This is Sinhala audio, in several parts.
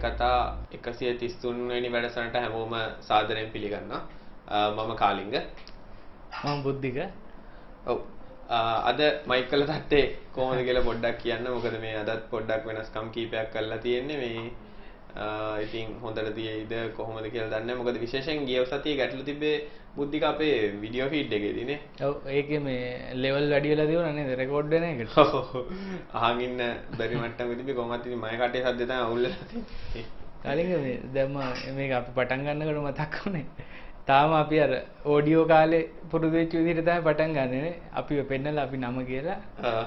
කතා 133 වෙනි වැඩසටහනට හැමෝම සාදරයෙන් පිළිගන්නවා. මම කාලිංග. මම බුද්ධික. ඔව්. අද මයික් වල තට්ටේ කොහොමද කියලා පොඩ්ඩක් කියන්න. මොකද මේ අදත් පොඩ්ඩක් වෙනස්කම් කීපයක් කරලා තියෙන්නේ මේ ඉතින් හොඳට තියෙයිද කොහොමද කියලා දන්නේ නැහැ. මොකද විශේෂයෙන් ගිය සතියේ ගැටලු තිබ්බේ බුද්ධික අපේ වීඩියෝ ෆීඩ් එකේදී නේ. ඔව් ඒකේ මේ ලෙවල් වැඩි වෙලා තියුණා නේද රෙකෝඩ් වෙන එකට. අහන් ඉන්න බැරි මට්ටමක තිබ්බේ කොහොමද ඉතින් මම කටේ සද්ද තමයි අවුල් වෙලා තියෙන්නේ. කාලින්ග මේ දැන් මේක අපි පටන් ගන්නකොට මතක් වුණේ. තාම අපි අර ඔඩියෝ කාලේ පුරුදු වෙච්ච විදිහට තමයි පටන් ගන්නෙ නේ. අපිව පෙන්නලා අපි නම කියලා.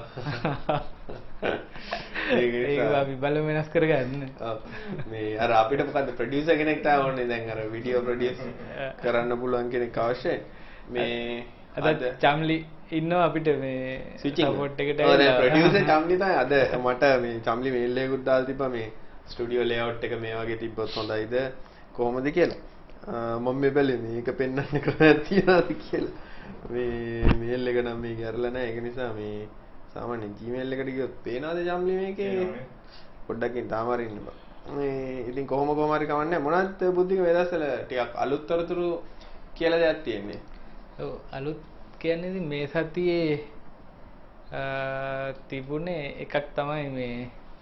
ඒක අපි බලමු වෙනස් කරගන්න. මේ අර අපිට මොකද්ද ප්‍රොඩියුසර් කෙනෙක් තාම ඕනේ දැන් අර වීඩියෝ ප්‍රොඩියුස් කරන්න පුළුවන් කෙනෙක් අවශ්‍යයි. මේ අද චම්ලි ඉන්නවා අපිට මේ සපෝට් එකට ඇවිල්ලා. ඔව් දැන් ප්‍රොඩියුසර් චම්ලි තමයි අද මට මේ චම්ලි මේල් එකකුත් දාලා තිබ්බා මේ ස්ටුඩියෝ ලේඅවුට් එක මේ වගේ තිබ්බොත් හොඳයිද කොහොමද කියලා. මම මේ බැලුවේ මේක පෙන්වන්න ක්‍රමයක් තියනවාද කියලා. මේ මේල් එක නම් මේක ඇරලා නැහැ. ඒක නිසා මේ සාමාන්‍ය Gmail එකට ගියොත් පේනවද ජම්ලි මේකේ? පොඩ්ඩක් ඉන්න තාම හරි ඉන්න බා. මේ ඉතින් කොහොම හරි කවන්නේ මොනවද බුද්ධික මේ දවස්වල ටිකක් අලුත් තොරතුරු කියලා දෙයක් තියෙන්නේ. ඔව් අලුත් කියන්නේ ඉතින් මේ සතියේ තිබුණේ එකක් තමයි මේ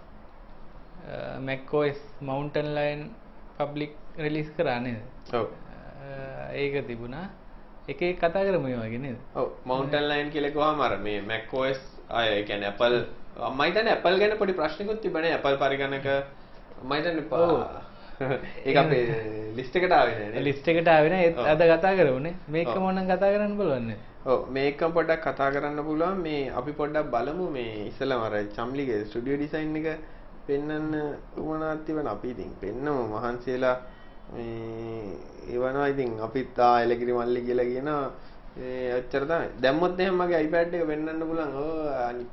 macOS Mountain Lion public release කරා නේද? ඔව්. ඒක තිබුණා. එක එක කතා කරමු මේ වගේ නේද? ඔව් Mountain Lion කියලා කිව්වම අර මේ macOS ඒ කියන්නේ Apple මම හිතන්නේ Apple ගැන පොඩි ප්‍රශ්නකුත් තිබුණේ Apple පරිගණක මම හිතන්නේ ඒක අපේ ලිස්ට් එකට ආවේ නෑ නේ. ලිස්ට් එකට ආවේ නෑ. අද කතා කරමුනේ. මේක මොනනම් කතා කරන්න බලන්නේ. ඔව් මේක පොඩ්ඩක් කතා කරන්න පුළුවන්. මේ අපි පොඩ්ඩක් බලමු මේ ඉස්සෙල්ලාම අර චම්ලිගේ ස්ටුඩියෝ ඩිසයින් එක පෙන්වන්න උවමනාවක් තිබෙන අපි ඉතින් පෙන්නමු මහන්සියලා මේ ඒවනවා ඉතින් අපිත් එලගිරි මල්ලි කියලා කියනවා ඒ අච්චර තමයි දැම්මොත් එහෙනම් මගේ iPad එක පෙන්වන්න පුළුවන් අනිත්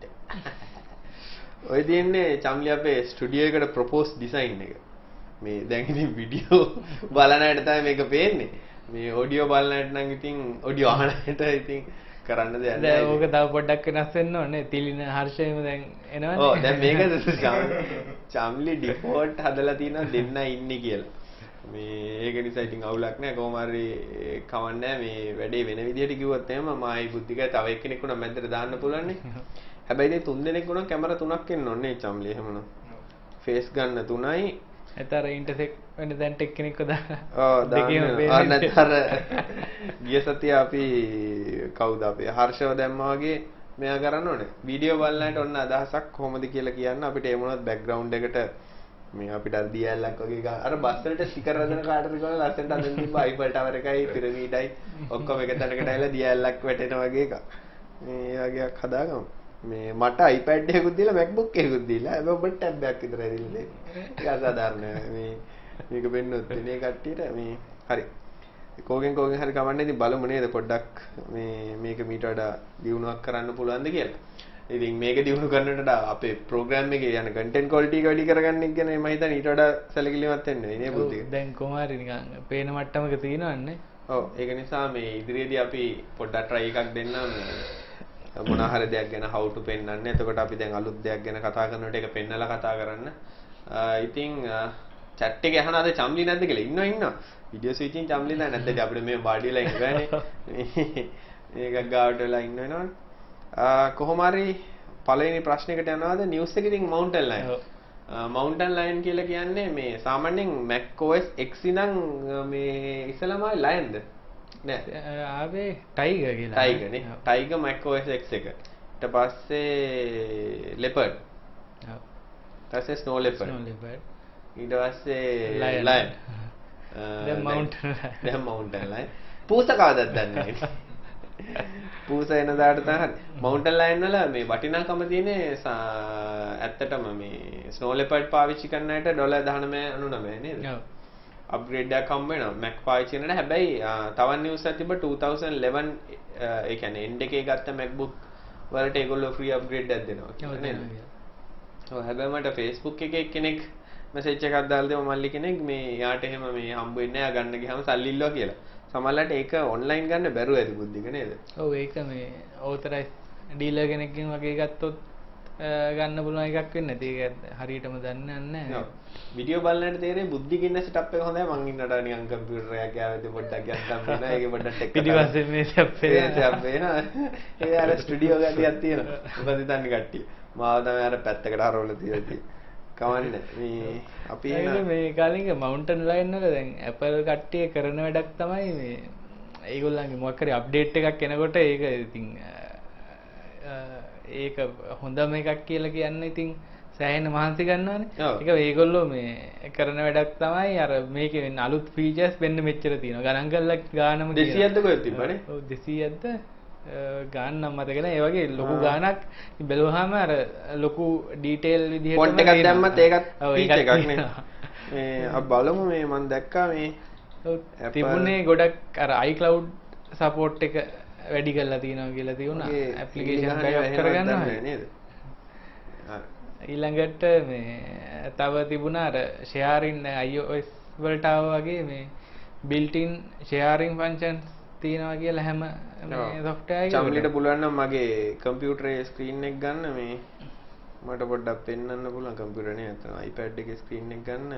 ඔය තියෙන්නේ චම්ලි අපේ ස්ටුඩියෝ එකට ප්‍රොපෝස් ඩිසයින් එක මේ දැන් ඉතින් වීඩියෝ බලන අයට තමයි මේක පේන්නේ මේ ඔඩියෝ බලන අයට නම් ඉතින් ඔඩියෝ අහන අයට ඉතින් කරන්න දෙයක් නැහැ. දැන් ඕක තව පොඩ්ඩක් වෙනස් වෙන්න ඕනේ. තිලින හර්ෂයම දැන් එනවනේ. ඔව් දැන් මේක චම්ලි ඩිෆෝල්ට් හදලා තියෙනවා දෙන්න ඉන්නේ කියලා. මේ ඒක නිසා ඉතින් අවුලක් නැහැ. කොහොම හරි කවන්නේ මේ වැඩේ වෙන විදිහට කිව්වොත් එහෙම මායි බුද්ධිකයි තව එක්කෙනෙක් උනා මැදට දාන්න පුළුවන් නේ. හැබැයි ඉතින් තුන් දෙනෙක් උනා කැමරා තුනක් එන්න ඕනේ චම්ලි එහෙමනම්. ෆේස් ගන්න 3යි. එතර ඉන්ටර්සෙක්ට් වෙන දැන් එක්කෙනෙක්ව දාලා. ඔව් දාන්න. නැතර ගිය සතිය අපි කවුද අපි හර්ෂව දැම්මා වගේ මෙයා කරන්න ඕනේ. වීඩියෝ බලන්නට ඔන්න අදහසක් කොහොමද කියලා කියන්න අපිට ඒ මොනවද බෑග්ග්‍රවුන්ඩ් එකට මේ අපිට අර DLLක් වගේ ගන්න අර බස් වලට ස්ටිකර් හදන කාටද කියලා ලස්සනට අදින්න තිබ්බා Eiffel Tower එකයි පිරමීඩයි ඔක්කොම එක තැනකට ඇවිල්ලා DLLක් වැටෙන වගේ එකක්. මේ වගේක් හදාගමු. මේ මට iPad එකකුත් දීලා MacBook එකකුත් දීලා හැබැයි ඔබට ටැබ් එකක් විතරයි දෙන්නේ. ඒක අසාධාරණයි. මේ මේක වෙන්නොත් මේ කට්ටියට මේ හරි. කෝගෙන් හරි කවන්නේ ඉතින් බලමු නේද පොඩ්ඩක් මේ මේක මීට වඩා දියුණුවක් කරන්න පුළුවන්ද කියලා. ඉතින් මේක දියුණු කරන්නට වඩා අපේ ප්‍රෝග්‍රෑම් එකේ යන කන්ටෙන්ට් ක්වොලිටි එක වැඩි කරගන්න එක ගැන මම හිතන්නේ ඊට වඩා සැලකිලිමත් වෙන්න වෙයි නේ බුද්ධික. දැන් කොහොම හරි නිකන් පේන මට්ටමක තියෙනවන්නේ. ඔව් ඒක නිසා මේ ඉදිරියේදී අපි පොඩ්ඩක් try එකක් දෙන්නම් මේ මොන හරි දෙයක් ගැන how to පෙන්නන්න. එතකොට අපි දැන් අලුත් දෙයක් ගැන කතා කරනකොට ඒක පෙන්නලා කතා කරන්න. ඉතින් chat එකේ අහනවාද චම්ලි නැද්ද කියලා. ඉන්නවා. වීඩියෝ ස්විචින් චම්ලි නැද්ද අපිට මේ බාඩිලා ඉන්නවනේ. මේක ගාවට වෙලා ඉන්න වෙනවනේ. කොහොම හරි පළවෙනි ප්‍රශ්නෙකට යනවාද නිවුස් එකේ ඉතින් Mountain Lion. Mountain Lion කියලා කියන්නේ මේ සාමාන්‍යයෙන් macOS X ඉඳන් මේ ඉස්සලම Lionද? නෑ. ආවේ Tiger කියලා. Tiger නේ. Tiger macOS X එක. ඊට පස්සේ Leopard. ඔව්. ඊට පස්සේ Snow Leopard. ඊට පස්සේ Lion. දැන් Mountain Lion. පූස කවදද දන්නේ නැහැ. පූස එන දාට තමයි Mountain Lion වල මේ වටිනාකම තියෙන්නේ ඇත්තටම මේ Snow Leopard පාවිච්චි කරන අයට $19.99 නේද? ඔව්. අප්ග්‍රේඩ් එකක් හම්බ වෙනවා. Mac පාවිච්චි කරන හැබැයි තවත් නිවුස් එකක් තිබ්බ 2011 ඒ කියන්නේ end එකේ ගත්ත MacBook වලට ඒගොල්ලෝ free upgrade එකක් දෙනවා කියලා නේද? ඔව් හැබැයි මට Facebook එකේ කෙනෙක් message එකක් දාලා දෙව මල්ලි කෙනෙක් මේ යාට එහෙම මේ හම්බ වෙන්නේ නැහැ ගන්න ගියාම සල්ලි ඉල්ලුවා කියලා. සමහරවිට ඒක ඔන්ලයින් ගන්න බැරුව ඇති බුද්ධික නේද? ඔව් ඒක මේ ඕතරයිස් ඩීලර් කෙනෙක්ගෙන් වගේ ගත්තොත් ගන්න පුළුවන් එකක් වෙන්නේ නැති. ඒක හරියටම දන්නේ නැහැ. වීඩියෝ බලන්නට තේරෙන්නේ බුද්ධිකින්න සෙටප් එක හොඳයි. මං ඉන්නට නිකන් කම්පියුටර් එකක් ගාවදී පොඩ්ඩක් යන්තම් වෙනවා. ඒකේ පොඩ්ඩක් ටෙක් පිටිපස්සේ මේ සෙටප් වෙනවා. ඒ අර ස්ටුඩියෝ ගතියක් තියෙනවා. මොකද හිතන්නේ කට්ටිය. මාව තමයි අර පැත්තකට හරවලා තියෙන්නේ. කවන්නේ මේ අපි මේ කාලේ මවුන්ටන් ලයින් වල දැන් Apple කට්ටිය කරන වැඩක් තමයි මේ ඒගොල්ලන්ගේ මොකක් හරි අප්ඩේට් එකක් එනකොට ඒක ඉතින් ඒක හොඳම එකක් කියලා කියන්න ඉතින් සෑහෙන මහන්සි ගන්නවානේ. ඒක ඒගොල්ලෝ මේ කරන වැඩක් තමයි අර මේකේ වෙන අලුත් ෆීචර්ස් වෙන්න මෙච්චර තියෙනවා. ගණන් කරලා ගානම 200ක්ද කොහෙද තිබ්බනේ? ඔව් 200ක්ද ගාන නම් මතක නැහැ. ඒ වගේ ලොකු ගානක් බැලුවාම අර ලොකු ඩීටේල් විදිහට ෆොන්ට් එකක් දැම්මත් ඒකත් ෆීචර් එකක් නේ. මේ අපි බලමු මේ මම දැක්කා මේ තිබුණේ ගොඩක් අර iCloud support එක වැඩි කරලා තියෙනවා කියලා තියුණා. ඇප්ලිකේෂන් බෑකප් කරගන්නවා නේද? ඊළඟට මේ තව තිබුණා අර sharing iOS වලට ආවා වගේ මේ built in sharing functions තියෙනවා කියලා හැම මේ software එකකම. චම්ලිට පුළුවන් නම් මගේ කම්පියුටරේ ස්ක්‍රීන් එක ගන්න මේ මට පොඩ්ඩක් පෙන්වන්න පුළුවන් කම්පියුටරේ නැත්නම් iPad එකේ ස්ක්‍රීන් එක ගන්න.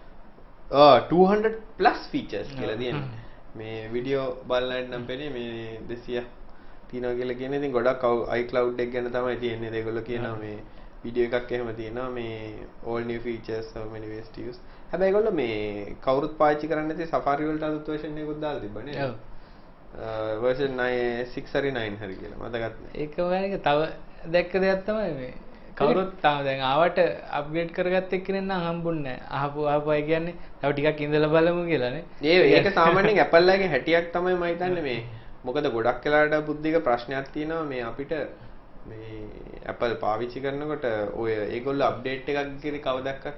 200 plus features කියලා තියෙනවා. මේ වීඩියෝ බලන්න නම් පෙනේ මේ 200 තියෙනවා කියලා කියන්නේ. ඉතින් ගොඩක් iCloud එක ගැන තමයි තියෙන්නේ. ඒගොල්ලෝ කියනවා මේ වීඩියෝ එකක් එහෙම තියෙනවා මේ all new features so many ways to use. හැබැයි ඒගොල්ලෝ මේ කවුරුත් පාවිච්චි කරන්නේ නැති Safari වලට අලුත් version එකකුත් දාලා තිබ්බනේ. ඔව්. version 6 හරි 9 හරි කියලා මතකත් නැහැ. ඒක වගේ තව දැක්ක දෙයක් තමයි මේ කවුරුත් තාම දැන් ආවට අප්ග්‍රේඩ් කරගත්ත එක්කෙනෙක් නම් හම්බුන්නේ නැහැ. ආපු අය කියන්නේ තව ටිකක් ඉඳලා බලමු කියලානේ. ඒක සාමාන්‍යයෙන් Apple එකේ හැටියක් තමයි මම හිතන්නේ මේ. මොකද ගොඩක් වෙලාවට බුද්ධික ප්‍රශ්නයක් තියෙනවා මේ අපිට මේ Apple පාවිච්චි කරනකොට ඔය ඒගොල්ලෝ අප්ඩේට් එකක් කිරි කවදක්වත්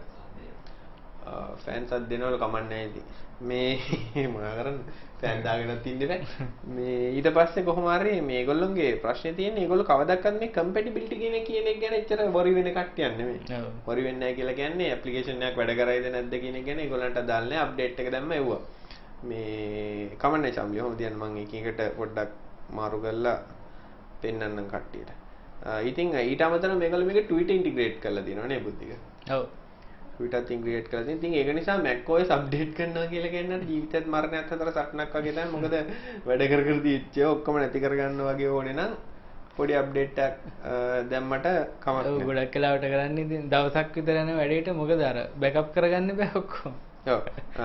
ෆෑන්ස් අත් දෙනවලු කමන්නේ නැහැ ඉතින්. මේ මොනා කරන්නේ ෆෑන් දාගෙනත් ඉන්න බෑ. මේ ඊට පස්සේ කොහොම හරි මේගොල්ලෝගේ ප්‍රශ්නේ තියෙන්නේ ඒගොල්ලෝ කවදක්වත් මේ කම්පැටිබිලිටි කියන එක ගැන එච්චර වරි වෙන කට්ටියක් නෙමෙයි. වරි වෙන්නේ නැහැ කියලා කියන්නේ ඇප්ලිකේෂන් එකක් වැඩ කරයිද නැද්ද කියන එක ගැන ඒගොල්ලන්ට අදාළ නැහැ. අප්ඩේට් එක දැම්ම එව්වා. මේ කමන්නේ සම්ලිය හොම තියන්න මම එකින් එකට පොඩ්ඩක් මාරු කරලා පෙන්නන්නම් කට්ටියට. ඉතින් ඊට අමතරව මේගොල්ලෝ මේක Twitter ඉන්ටිග්‍රේට් කරලා තියෙනවා නේ බුද්ධික. ඔව්. Twitter ඉන්ටිග්‍රේට් කරලා තියෙනවා. ඉතින් ඒක නිසා macOS අප්ඩේට් කරනවා කියලා කියනට ජීවිතයත් මරණයත් අතර සටනක් වගේ තමයි. මොකද වැඩ කර කර තියෙච්ච ඔක්කොම නැති කර ගන්නවා වගේ ඕනේ නම් පොඩි අප්ඩේට් එකක් දැම්මට කමක් නැහැ. ඔව් ගොඩක් වෙලාවට කරන්නේ ඉතින් දවසක් විතර යන වැඩේට මොකද අර බෑකප් කරගන්න බෑ ඔක්කොම. ඔව්.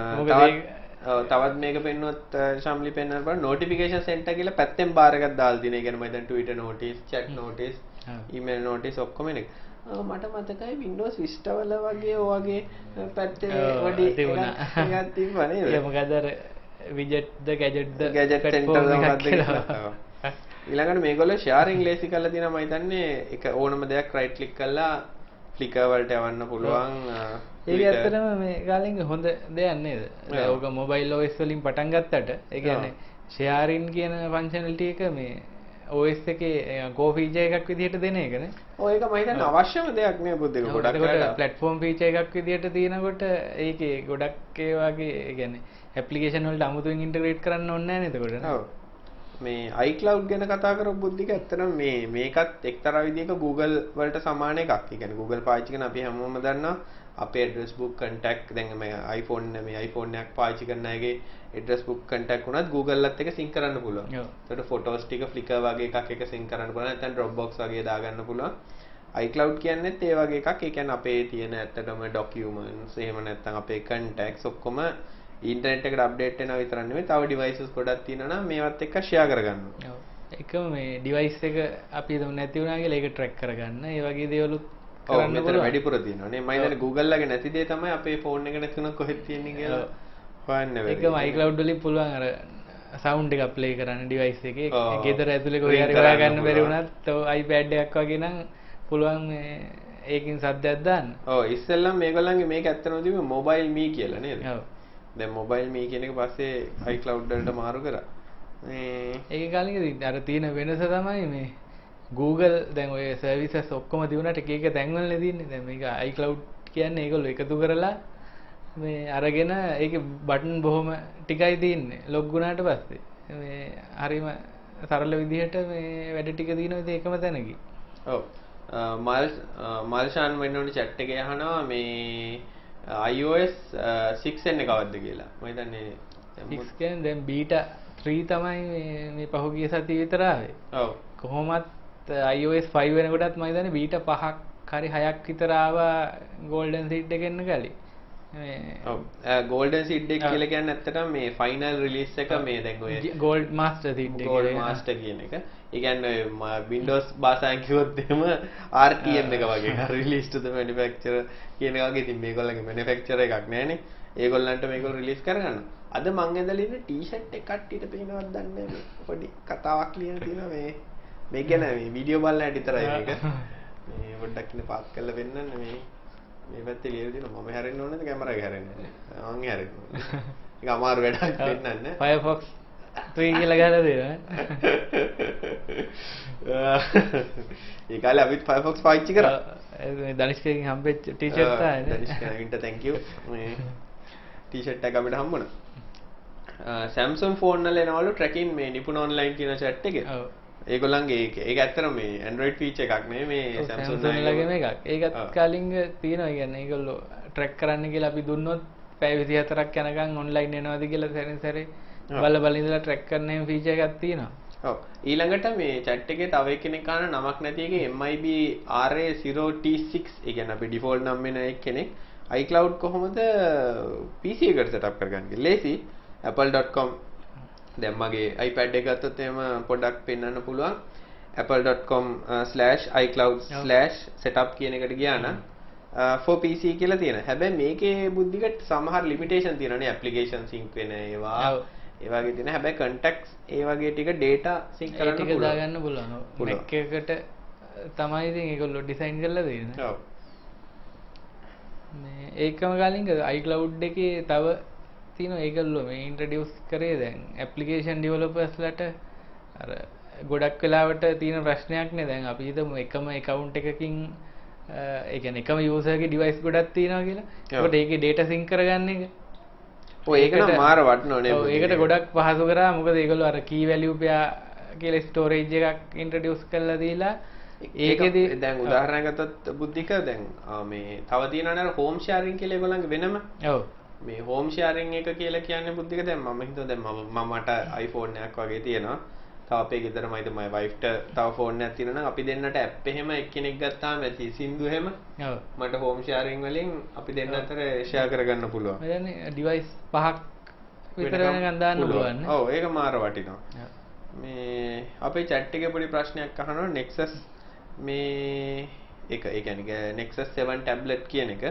තවත් මේක පෙන්නුවත් ශම්ලි පෙන්වන්න බලන්න notification center කියලා පැත්තෙන් බාර් එකක් දාලා තියෙන. ඒ කියන්නේ මම දැන් Twitter notice, chat notice, email notice ඔක්කොම එන එක. මට මතකයි Windows Vista වල වගේ ඔයගේ පැත්තේ වැඩි එකක් තිබ්බා නේද? ඒක මොකද අර widget ද gadget center මොකක්ද කියලා. ඊළඟට මේගොල්ලෝ sharing ලේසි කරලා තියෙනවා මම හිතන්නේ එක ඕනම දෙයක් right click කරලා Flickr වලට යවන්න පුළුවන්. ඒක ඇත්තටම මේ කාලෙන් හොඳ දෙයක් නේද? ඕක mobile OS වලින් පටන් ගත්තට ඒ කියන්නේ sharing කියන functionality එක මේ OS එකේ go feature එකක් විදිහට දෙන එකනේ. ඔය ඒක මම හිතන්නේ අවශ්‍යම දෙයක් නේ බුද්ධික ගොඩක් වෙලාවට platform feature එකක් විදිහට තියෙනකොට ඒකේ ගොඩක් ඒ වගේ ඒ කියන්නේ application වලට අමුතුවෙන් integrate කරන්න ඕනේ නැහැ නේද එතකොට? ඔව්. මේ iCloud ගැන කතා කරපු බුද්ධික ඇත්තටම මේකත් එක්තරා විදිහක Google වලට සමාන එකක්. ඒ කියන්නේ Google පාවිච්චි කරන අපි හැමෝම දන්නවා අපේ address book contact දැන් මේ iPhone එකක් පාවිච්චි කරන අයගේ address book contact උනත් Google ලත් එක sync කරන්න පුළුවන්. ඒකට photos ටික Flickr වගේ එකක් එක sync කරන්න පුළුවන්. නැත්නම් Dropbox වගේ දාගන්න පුළුවන්. iCloud කියන්නේත් ඒ වගේ එකක්. ඒ කියන්නේ අපේ තියෙන ඇත්තටම documents එහෙම නැත්නම් අපේ contacts ඔක්කොම ඉන්ටර්නෙට් එකට අප්ඩේට් වෙනවා විතරක් නෙමෙයි තව ඩිවයිසස් ගොඩක් තියෙනවා නම් මේවත් එක්ක ෂෙයා කරගන්නවා. ඔව්. එකම මේ ඩිවයිස් එක අපි හිතමු නැති වුණා කියලා ඒක ට්‍රැක් කරගන්න. ඒ වගේ දේවලුත් කරන්න පුළුවන්. ඔව් වැඩිපුර තියෙනවා නේ. මම හිතන්නේ Google ලගේ නැති දේ තමයි අපේ ෆෝන් එක නැති වුණා කොහෙද තියෙන්නේ කියලා හොයන්න බැරි. ඒකම iCloud වලින් පුළුවන් අර සවුන්ඩ් එකක් ප්ලේ කරන්න ඩිවයිස් එකේ. ගෙදර ඇතුලේ කොහේ හරි හොයාගන්න බැරි වුණත් iPad එකක් වගේ නම් පුළුවන් මේ ඒකින් සද්දයක් දාන්න. ඔව් ඉස්සෙල්ලම මේගොල්ලන්ගේ මේක ඇත්තටම තිබුණේ mobile me කියලා නේද? ඔව්. දැන් mobile me කියන එක පස්සේ iCloud වලට මාරු කරා. ඒක කාලෙකදී අර තියෙන වෙනස තමයි මේ Google දැන් ඔය සර්විසස් ඔක්කොම තිබුණාට එක එක තැන්වලනේ තියෙන්නේ. දැන් මේක iCloud කියන්නේ ඒගොල්ලෝ එකතු කරලා මේ අරගෙන ඒකේ බටන් බොහොම ටිකයි තියෙන්නේ. ලොග් වුණාට පස්සේ මේ හරිම සරල විදිහට මේ වැඩ ටික දිනන ඉතින් එකම තැනකින්. ඔව්. මල්ෂාන් වෙන්න ඕනේ chat එකේ අහනවා මේ iOS 6 එන්නේ කවද්ද කියලා. මම හිතන්නේ 6 කියන්නේ දැන් බීටා 3 තමයි මේ පහුගිය සතිය විතර ආවේ. ඔව්. කොහොමත් iOS 5 වෙනකොටත් මම හිතන්නේ බීටා 5ක් හරි 6ක් විතර ආවා golden seed එකෙන් ගලී. ඔව් golden seed එක කියලා කියන්නේ ඇත්තටම මේ final release එක මේ දැන් ඔය gold master seed එක. gold master කියන එක. ඒ කියන්නේ Windows භාෂාවෙන් කිව්වොත් එහෙම RTM එක වගේ release to the manufacturer කියන එක වගේ. ඉතින් මේගොල්ලන්ගේ manufacturer එකක් නෑනේ. ඒගොල්ලන්ට මේගොල්ලෝ release කරගන්න. අද මං ඇඳලා ඉන්නේ t-shirt එක කට්ටියට පේනවද දන්නේ නැහැ. පොඩි කතාවක් ලියන තියෙනවා මේ ගැන මේ වීඩියෝ බලන්න විතරයි මේක. මේ පොඩ්ඩක් ඉන්න පාස් කරලා පෙන්නන්න මේ පැත්තේ ලියලා තියෙනවා. මම හැරෙන්න ඕනේද කැමරා එක හැරෙන්නේ නැහැ. මං හැරෙන්න ඕනේ. ඒක අමාරු වැඩක් පෙන්නන්න. Firefox 3 කියලා ගහලා දෙනවා. ඒ කාලේ අපිත් Firefox පාවිච්චි කරා. මේ ධනිෂ්කගෙන් හම්බෙච්ච t-shirt තමයි. ධනිෂ්කගෙන්ට thank you. මේ t-shirt එක අපිට හම්බුණා. Samsung phone වල එනවලු tracking මේ නිපුණ online කියන chat එකේ. ඔව්. ඒගොල්ලන්ගේ ඒක ඇත්තටම මේ Android feature එකක් නෙමෙයි මේ Samsung ලගේ මේකක්. ඒකත් කාලින්ග තියෙනවා. කියන්නේ ඒගොල්ලෝ track කරන්න කියලා අපි දුන්නොත් පැය 24ක් යනකම් online එනවාද කියලා සැරින් සැරේ බල ඉඳලා track කරන feature එකක් තියෙනවා. ඔව්. ඊළඟට මේ chat එකේ තව එක්කෙනෙක් අහන නමක් නැති එකේ MIB RA0T6 ඒ කියන්නේ අපි default නම් වෙන එක්කෙනෙක් iCloud කොහොමද PC එකට setup කරගන්නේ? ලේසි. apple.com දැන් මගේ iPad එක ගත්තොත් එහෙම පොඩ්ඩක් පෙන්වන්න පුළුවන්. apple.com/icloud/setup කියන එකට ගියා නම් for PC කියලා තියෙනවා. හැබැයි මේකේ බුද්ධිකට සමහර limitation තියෙනවානේ application sync වෙන ඒවා. ඒ වගේ තියෙන. හැබැයි contacts ඒ වගේ ටික data sync කරන්න පුළුවන්. ඒක දාගන්න පුළුවන්. Mac එකකට තමයි ඉතින් ඒගොල්ලෝ design කරලා දෙන්නේ. ඔව්. මේ ඒකම කාලින්ග iCloud එකේ තව තියෙනවා ඒගොල්ලෝ මේ ඉන්ට්‍රොඩියුස් කරේ දැන් ඇප්ලිකේෂන් ඩෙවලොපර්ස් ලට අර ගොඩක් වෙලාවට තියෙන ප්‍රශ්නයක් නේ. දැන් අපි හිතමු එකම account එකකින් ඒ කියන්නේ එකම user ගේ device ගොඩක් තියෙනවා කියලා. ඒකට ඒකේ data sync කරගන්න එක. ඔය ඒක නම් මාර වටනෝනේ. ඔව් ඒකට ගොඩක් පහසු කරා. මොකද ඒගොල්ලෝ අර key value pair කියලා storage එකක් ඉන්ට්‍රොඩියුස් කරලා දීලා ඒකෙදි දැන් උදාහරණයක් ගත්තොත් බුද්ධික දැන් මේ තව තියෙනවනේ අර home sharing කියලා ඒගොල්ලන්ගේ වෙනම. ඔව්. මේ home sharing එක කියලා කියන්නේ බුද්ධික දැන් මම හිතුවා දැන් මමට iPhone එකක් වගේ තියෙනවා. තව අපේ ගෙදර මම හිතුවා my wife ට තව phone එකක් තියෙනවා නම් අපි දෙන්නට app එහෙම එක්කෙනෙක් ගත්තාම ඇති සින්දු එහෙම. ඔව්. මට home sharing වලින් අපි දෙන්න අතර share කරගන්න පුළුවන්. ඒ කියන්නේ device 5ක් විතර වෙනකන් දාන්න පුළුවන් නේ. ඔව් ඒක මාර වටිනවා. මේ අපේ chat එකේ පොඩි ප්‍රශ්නයක් අහනවා Nexus මේ එක ඒ කියන්නේ Nexus 7 tablet කියන එක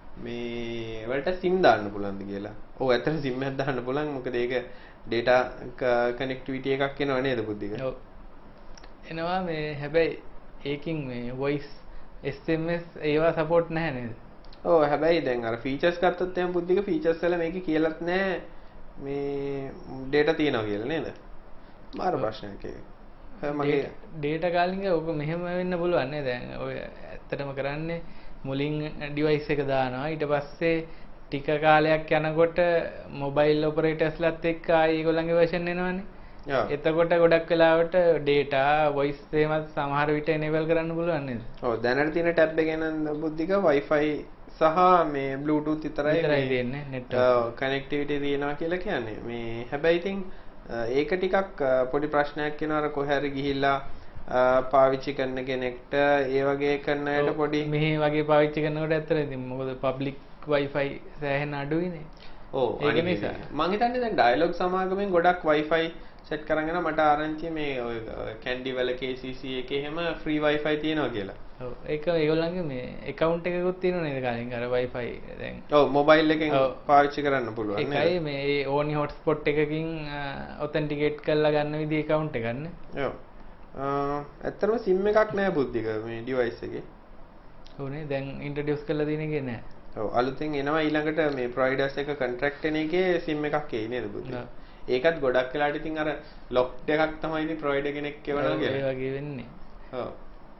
මේ වලට SIM දාන්න පුළුවන්ද කියලා. ඔව් ඇත්තට SIM එකක් දාන්න පුළුවන්. මොකද ඒක data connectivity එකක් එනවා නේද බුද්ධික? ඔව්. එනවා මේ හැබැයි ඒකින් මේ voice SMS ඒවා support නැහැ නේද? ඔව් හැබැයි දැන් අර features ගත්තොත් එහෙනම් බුද්ධික features වල මේකේ කියලාත් නැහැ මේ data තියනවා කියලා නේද? මාර ප්‍රශ්නයක් ඒක. මගේ data calling එක ඔක මෙහෙම වෙන්න පුළුවන් නේ. දැන් ඔය ඇත්තටම කරන්නේ මුලින් ඩිවයිස් එක දානවා ඊට පස්සේ ටික කාලයක් යනකොට මොබයිල් ඔපරේටර්ස්ලත් එක්ක ආයි ඒගොල්ලන්ගේ version එනවනේ. එතකොට ගොඩක් වෙලාවට data voice එහෙමත් සමහර විට enable කරන්න පුළුවන් නේද? ඔව් දැනට තියෙන tab එකේ නම් බුද්ධික wifi සහ මේ bluetooth විතරයි තියෙන්නේ network connectivity තියෙනවා කියලා කියන්නේ. මේ හැබැයි ඉතින් ඒක ටිකක් පොඩි ප්‍රශ්නයක් වෙනවා අර කොහේ හරි ගිහිල්ලා පාවිච්චි කරන කෙනෙක්ට ඒ වගේ කරන අයට පොඩි මෙහි වගේ පාවිච්චි කරනකොට ඇත්තට ඉතින් මොකද public wifi සෑහෙන අඩුයිනේ. ඔව් ඒක නිසා මම හිතන්නේ දැන් dialog සමාගමෙන් ගොඩක් wifi set කරගෙන මට ආරංචි මේ ඔය Candy වල KCC එකේ හැම free wifi තියෙනවා කියලා. ඔව් ඒක ඒගොල්ලන්ගේ මේ account එකකුත් තියෙනවා නේද කාලින් අර wifi දැන්. ඔව් mobile එකෙන් පාවිච්චි කරන්න පුළුවන් නේද? ඒකයි මේ ඕනි hotspot එකකින් authenticate කරලා ගන්න විදිහ account එකක් නේ. ඔව්. ඇත්තටම SIM එකක් නෑ බුද්ධික මේ device එකේ. ඔව්නේ දැන් introduce කරලා තියෙන එකේ නෑ. ඔව් අලුතෙන් එනවා ඊළඟට මේ providers එක contract එන එකේ SIM එකක් එයි නේද බුද්ධික? ඒකත් ගොඩක් වෙලාට ඉතින් අර locked එකක් තමයි ඉතින් provider කෙනෙක් එවනවා කියලා. ඒ වගේ වෙන්නේ. ඔව්.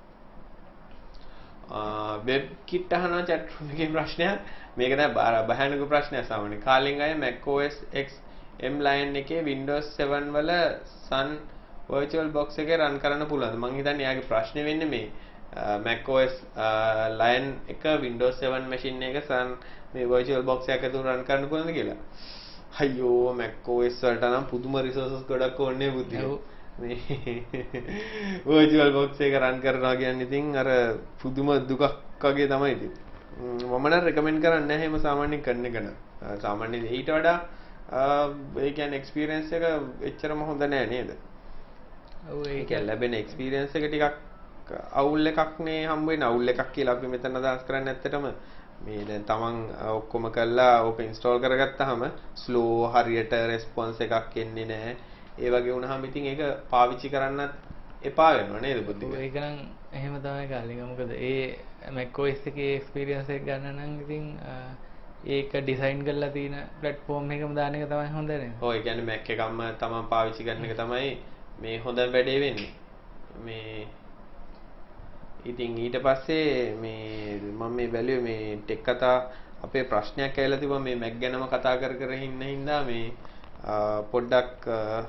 web kit අහනවා chat room එකේ ප්‍රශ්නයක්. මේක තමයි භයානක ප්‍රශ්නයක් සාමාන්‍යයෙන්. කාලෙන් අය Mac OS X M Lion එකේ Windows 7 වල Sun virtual box එකේ run කරන්න පුළුවන්ද? මම හිතන්නේ යාගේ ප්‍රශ්නේ වෙන්නේ මේ Mac OS Lion එක Windows 7 machine එක සන් මේ virtual box එක ඇතුළේ run කරන්න පුළුවන්ද කියලා. අයියෝ Mac OS වලට නම් පුදුම resources ගොඩක් ඕනේ බුද්ධිය. මේ virtual box එක run කරනවා කියන්නේ ඉතින් අර පුදුම දුකක් වගේ තමයි ඉතින්. මම නම් recommend කරන්නේ නැහැ එහෙම සාමාන්‍යයෙන් කරන එක නම්. සාමාන්‍යයෙන් ඊට වඩා ඒ කියන්නේ experience එක එච්චරම හොඳ නෑ නේද? ඔව් ඒක ලැබෙන experience එක ටිකක් අවුල් එකක් නේ හම්බ වෙන අවුල් එකක් කියලා අපි මෙතන අදහස් කරන්නේ ඇත්තටම මේ දැන් තමන් ඔක්කොම කරලා ඕක ඉන්ස්ටෝල් කරගත්තාම ස්ලෝ හරියට රෙස්පොන්ස් එකක් එන්නේ නැහැ. ඒ වගේ වුණාම ඉතින් ඒක පාවිච්චි කරන්නත් එපා වෙනවා නේද බුද්ධික? ඒක නම් එහෙම තමයි කාලික. මොකද ඒ Mac OS එකේ experience එක ගන්න නම් ඉතින් ඒක ඩිසයින් කරලා තියෙන platform එකම දාන එක තමයි හොඳ නේද? ඔව් ඒ කියන්නේ Mac එකක්ම තමන් පාවිච්චි කරන එක තමයි මේ හොඳ වැඩේ වෙන්නේ. මේ ඉතින් ඊට පස්සේ මේ මම මේ බැලුවේ මේ ටෙක් කතා අපේ ප්‍රශ්නයක් ඇවිල්ලා තිබුණා මේ Mac ගැනම කතා කර කර හින්දා මේ පොඩ්ඩක්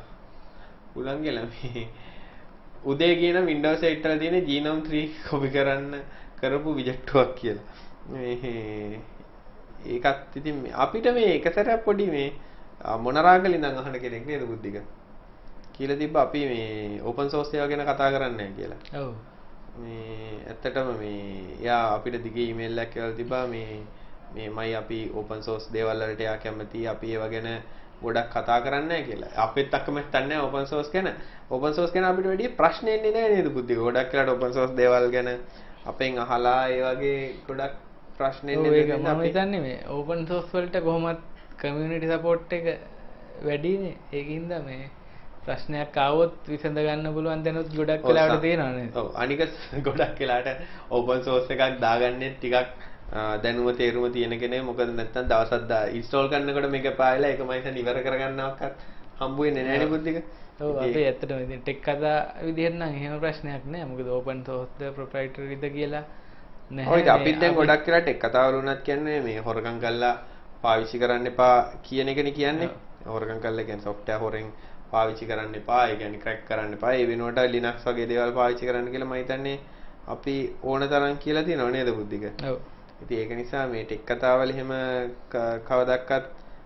උලන් ගිහලා මේ උදේ කියන Windows 8 වල තියෙන Genome 3 copy කරන්න කරපු විජෙක්ටුවක් කියලා. මේ ඒකත් ඉතින් අපිට මේ එක සැරයක් පොඩි මේ මොනරාගල ඉඳන් අහන කෙනෙක් නේද බුද්ධික කියලා තිබ්බ අපි මේ open source ඒවා ගැන කතා කරන්නේ නැහැ කියලා. ඔව්. මේ ඇත්තටම මේ එයා අපිට දිගේ ඊමේල් එකක් කියලා තිබ්බා මේමයි අපි open source දේවල් වලට එයා කැමති අපි ඒවා ගැන ගොඩක් කතා කරන්නේ නැහැ කියලා. අපිත් අකමැත්තක් නැහැ open source ගැන. open source ගැන අපිට වැඩි ප්‍රශ්න එන්නේ නැහැ නේද බුද්ධික? ගොඩක් වෙලාට open source දේවල් ගැන අපෙන් අහලා ඒ වගේ ගොඩක් ප්‍රශ්න එන්නේ නැහැ. මම හිතන්නේ මේ open source වලට කොහොමත් community support එක වැඩිනේ. ඒකින්ද මේ ප්‍රශ්නයක් ආවොත් විසඳ ගන්න පුළුවන් දැනුත් ගොඩක් වෙලාවට තියෙනවා නේද? ඔව් අනික ගොඩක් වෙලාවට open source එකක් දාගන්නේ ටිකක් දැනුම තේරුම තියෙන කෙනෙක් මොකද නැත්තම් දවසක් ඉන්ස්ටෝල් කරනකොට මේක පායලා ඒකම හිතන් ඉවර කරගන්නවක්වත් හම්බ වෙන්නේ නැහැ නේ බුද්ධික. ඔව් අපි ඇත්තටම ඉතින් ටෙක් කතා විදිහට නම් එහෙම ප්‍රශ්නයක් නෑ. මොකද open source ද proprietary ද කියලා නැහැ. ඔය අපිත් දැන් ගොඩක් වෙලා ටෙක් කතාවල උනත් කියන්නේ මේ හොරකම් කරලා පාවිච්චි කරන්න එපා කියන එකනේ කියන්නේ. හොරකම් කරලා කියන්නේ software හොරෙන් පාවිච්චි කරන්න එපා. ඒ කියන්නේ crack කරන්න එපා. ඒ වෙනුවට Linux වගේ දේවල් පාවිච්චි කරන්න කියලා මම හිතන්නේ අපි ඕන තරම් කියලා තියෙනව නේද බුද්ධික? ඔව්. ඉතින් ඒක නිසා මේ ටෙක් කතාවල එහෙම කවදාවත්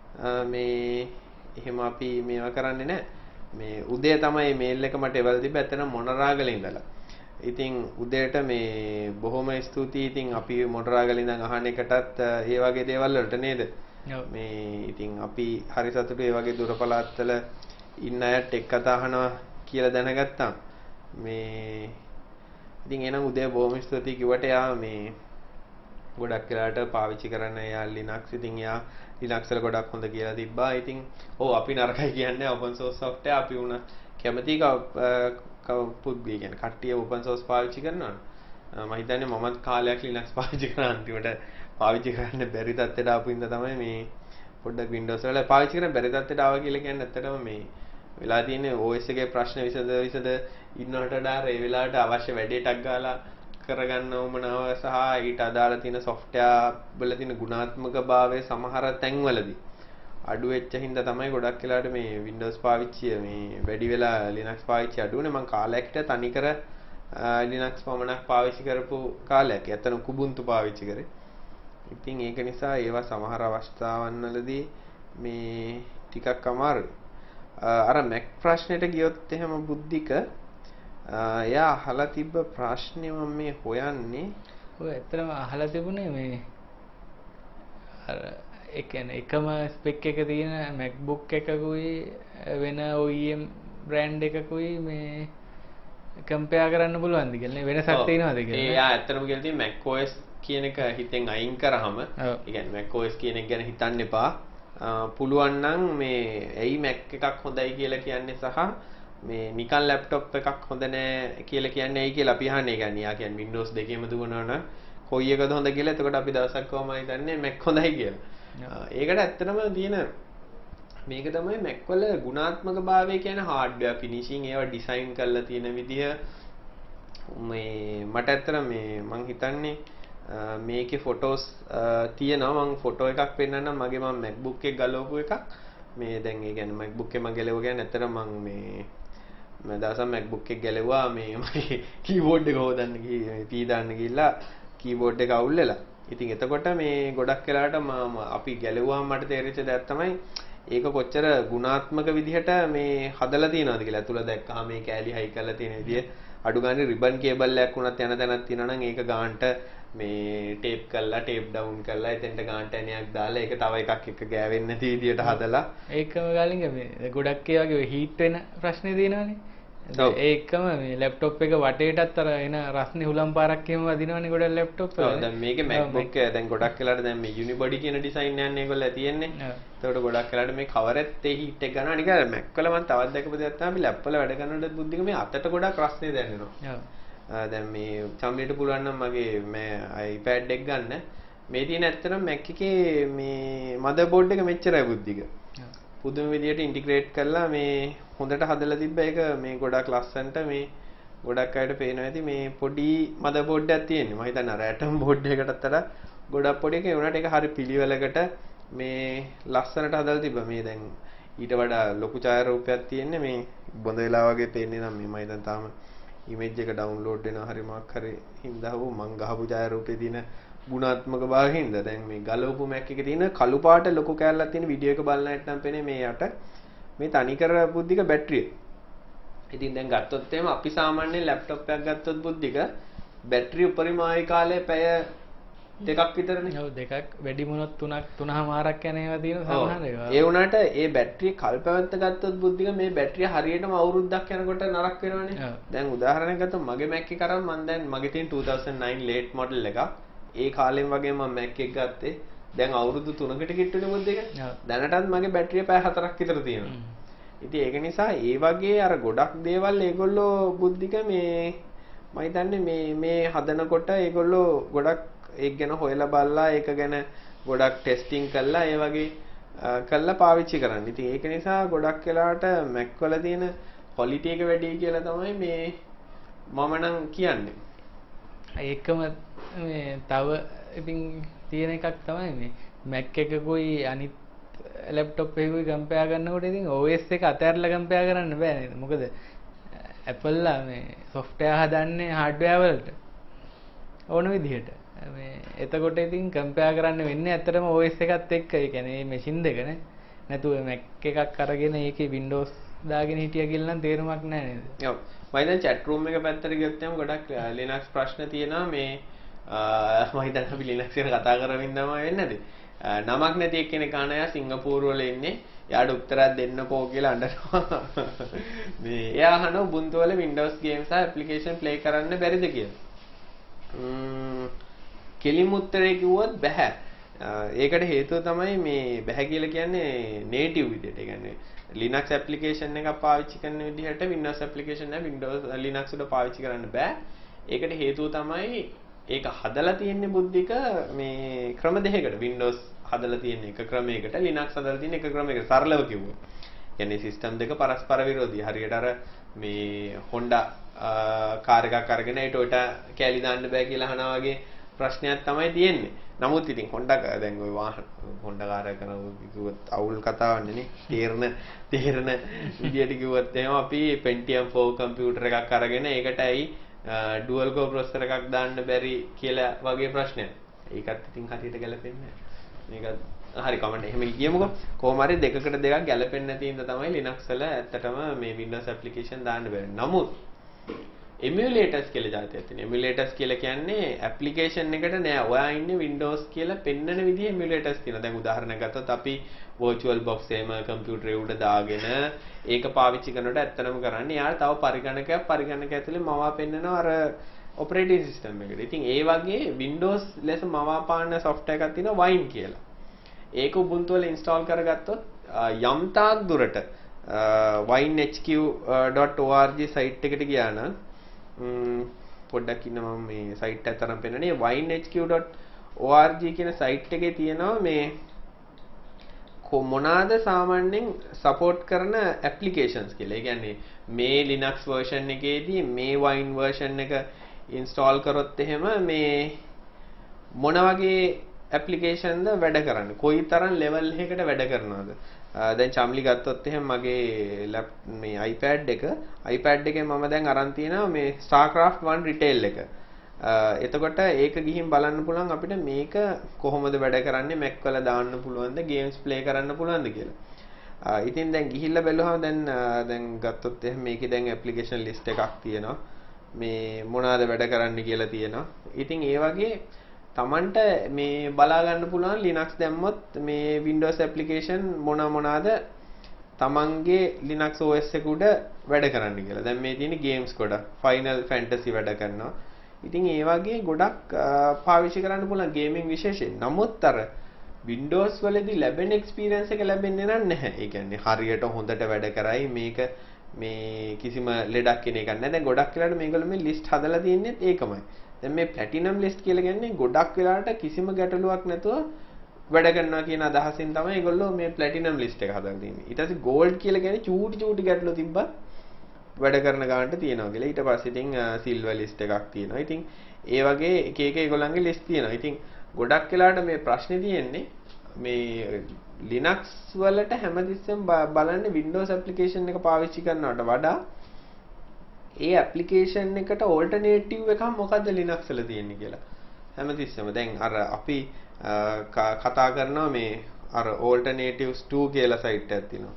මේ එහෙම අපි මේවා කරන්නේ නැහැ. මේ උදේ තමයි මේල් එක මට එවලා තිබ්බ ඇත්තටම මොනරාගල ඉඳලා. ඉතින් උදේට මේ බොහොම ස්තුතියි. ඉතින් අපි මොනරාගල ඉඳන් අහන එකටත් ඒ වගේ දේවල් වලට නේද? මේ ඉතින් අපි හරි සතුටුයි ඒ වගේ දුර පළාත්වල ඉන්න අය ටෙක් කතා අහනවා කියලා දැනගත්තා. මේ ඉතින් එහෙනම් උදේ බොහොම ස්තුතියි කිව්වට යා මේ ගොඩක් වෙලාට පාවිච්චි කරන යා Linux ඉතින් යා Linux වල ගොඩක් හොඳ කියලා තිබ්බා. ඉතින් ඔව් අපි නරකයි කියන්නේ open source software අපි උන කැමති පුද්ගලයන් කියන්නේ කට්ටිය open source පාවිච්චි කරනවා. මම හිතන්නේ මමත් කාලයක් Linux පාවිච්චි කරා අන්තිමට පාවිච්චි කරන්න බැරි තත්ත්වයට ආපු ඉඳ තමයි මේ පොඩ්ඩක් Windows වල පාවිච්චි කරන්න බැරි තත්ත්වයට ආවා කියලා කියන්නේ ඇත්තටම මේ වෙලා තියෙන්නේ OS එකේ ප්‍රශ්න විසඳ ඉන්නවට වඩා ඒ වෙලාවට අවශ්‍ය වැඩේටක් ගාලා කරගන්න උමනාව සහ ඊට අදාළ තියෙන software වල තියෙන ගුණාත්මකභාවය සමහර තැන්වලදී අඩු වෙච්ච හින්දා තමයි ගොඩක් වෙලාවට මේ Windows පාවිච්චිය මේ වැඩි වෙලා Linux පාවිච්චිය අඩු වෙන්නේ. මම කාලයකට තනිකර Linux පමණක් පාවිච්චි කරපු කාලයක්. ඇත්තටම Kubuntu පාවිච්චි කරේ. ඉතින් ඒක නිසා ඒවා සමහර අවස්ථාවන් වලදී මේ ටිකක් අමාරුයි. අර Mac ප්‍රශ්නෙට ගියොත් එහෙම බුද්ධික එයා අහලා තිබ්බ ප්‍රශ්නේ මම මේ හොයන්නේ. ඔය ඇත්තටම අහලා තිබුණේ මේ අර ඒ කියන්නේ එකම ස්පෙක් එක තියෙන MacBook එකකුයි වෙන OEM brand එකකුයි මේ කම්පෙයාර් කරන්න පුළුවන්ද කියලා වෙනසක් තියෙනවද කියලා. එයා ඇත්තටම කියලා තියෙන්නේ Mac OS කියන එක හිතෙන් අයින් කරාම ඒ කියන්නේ Mac OS කියන එක ගැන හිතන්න එපා. පුළුවන් නම් මේ ඇයි Mac එකක් හොඳයි කියලා කියන්නේ සහ මේ නිකන් ලැප්ටොප් එකක් හොඳ නෑ කියලා කියන්නේ ඇයි කියලා අපි අහන්නේ. يعني යා කියන්නේ Windows දෙකේම දුවනවා නම් කොයි එකද හොඳ කියලා. එතකොට අපි දවසක් කොහොම හිතන්නේ Mac හොඳයි කියලා. ඒකට ඇත්තටම තියෙන මේක තමයි Mac වල ගුණාත්මක භාවය කියන්නේ hardware finishing ඒවා ඩිසයින් කරලා තියෙන විදිහ මේ මට ඇත්තට මේ මං හිතන්නේ මේකේ ෆොටෝස් තියෙනවා. මං ෆොටෝ එකක් පෙන්නන්නම් මගේ මම MacBook එක ගලවපු එකක්. මේ දැන් ඒ කියන්නේ MacBook එක මම ගලව ගන්න ඇත්තට මං මේ මම දවසක් MacBook එක ගැලෙවුවා මේ මගේ keyboard එක හොදන්න පී දාන්න ගිහිල්ලා keyboard එක අවුල් වෙලා. ඉතින් එතකොට මේ ගොඩක් වෙලාවට මම අපි ගැලෙවුවාම මට තේරිච්ච දෙයක් තමයි ඒක කොච්චර ගුණාත්මක විදිහට මේ හදලා තියෙනවද කියලා. අතුල දැක්කහම මේ කෑලි හයි කරලා තියෙන විදිය අඩු ගානේ රිබන් කේබල් එකක් වුණත් යන තැනක් තියෙනවා නම් ඒක ගානට මේ ටේප් කරලා ටේප් ඩවුන් කරලා එතෙන්ට ගානට එනයක් දාලා ඒක තව එකක් එක ගෑවෙන්නේ නැති විදියට හදලා ඒකම ගාලින්ග මේ ගොඩක් ඒ වගේ හීට් වෙන ප්‍රශ්නේ තියෙනවනේ. ඒකම මේ ලැප්ටොප් එක වටේටත් අර එන රස්නේ හුලම් පාරක් එහෙම වදිනවනේ ගොඩක් ලැප්ටොප් වල. දැන් මේකේ MacBook එක දැන් ගොඩක් වෙලාට දැන් මේ unibody කියන ඩිසයින් යන්නේ ඒගොල්ලෝ තියෙන්නේ. ඒකට ගොඩක් වෙලාට මේ කවර් එකේ හීට් එක ගන්නවා නිකන් Mac වල මම තවත් දැකපු දෙයක් තමයි ලැප් වල වැඩ කරනකොට බුද්ධික මේ අතට ගොඩක් රස්නේ දැනෙනවා. දැන් මේ චම්ලිට පුළුවන් නම් මගේ මේ iPad එක ගන්න. මේ තියෙන ඇත්තටම Mac එකේ මේ motherboard එක මෙච්චරයි බුද්ධික. පුදුම විදියට ඉන්ටිග්‍රේට් කරලා මේ හොඳට හදලා තිබ්බ එක මේ ගොඩක් ලස්සනට මේ ගොඩක් අයට පේනවා ඇති මේ පොඩි motherboard එකක් තියෙන්නේ. මම හිතන්නේ අර atom board එකකටත් වඩා ගොඩක් පොඩි එකේ වුණාට ඒක හරි පිළිවෙලකට මේ ලස්සනට හදලා තිබ්බා. මේ දැන් ඊට වඩා ලොකු ඡායාරූපයක් තියෙන්නේ මේ බොඳ වෙලා වගේ පේන්නේ නම් මේ මම හිතන් තාම ඉමේජ් එක ඩවුන්ලෝඩ් වෙනවා හරි මොකක් හරි හින්දා හෝ මං ගහපු ඡායාරූපේ තියෙන ගුණාත්මක භාවය හින්දා දැන් මේ ගලවපු Mac එකේ තියෙන කළු පාට ලොකු කැලලක් තියෙන වීඩියෝ එක බලන ඇත්තම් පේන්නේ මේ යට මේ තනිකර බුද්ධික බැටරිය. ඉතින් දැන් ගත්තොත් එහෙම අපි සාමාන්‍ය ලැප්ටොප් එකක් ගත්තොත් බුද්ධික බැටරිය උපරිම ආයු කාලය පැය දෙකක් විතරනේ. ඔව් දෙකක් වැඩි මොනොත් 3මාරක් යන ඒවා තියෙන සමහර ඒවා. ඒ වුණාට ඒ බැටරිය කල්පවත්ත ගත්තොත් බුද්ධික මේ බැටරිය හරියටම අවුරුද්දක් යනකොට නරක වෙනවනේ. දැන් උදාහරණයක් ගත්තොත් මගේ Mac එක අරන් මම දැන් මගේ තියෙන 2009 late model එකක්. ඒ කාලෙම වගේ මම Mac එක ගත්තේ. දැන් අවුරුදු 3කට කිට්ටුනේ බුද්ධික. දැනටත් මගේ බැටරිය පැය 4ක් විතර තියෙනවා. ඉතින් ඒක නිසා ඒ වගේ අර ගොඩක් දේවල් ඒගොල්ලෝ බුද්ධික මේ මම හිතන්නේ මේ හදනකොට ඒගොල්ලෝ ගොඩක් ඒක ගැන හොයලා බලලා ඒක ගැන ගොඩක් ටෙස්ටිං කරලා ඒ වගේ කරලා පාවිච්චි කරන්න. ඉතින් ඒක නිසා ගොඩක් වෙලාවට Mac වල තියෙන quality එක වැඩි කියලා තමයි මේ මම නම් කියන්නේ. ඒකම මේ තව ඉතින් තියෙන එකක් තමයි මේ Mac එකකුයි අනිත් ලැප්ටොප් එකකුයි කම්පෙයාර් කරනකොට ඉතින් OS එක අතහැරලා කම්පෙයාර් කරන්න බෑ නේද? මොකද Apple ලා මේ software හදන්නේ hardware වලට ඕන විදිහට. මේ එතකොට ඉතින් කම්පෙයාර් කරන්න වෙන්නේ ඇත්තටම OS එකත් එක්ක. ඒ කියන්නේ මේ මැෂින් දෙක නේ. නැතුව Mac එකක් අරගෙන ඒකේ Windows දාගෙන හිටියා කියලා නම් තේරුමක් නැහැ නේද? ඔව්. මම දැන් chat room එක පැත්තට ගියොත් එහම ගොඩක් Linux ප්‍රශ්න තියෙනවා මේ මම හිතන්නේ අපි Linux ගැන කතා කරමින් තමයි වෙන්නේ නැති. නමක් නැති එක්කෙනෙක් අහනවා සිංගප්පූරු වල ඉන්නේ. එයාට උත්තරයක් දෙන්නකෝ කියලා අඬනවා. මේ එයා අහන Ubuntu වල Windows games සහ application play කරන්න බැරිද කියලා. කෙලිම උත්තරේ කිව්වොත් බෑ. ඒකට හේතුව තමයි මේ බෑ කියලා කියන්නේ native විදිහට. ඒ කියන්නේ Linux application එකක් පාවිච්චි කරන විදිහට Windows application එක Windows Linux වල පාවිච්චි කරන්න බෑ. ඒකට හේතුව තමයි ඒක හදලා තියෙන්නේ බුද්ධික මේ ක්‍රම දෙකකට. Windows හදලා තියෙන එක ක්‍රමයකට Linux හදලා තියෙන එක ක්‍රමයකට. සරලව කිව්වොත්. කියන්නේ සිස්ටම් දෙක පරස්පර විරෝධී. හරියට අර මේ Honda කාර් එකක් අරගෙන ඒ Toyota කැලි දාන්න බෑ කියලා අහනවා වගේ ප්‍රශ්නයක් තමයි තියෙන්නේ. නමුත් ඉතින් Honda දැන් ওই වාහන Honda කාර් එක කිව්වොත් අවුල් කතාවන්නේ නේ. තේරෙන විදියට කිව්වොත් එහෙනම් අපි Pentium 4 කම්පියුටර් එකක් අරගෙන ඒකට ඇයි dual core processor එකක් දාන්න බැරි කියලා වගේ ප්‍රශ්නයක්. ඒකත් ඉතින් හරියට ගැලපෙන්නේ නැහැ. මේක හරි කමෙන්ට් එහෙම කියමුකෝ. කොහොම හරි දෙකකට දෙකක් ගැලපෙන්නේ නැති ඉඳ තමයි Linux වල ඇත්තටම මේ Windows application දාන්න බැරි. නමුත් emulators කියලා જાතියක් තියෙනවා. emulators කියලා කියන්නේ application එකට නෑ. ඔයා ඉන්නේ Windows කියලා පෙන්නන විදිහේ emulators තියෙනවා. දැන් උදාහරණයක් ගත්තොත් අපි virtual box එකම කම්පියුටරේ උඩ දාගෙන ඒක පාවිච්චි කරනකොට ඇත්තටම කරන්නේ යාර තව පරිගණකයක් ඇතුලේ මවා පෙන්නනවා අර operating system එකට. ඉතින් ඒ වගේ Windows ලෙස මවා පාන software එකක් තියෙනවා Wine කියලා. ඒක Ubuntu වල install කරගත්තොත් යම් තාක් දුරට winehq.org site එකට ගියා නම් පොඩ්ඩක් ඉන්න මම මේ site එක තරම් පෙන්නන්නේ winehq.org කියන site එකේ තියෙනවා මේ මොනවාද සාමාන්‍යයෙන් support කරන applications කියලා. ඒ කියන්නේ මේ Linux version එකේදී මේ Wine version එක install කරොත් එහෙම මේ මොන වගේ ඇප්ලිකේෂන්ද වැඩ කරන්නේ කොයිතරම් ලෙවල් එකකට වැඩ කරනවද දැන් චම්ලි ගත්තොත් එහෙනම් මගේ මේ iPad එකේ මම දැන් අරන් තියෙනවා මේ StarCraft 1 retail එක එතකොට ඒක ගිහින් බලන්න පුළුවන් අපිට මේක කොහොමද වැඩ කරන්නේ Mac වල දාන්න පුළුවන්ද games play කරන්න පුළුවන්ද කියලා ඉතින් දැන් ගිහිල්ලා බැලුවම දැන් ගත්තොත් එහෙනම් මේකේ දැන් application list එකක් තියෙනවා මේ මොනවාද වැඩ කරන්න කියලා තියෙනවා ඉතින් ඒ වගේ තමන්ට මේ බලා ගන්න පුළුවන් Linux දැම්මොත් මේ Windows application මොනවාද තමන්ගේ Linux OS එක උඩ වැඩ කරන්න කියලා. දැන් මේ තියෙන games ගොඩක් Final Fantasy වැඩ කරනවා. ඉතින් ඒ වගේ ගොඩක් පාවිච්චි කරන්න පුළුවන් gaming විශේෂයෙන්. නමුත් අර Windows වලදී ලැබෙන experience එක ලැබෙන්නේ නැහැ. ඒ කියන්නේ හරියට හොඳට වැඩ කරයි මේක මේ කිසිම ලෙඩක් කෙන එකක් නැහැ. දැන් ගොඩක් වෙලාවට මේගොල්ලෝ මේ list හදලා තියන්නේ ඒකමයි. දැන් මේ platinum list කියලා කියන්නේ ගොඩක් වෙලාවට කිසිම ගැටලුවක් නැතුව වැඩ කරනවා කියන අදහසින් තමයි ඒගොල්ලෝ මේ platinum list එක හදලා තින්නේ. ඊට පස්සේ gold කියලා කියන්නේ චූටි ගැටලු තිබ්බත් වැඩ කරන ගානට තියෙනවා කියලා. ඊට පස්සේ ඉතින් silver list එකක් තියෙනවා. ඉතින් ඒ වගේ එක ඒගොල්ලන්ගේ list තියෙනවා. ඉතින් ගොඩක් වෙලාවට මේ ප්‍රශ්නේ තියෙන්නේ මේ Linux වලට හැමතිස්සෙම බලන්නේ Windows application එක පාවිච්චි කරනවට වඩා ඒ application එකට alternative එකක් මොකද්ද Linux වල තියෙන්නේ කියලා. හැමතිස්සෙම දැන් අර අපි කතා කරනවා මේ අර alternatives 2 කියලා site එකක් තියෙනවා.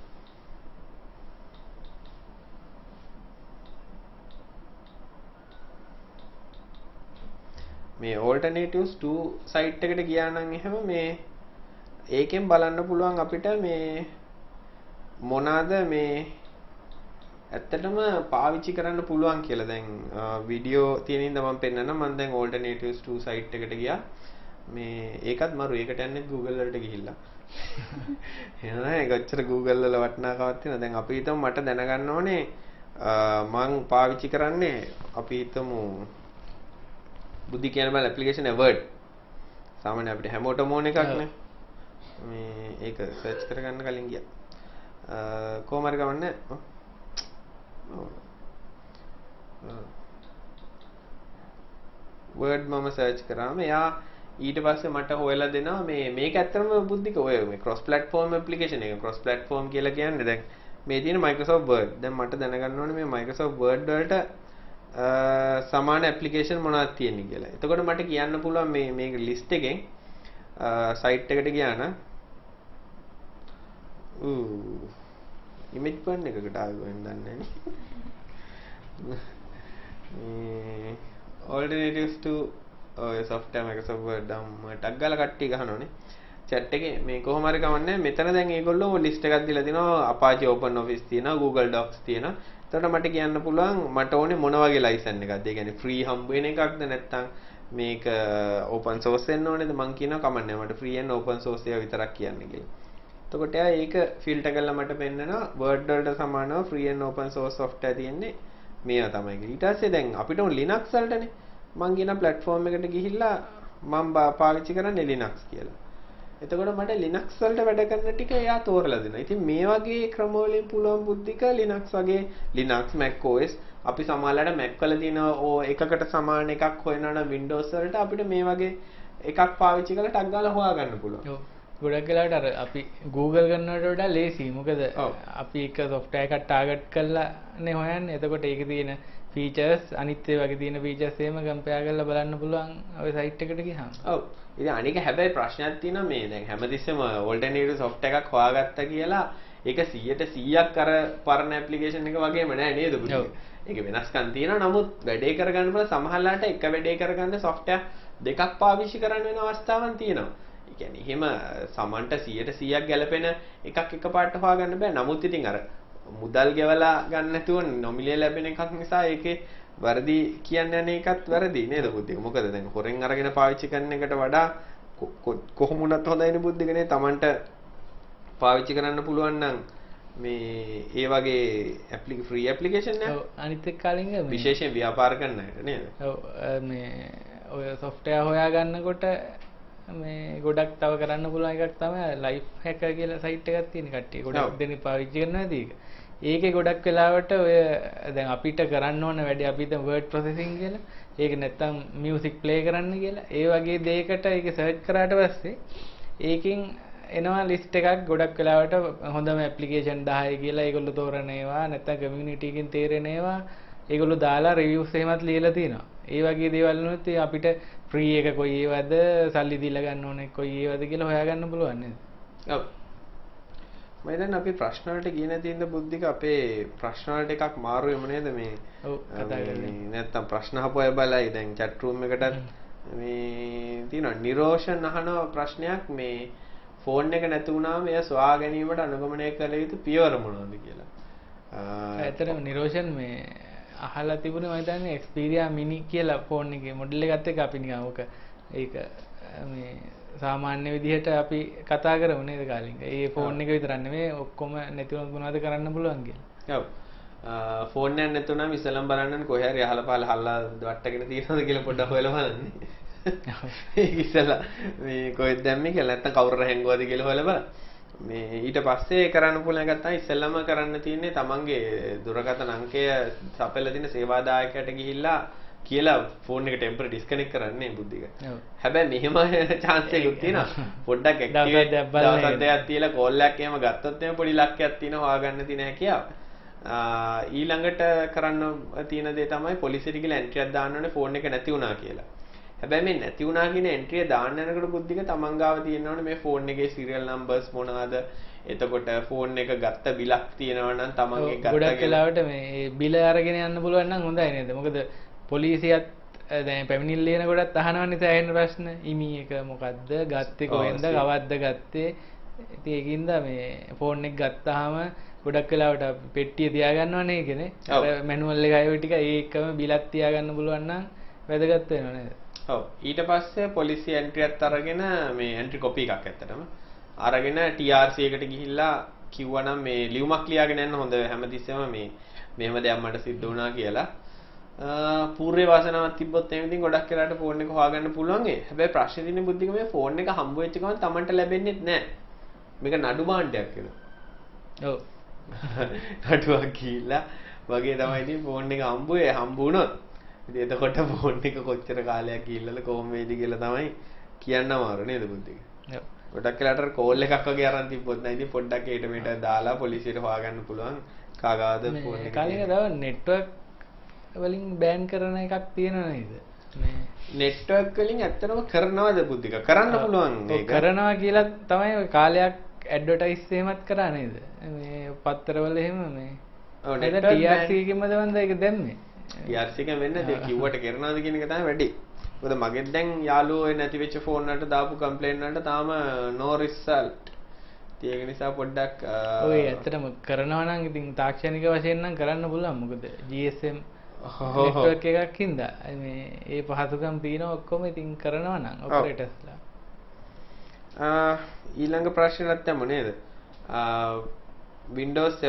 මේ alternatives 2 site එකට ගියා නම් එහෙම මේ ඒකෙන් බලන්න පුළුවන් අපිට මේ මොනවාද මේ ඇත්තටම පාවිච්චි කරන්න පුළුවන් කියලා දැන් වීඩියෝ තියෙන ඉඳන් මම පෙන්නනවා මම දැන් alternatives 2 site එකට ගියා මේ ඒකත් මරු ඒකට යන්නේ Google වලට ගිහිල්ලා එහෙනම් ඒක ඇත්තට Google වල වටිනාකමක් තියෙනවා දැන් අපි හිතමු මට දැනගන්න ඕනේ මම පාවිච්චි කරන්නේ අපි හිතමු බුද්ධි කියන බල application word සාමාන්‍ය අපිට හැමෝටම ඕන එකක් නේ මේ ඒක සර්ච් කරගන්න කලින් ගියා කොහොම හරි ගමන්නේ word මම සර්ච් කරාම එයා ඊට පස්සේ මට හොයලා දෙනවා මේක ඇත්තටම බුද්ධික ඔය මේ cross platform application එක cross platform කියලා කියන්නේ දැන් මේ තියෙන Microsoft Word දැන් මට දැනගන්න ඕනේ මේ Microsoft Word වලට සමාන application මොනවද තියෙන්නේ කියලා. එතකොට මට කියන්න පුළුවන් මේ list එකෙන් site එකට ගියා නම් image burn එකකට ආවෙන් දන්නේ නැහැ. alternatives to software Microsoft Word ටක් ගාලා කට්ටිය ගහනෝනේ. chat එකේ මේ කොහොම හරි කමන්නේ මෙතන දැන් ඒගොල්ලෝ list එකක් දීලා තිනවා Apache Open Office තියෙනවා Google Docs තියෙනවා. එතකොට මට කියන්න පුළුවන් මට ඕනේ මොන වගේ license එකක්ද? ඒ කියන්නේ free හම්බ වෙන එකක්ද නැත්නම් මේක open source වෙන්න ඕනේද? මං කියනවා කමන්නේ මට free and open source ඒවා විතරක් කියන්නේ කියලා. එතකොට එයා ඒක ෆිල්ටර් කරලා මට පෙන්නනවා Word වලට සමානව free and open source software තියෙන්නේ මේවා තමයි කියලා. ඊට පස්සේ දැන් අපිට ඕන Linux වලටනේ. මං කියන platform එකට ගිහිල්ලා මම පාවිච්චි කරන්නේ Linux කියලා. එතකොට මට Linux වලට වැඩ කරන ටික එයා තෝරලා දෙනවා. ඉතින් මේ වගේ ක්‍රම වලින් පුළුවන් බුද්ධික Linux වගේ Linux Mac OS අපි සමහරවිට Mac වල තියෙන එකකට සමාන එකක් හොයනවා නම් Windows වලට අපිට මේ වගේ එකක් පාවිච්චි කරලා ටක් ගාලා හොයාගන්න පුළුවන්. ඔව්. ගොඩක් වෙලාවට අර අපි Google කරනවට වඩා ලේසි. මොකද අපි එක software එකක් target කරලා නේ හොයන්නේ. එතකොට ඒකේ තියෙන features අනිත් ඒ වගේ තියෙන features එහෙම compare කරලා බලන්න පුළුවන් ওই site එකට ගියාම. ඔව්. ඉතින් අනික හැබැයි ප්‍රශ්නයක් තියෙනවා මේ දැන් හැමතිස්සෙම alternative software එකක් හොයාගත්තා කියලා ඒක 100% අර පරණ application එක වගේම නෑ නේද පුතේ? ඒක වෙනස්කම් තියෙනවා. නමුත් වැඩේ කරගන්න බල සමහරලාට එක වැඩේ කරගන්න software දෙකක් පාවිච්චි කරන්න වෙන අවස්ථාවන් තියෙනවා. ඒ කියන්නේ එහෙම සමන්ට 100% ගැලපෙන එකක් එකපාරට හොයාගන්න බෑ. නමුත් ඉතින් අර මුදල් ගෙවලා ගන්න නැතුව නොමිලේ ලැබෙන එකක් නිසා ඒකේ වර්ධි කියන්නේ යන එකත් වැරදි නේද බුද්ධික? මොකද දැන් හොරෙන් අරගෙන පාවිච්චි කරන එකට වඩා කොහොම වුණත් හොඳයිනේ බුද්ධිකනේ. Tamanට පාවිච්චි කරන්න පුළුවන් නම් මේ ඒ වගේ free application නේ. ඔව් අනිත් එක්ක කලින් විශේෂයෙන් ව්‍යාපාර කරන අයට නේද? ඔව් මේ ඔය software හොයාගන්නකොට මේ ගොඩක් තව කරන්න පුළුවන් එකක් තමයි life hacker කියලා site එකක් තියෙන කට්ටිය. ගොඩක් දෙනෙක් පාවිච්චි කරනවා ඒක. ඒකේ ගොඩක් වෙලාවට ඔය දැන් අපිට කරන්න ඕන වැඩේ අපි හිතමු word processing කියලා. ඒක නැත්තම් මියුසික් ප්ලේ කරන්න කියලා. ඒ වගේ දෙයකට ඒක සර්ච් කරාට පස්සේ ඒකෙන් එනවා ලිස්ට් එකක් ගොඩක් වෙලාවට හොඳම ඇප්ලිකේෂන් 10 කියලා ඒගොල්ලෝ තෝරන ඒවා නැත්තම් කමියුනිටි එකෙන් තේරෙන ඒවා ඒගොල්ලෝ දාලා රිවිව්ස් එහෙමත් ලියලා තිනවා. ඒ වගේ දේවල් වලුත් අපිට ෆ්‍රී එක කොයි ඒවද සල්ලි දීලා ගන්න ඕනේ කොයි ඒවද කියලා හොයාගන්න පුළුවන් නේද? ඔව්. මම දැන් අපි ප්‍රශ්න වලට ගියේ නැති ඉඳ බුද්ධික අපේ ප්‍රශ්න වලට එකක් මාරු වෙමු නේද මේ? ඔව් කතා කරන්නේ. නැත්තම් ප්‍රශ්න අහපු අය බලයි දැන් chat room එකටත් මේ තියෙනවා නිරෝෂන් අහන ප්‍රශ්නයක් මේ ෆෝන් එක නැති වුණාම එය සොයා ගැනීමට අනුගමනය කළ යුතු පියවර මොනවද කියලා. ඇත්තටම නිරෝෂන් මේ අහලා තිබුණේ මම හිතන්නේ Xperia mini කියලා ෆෝන් එකේ මොඩල් එක ගත්ත එක අපි නිකන් ඕක ඒක මේ සාමාන්‍ය විදිහට අපි කතා කරමු නේද කාලින්ක. ඒ ෆෝන් එක විතරක් නෙමෙයි ඔක්කොම නැති වුණොත් මොනවද කරන්න පුළුවන් කියලා. ඔව්. ෆෝන් එක නැතුණාම ඉස්සලම් බලන්න කොහේ හරි අහලා පහලා හල්ලා වට්ටගෙන තියෙනවද කියලා පොඩ්ඩක් හොයලා බලන්න. ඒක ඉස්සලා මේ කොහෙද දැම්මේ කියලා නැත්තම් කවුරු රැංගුවද කියලා හොයලා බලන්න. මේ ඊට පස්සේ කරන්න පුළුවන් එකක් තමයි ඉස්සෙල්ලාම කරන්න තියෙන්නේ තමන්ගේ දුරකථන අංකය සපයලා තියෙන සේවාදායකයට ගිහිල්ලා කියලා ෆෝන් එක ටෙම්පරරි ඩිස්කනෙක්ට් කරන්නේ බුද්ධික. හැබැයි මෙහෙම chance එකක් තියෙනවා. පොඩ්ඩක් ඇක්ටිවේට් දවස් දෙකක් තියලා කෝල් එකක් එහෙම ගත්තොත් එහෙම පොඩි ලක්කයක් තියෙනවා හොයාගන්න තියෙන හැකියාව. ඊළඟට කරන්න තියෙන දේ තමයි පොලිසියට ගිහලා එන්ට්‍රියක් දාන්න ඕනේ ෆෝන් එක නැති වුණා කියලා. හැබැයි මේ නැති වුණා කියන එන්ට්‍රිය දාන්න යනකොට බුද්ධික තමන් ගාව තියෙනවනේ මේ ෆෝන් එකේ සිරියල් නම්බර්ස් මොනවාද එතකොට ෆෝන් එක ගත්ත බිලක් තියෙනවා නම් තමන්ගේ ගත්ත ගොඩක් වෙලාවට මේ බිල අරගෙන යන්න පුළුවන් නම් හොඳයි නේද? මොකද පොලිසියත් දැන් පැමිණිල්ල ලියන කොටත් අහනවනේ සෑහෙන ප්‍රශ්න. ඉමි එක මොකද්ද? ගත්තේ කොහෙන්ද? කවද්ද ගත්තේ? ඉතින් ඒකින්ද මේ ෆෝන් එක ගත්තාම ගොඩක් වෙලාවට පෙට්ටිය තියාගන්නවනේ ඒකනේ. අර මැනුවල් එක අය ටික ඒකම බිලක් තියාගන්න පුළුවන් නම් වැදගත් වෙනව නේද? ඔව් ඊට පස්සේ පොලිසිය එන්ට්‍රියක් අරගෙන මේ එන්ට්‍රි කොපි එකක් ඇත්තටම අරගෙන TRC එකට ගිහිල්ලා කිව්වනම් මේ ලියුමක් ලියාගෙන යන්න හොඳ හැමතිස්සෙම මේ මෙහෙම දෙයක් මට සිද්ධ වුණා කියලා පූර්ව වාසනාවක් තිබ්බොත් එහෙම ඉතින් ගොඩක් වෙලාට ෆෝන් එක හොයාගන්න පුළුවන් ඒ. හැබැයි ප්‍රශ්නේ තියෙන්නේ බුද්ධික මේ ෆෝන් එක හම්බ වෙච්ච ගමන් Tamanට ලැබෙන්නේ නැහැ. මේක නඩු භාණ්ඩයක් වෙනවා. ඔව්. නඩුවක් ගිහිල්ලා වගේ තමයි ඉතින් ෆෝන් එක හම්බ වුණොත් ඉතින් එතකොට ෆෝන් එක කොච්චර කාලයක් ගිහිල්ලාද කොහොම වේද කියලා තමයි කියන්න අමාරු නේද බුද්ධික. ඔව්. ගොඩක් වෙලාට කෝල් එකක් වගේ අරන් තිබ්බොත් නෑ ඉතින් පොඩ්ඩක් ඊට මෙට දාලා පොලිසියට හොයාගන්න පුළුවන් කාගාද ෆෝන් එක. කාලික දව නෙට්වර්ක් වලින් බෑන් කරන එකක් තියෙනව නේද? මේ නෙට්වර්ක් වලින් ඇත්තටම කරනවද බුද්ධික? කරන්න පුළුවන් ඒක. කරනවා කියලා තමයි ඔය කාලයක් ඇඩ්වර්ටයිස් එහෙමත් කරා නේද? මේ පත්තරවල එහෙම මේ ඔව් නෙට්වර්ක් TRC එකෙන්ම දවන්ද ඒක දැම්මේ. TRC එකෙන් වෙන්නේ දෙක කිව්වට කරනවද කියන එක තමයි වැඩි. මොකද මගෙත් දැන් යාළුවෝ නැති වෙච්ච ෆෝන් වලට දාපු කම්ප්ලේන්ට් වලට තාම no result. ඒක නිසා පොඩ්ඩක් ඔය ඇත්තටම කරනවා නම් ඉතින් තාක්ෂණික වශයෙන් නම් කරන්න පුළුවන්. මොකද GSM නෙට්වර්ක් එකක් හින්දා මේ ඒ පහසුකම් තියෙනවා ඔක්කොම ඉතින් කරනවා නම් ඔපරේටර්ස්ලා. ඊළඟ ප්‍රශ්නයක් තමයි නේද? Windows 7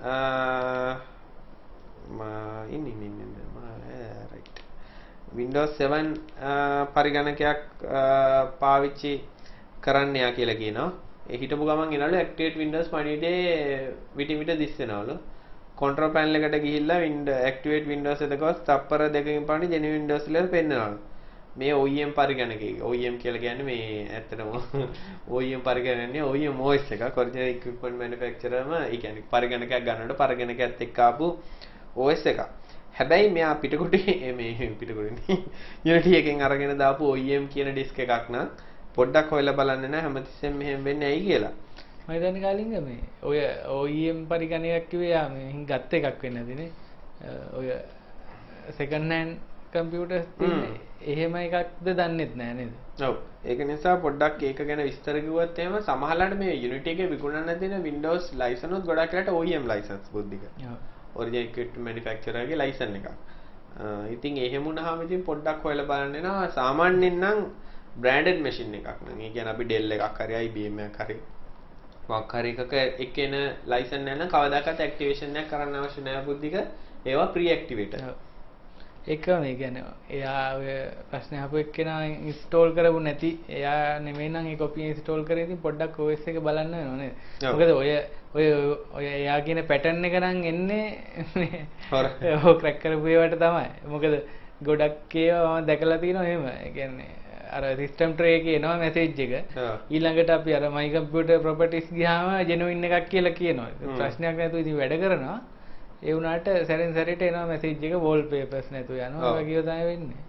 right. Windows 7 පරිගණකයක් පාවිච්චි කරන්න යා කියලා කියනවා. ඒ හිටපු ගමන් එනවලු Activate Windows පණිවිඩේ විටින් දිස් වෙනවලු. control panel එකට ගිහිල්ලා Activate Windows එතකොට තප්පර දෙකකින් පමණ genuine Windows කියලා පෙන්නනවලු. මේ OEM පරිගණකයක OEM කියලා කියන්නේ මේ ඇත්තටම OEM පරිගණකනේ OEM OS එකක් original equipment manufacturer ඒ කියන්නේ පරිගණකයක් ගන්නකොට පරිගණකයත් එක්ක ආපු OS එකක්. හැබැයි මෙයා පිටකොටේ මේ පිටකොටේ Unity එකෙන් අරගෙන දාපු OEM කියන ඩිස්ක් එකක් නම් පොඩ්ඩක් හොයලා බලන්න නෑ හැමතිස්සෙම මෙහෙම වෙන්නේ ඇයි කියලා. මම දන්නේ කාලින්ග මේ ඔය OEM පරිගණකයක් කිව්වේ යා මේ ගත්ත එකක් වෙන්නේ නැතිනේ. ඔය second hand computers තියෙන්නේ එහෙම එකක්ද දන්නෙත් නෑ නේද? ඔව්. ඒක නිසා පොඩ්ඩක් ඒක ගැන විස්තර කිව්වොත් එහෙම සමහරවිට මේ Unity එකේ විකුණන්න තියෙන Windows license උත් ගොඩක් වෙලාට OEM license බුද්ධික. ඔව්. Original equipment manufacturer ගේ license එකක්. ඉතින් එහෙම වුණාම ඉතින් පොඩ්ඩක් හොයලා බලන්න වෙනවා. සාමාන්‍යයෙන් නම් branded machine එකක් නම්. ඒ කියන්නේ අපි Dell එකක් හරි IBM එකක් හරි මොකක් හරි එකක එක්කෙන license නැහැ නම් කවදාකවත් activation එකක් කරන්න අවශ්‍ය නැහැ බුද්ධික. ඒවා pre-activated. ඒකම ඒ කියන්නේ එයා ඔය ප්‍රශ්නේ අහපු එක්කෙනා ඉන්ස්ටෝල් කරපු නැති එයා නෙමෙයි නම් ඒ කොපිය ඉන්ස්ටෝල් කරේ ඉතින් පොඩ්ඩක් OS එක බලන්න වෙනවා නේද? මොකද ඔය එයා කියන පැටර්න් එක නම් එන්නේ ඔය ක්‍රැක් කරපු ඒවට තමයි. මොකද ගොඩක් ඒවා මම දැකලා තියෙනවා එහෙම. ඒ කියන්නේ අර සිස්ටම් ට්‍රේ එකේ එනවා මැසේජ් එක. ඊළඟට අපි අර my computer properties ගියාම genuine එකක් කියලා කියනවා. ප්‍රශ්නයක් නැතුව ඉතින් වැඩ කරනවා. ඒ වුණාට සැරෙන් සැරේට එනවා මැසේජ් එක wallpapers නැතුව යනවා. ඒ වගේ තමයි වෙන්නේ.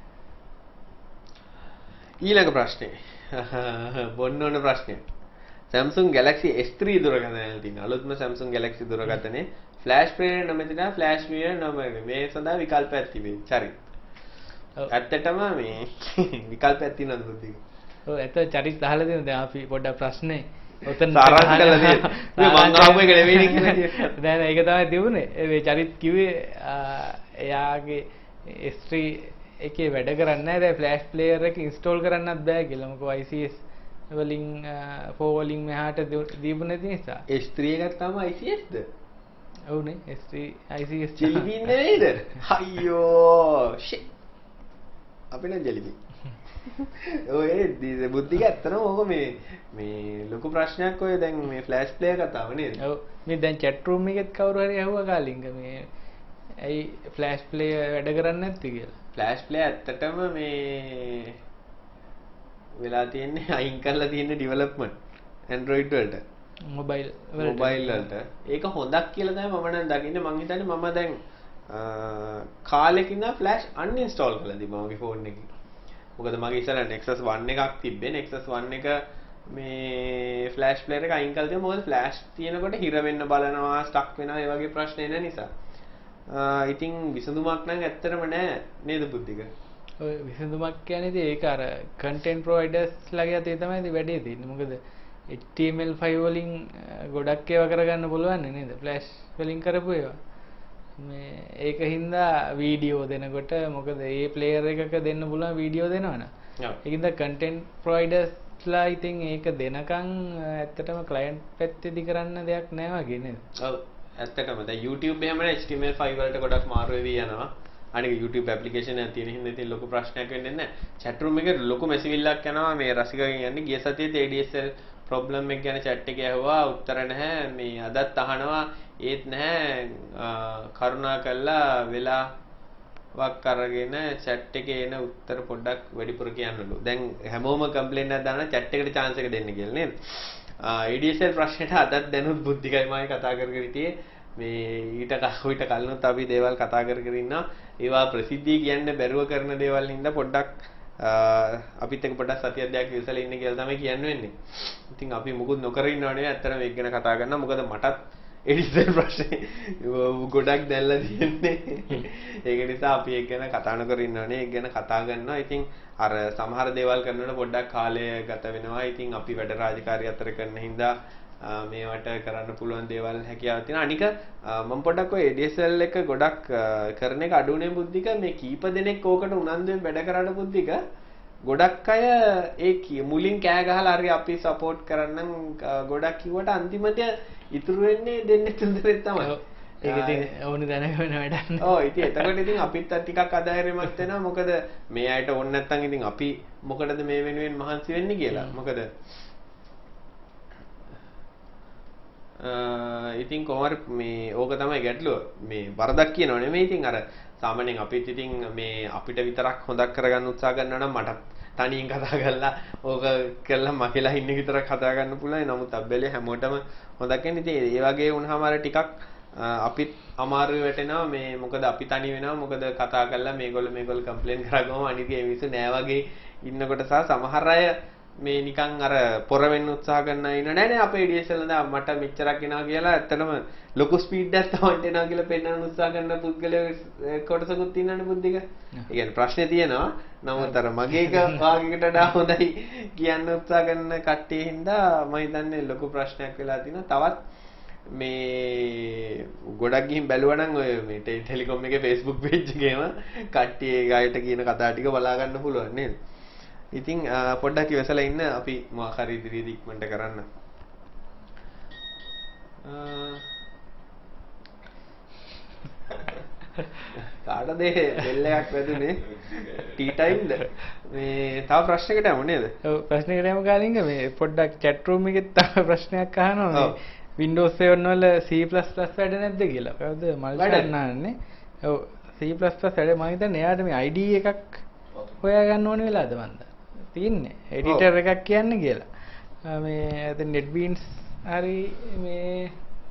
ඊළඟ ප්‍රශ්නේ. බොන්න ඕන ප්‍රශ්නේ. Samsung Galaxy S3 දුරකථනය තියෙනවා. අලුත්ම Samsung Galaxy දුරකථනයේ ෆ්ලෑෂ් ප්ලේයර් නොමැති නම් ෆ්ලෑෂ් මිරර් නොමැති. මේ සඳහා විකල්පයක් තිබේ. චරිත. ඇත්තටම මේ විකල්පයක් තියෙනවද බුද්ධික? ඔව් ඇත්ත චරිත අහලා තියෙනවා. දැන් අපි පොඩ්ඩක් ප්‍රශ්නේ ඔතන සාරාංශ කරලා තියෙනවා. මම ආපු එක නෙවෙයි කියලා කියනවා. නෑ නෑ ඒක තමයි තිබුණේ. මේ චරිත කිව්වේ එයාගේ S3 එකේ වැඩ කරන්නේ නැහැ. දැන් ෆ්ලෑෂ් ප්ලේයර් එක ඉන්ස්ටෝල් කරන්නත් බෑ කියලා. මොකද ICS වලින් 4 වලින් මෙහාට දීපු නැති නිසා. S3 එකක් තමයි ICSද? ඔව්නේ S3 ICS ජෙලිබින් නෙවෙයිද? අයියෝ shit. අපි නම් ජෙලිබින්. ඔය බුද්ධික ඇත්තටම ඕක මේ ලොකු ප්‍රශ්නයක් ඔය දැන් මේ ෆ්ලෑෂ් ප්ලේයර් කතාව නේද? ඔව් මේ දැන් chat room එකෙත් කවුරු හරි අහුවා කාලින්ග මේ ඇයි ෆ්ලෑෂ් ප්ලේයර් වැඩ කරන්නේ නැත්තේ කියලා. ෆ්ලෑෂ් ප්ලේයර් ඇත්තටම මේ වෙලා තියෙන්නේ අයින් කරලා තියෙන ඩෙවලොප්මන්ට් Android වලට මොබයිල් වලට ඒක හොඳක් කියලා තමයි මම නම් දකින්නේ. මං හිතන්නේ මම දැන් කාලෙකින් ඉඳලා ෆ්ලෑෂ් අන්ඉන්ස්ටෝල් කරලා තිබ්බා මගේ ෆෝන් එකේ. මොකද මගේ ඉස්සරහ Nexus 1 එකක් තිබ්බේ. Nexus 1 එක මේ ෆ්ලෑෂ් ප්ලේයර් එක අයින් කරලා තිබ්බා. මොකද ෆ්ලෑෂ් තියෙනකොට හිර වෙන්න බලනවා, ස්ටක් වෙනවා, ඒ වගේ ප්‍රශ්න එන නිසා. ඉතින් විසඳුමක් නම් ඇත්තටම නැහැ නේද බුද්ධික? ඔය විසඳුමක් කියන්නේ ඉතින් ඒක අර content providers ලගේ අතේ තමයි ඉතින් වැඩේ තියෙන්නේ. මොකද HTML5 වලින් ගොඩක් ඒවා කරගන්න පුළුවන් නේද? ෆ්ලෑෂ් වලින් කරපු ඒවා. මේ ඒක හින්දා වීඩියෝ දෙනකොට මොකද මේ ප්ලේයර් එකක දෙන්න පුළුවන් වීඩියෝ දෙනවනේ. ඒකින්ද content providers ලා ඉතින් ඒක දෙනකන් ඇත්තටම client පැත්තේදී කරන්න දෙයක් නැහැ වගේ නේද? ඔව් ඇත්තටම දැන් YouTube එහෙමනේ HTML5 වලට ගොඩක් මාරු වෙවි යනවා. අනික YouTube application එකක් තියෙන හින්දා ඉතින් ලොකු ප්‍රශ්නයක් වෙන්නේ නැහැ. chat room එකේ ලොකු මැසිවිල්ලක් යනවා මේ රසිකගෙන් යන්නේ. ගිය සතියේ ADSL problem එක ගැන chat එකේ ඇහුවා උත්තර නැහැ. මේ අදත් අහනවා ඒත් නැහැ. කරුණා කළා වෙලාවක් අරගෙන chat එකේ එන උත්තර පොඩ්ඩක් වැඩිපුර කියන්නලු. දැන් හැමෝම complaint එකක් දානවා chat එකට chance එක දෙන්න කියලා නේද? ADSL ප්‍රශ්නෙට අදත් දැනුත් බුද්ධිකයි මම කතා කර කර හිටියේ. මේ ඊට කලිනුත් අපි දේවල් කතා කර කර ඉන්නවා. ඒවා ප්‍රසිද්ධිය කියන්න බැරුව කරන දේවල් හින්දා පොඩ්ඩක් අපිත් එක්ක පොඩ්ඩක් සතියක් දෙකක් ඉවසලා ඉන්න කියලා තමයි කියන්න වෙන්නේ. ඉතින් අපි මුකුත් නොකර ඉන්නව නෙවෙයි ඇත්තටම මේක ගැන කතා කරනවා. මොකද මටත් එඩිසල් ප්‍රශ්නේ ගොඩක් දැල්ලා තියෙන්නේ. ඒක නිසා අපි ඒක ගැන කතා නොකර ඉන්නවනේ. ඒක ගැන කතා කරනවා. ඉතින් අර සමහර දේවල් කරනකොට පොඩ්ඩක් කාලය ගත වෙනවා. ඉතින් අපි වැඩ රාජකාරී අතර කරන හින්දා මේවට කරන්න පුළුවන් දේවල් හැකියාවක් තියෙනවා. අනික මම පොඩ්ඩක් ඔය ADSL එක ගොඩක් කරන එක අඩුනේ බුද්ධික මේ කීප දෙනෙක් ඕකට උනන්දුවෙන් වැඩ කරාට බුද්ධික ගොඩක් අය ඒ මුලින් කෑ ගහලා හරි අපි සපෝට් කරන්නම් ගොඩක් කිව්වට අන්තිමට ඉතුරු වෙන්නේ දෙන්නේ තුන් දෙනෙක් තමයි. ඒක ඉතින් ඕනි දැනගෙන වැඩක් නෑ. ඔව් ඉතින් එතකොට ඉතින් අපිත් ටිකක් අධෛර්යමත් වෙනවා. මොකද මේ අයට ඕන නැත්තම් ඉතින් අපි මොකටද මේ වෙනුවෙන් මහන්සි වෙන්නේ කියලා. මොකද ඉතින් කොහොමද මේ ඕක තමයි ගැටලුව. මේ වරදක් කියනව නෙමෙයි. ඉතින් අර සාමාන්‍යයෙන් අපිත් ඉතින් මේ අපිට විතරක් හොදක් කරගන්න උත්සාහ කරනවා නම් මට තනියෙන් කතා කරලා ඕක කරලා මගේලා ඉන්න විතරක් කතා ගන්න පුළුවන්. නමුත් අබ්බැලේ හැමෝටම හොදක් වෙන. ඉතින් ඒ වගේ වුණාම අර ටිකක් අපිත් අමාරු වෙටෙනවා. මේ මොකද අපි තනි වෙනවා. මොකද කතා කරලා මේගොල්ලෝ කම්ප්ලේන් කරගම අනිත් ඒ මිනිස්සු නෑ වගේ ඉන්නකොට සහ සමහර අය මේ නිකන් අර පොර වෙන්න උත්සාහ කරන අය ඉන්න නෑ අපේ ADSL නේද මට මෙච්චරක් එනවා කියලා ඇත්තටම ලොකු ස්පීඩ් එකක් තමයි එනවා කියලා පෙන්වන්න උත්සාහ කරන පුද්ගලයෝ කොටසකුත් ඉන්නනේ බුද්ධික. ඒ කියන්නේ ප්‍රශ්නේ තියෙනවා. නමුත් අර මගේ එක වාගේකට වඩා හොඳයි කියන්න උත්සාහ කරන කට්ටිය හින්දා මම හිතන්නේ ලොකු ප්‍රශ්නයක් වෙලා තිනවා. තවත් මේ ගොඩක් ගිහින් බැලුවා නම් ඔය මේ ටෙලිකොම් එකේ Facebook page එකේම කට්ටිය ඒ ගායට කියන කතා ටික බලා ගන්න පුළුවන් නේද? ඉතින් පොඩ්ඩක් ඉවසලා ඉන්න අපි මොකක් හරි ඉදිරියේදී ඉක්මනට කරන්න. කාටද බෙල් එකක් වැදුනේ? ටී ටයිම්ද? මේ තව ප්‍රශ්නයකට යමු නේද? ඔව් ප්‍රශ්නයකට යමු කාලින්ග මේ පොඩ්ඩක් chat room එකෙත් තව ප්‍රශ්නයක් අහනවා. Windows 7 වල C++ වැඩ නැද්ද කියලා. කවුද මල්ටන් අහන්නේ? ඔව් C++ C++ වැඩ මම හිතන්නේ එයාට මේ ID එකක් හොයා ගන්න ඕනේ වෙලාද මන්ද තියන්නේ එඩිටර් එකක් කියන්නේ කියලා මේ දැන් NetBeans හරි මේ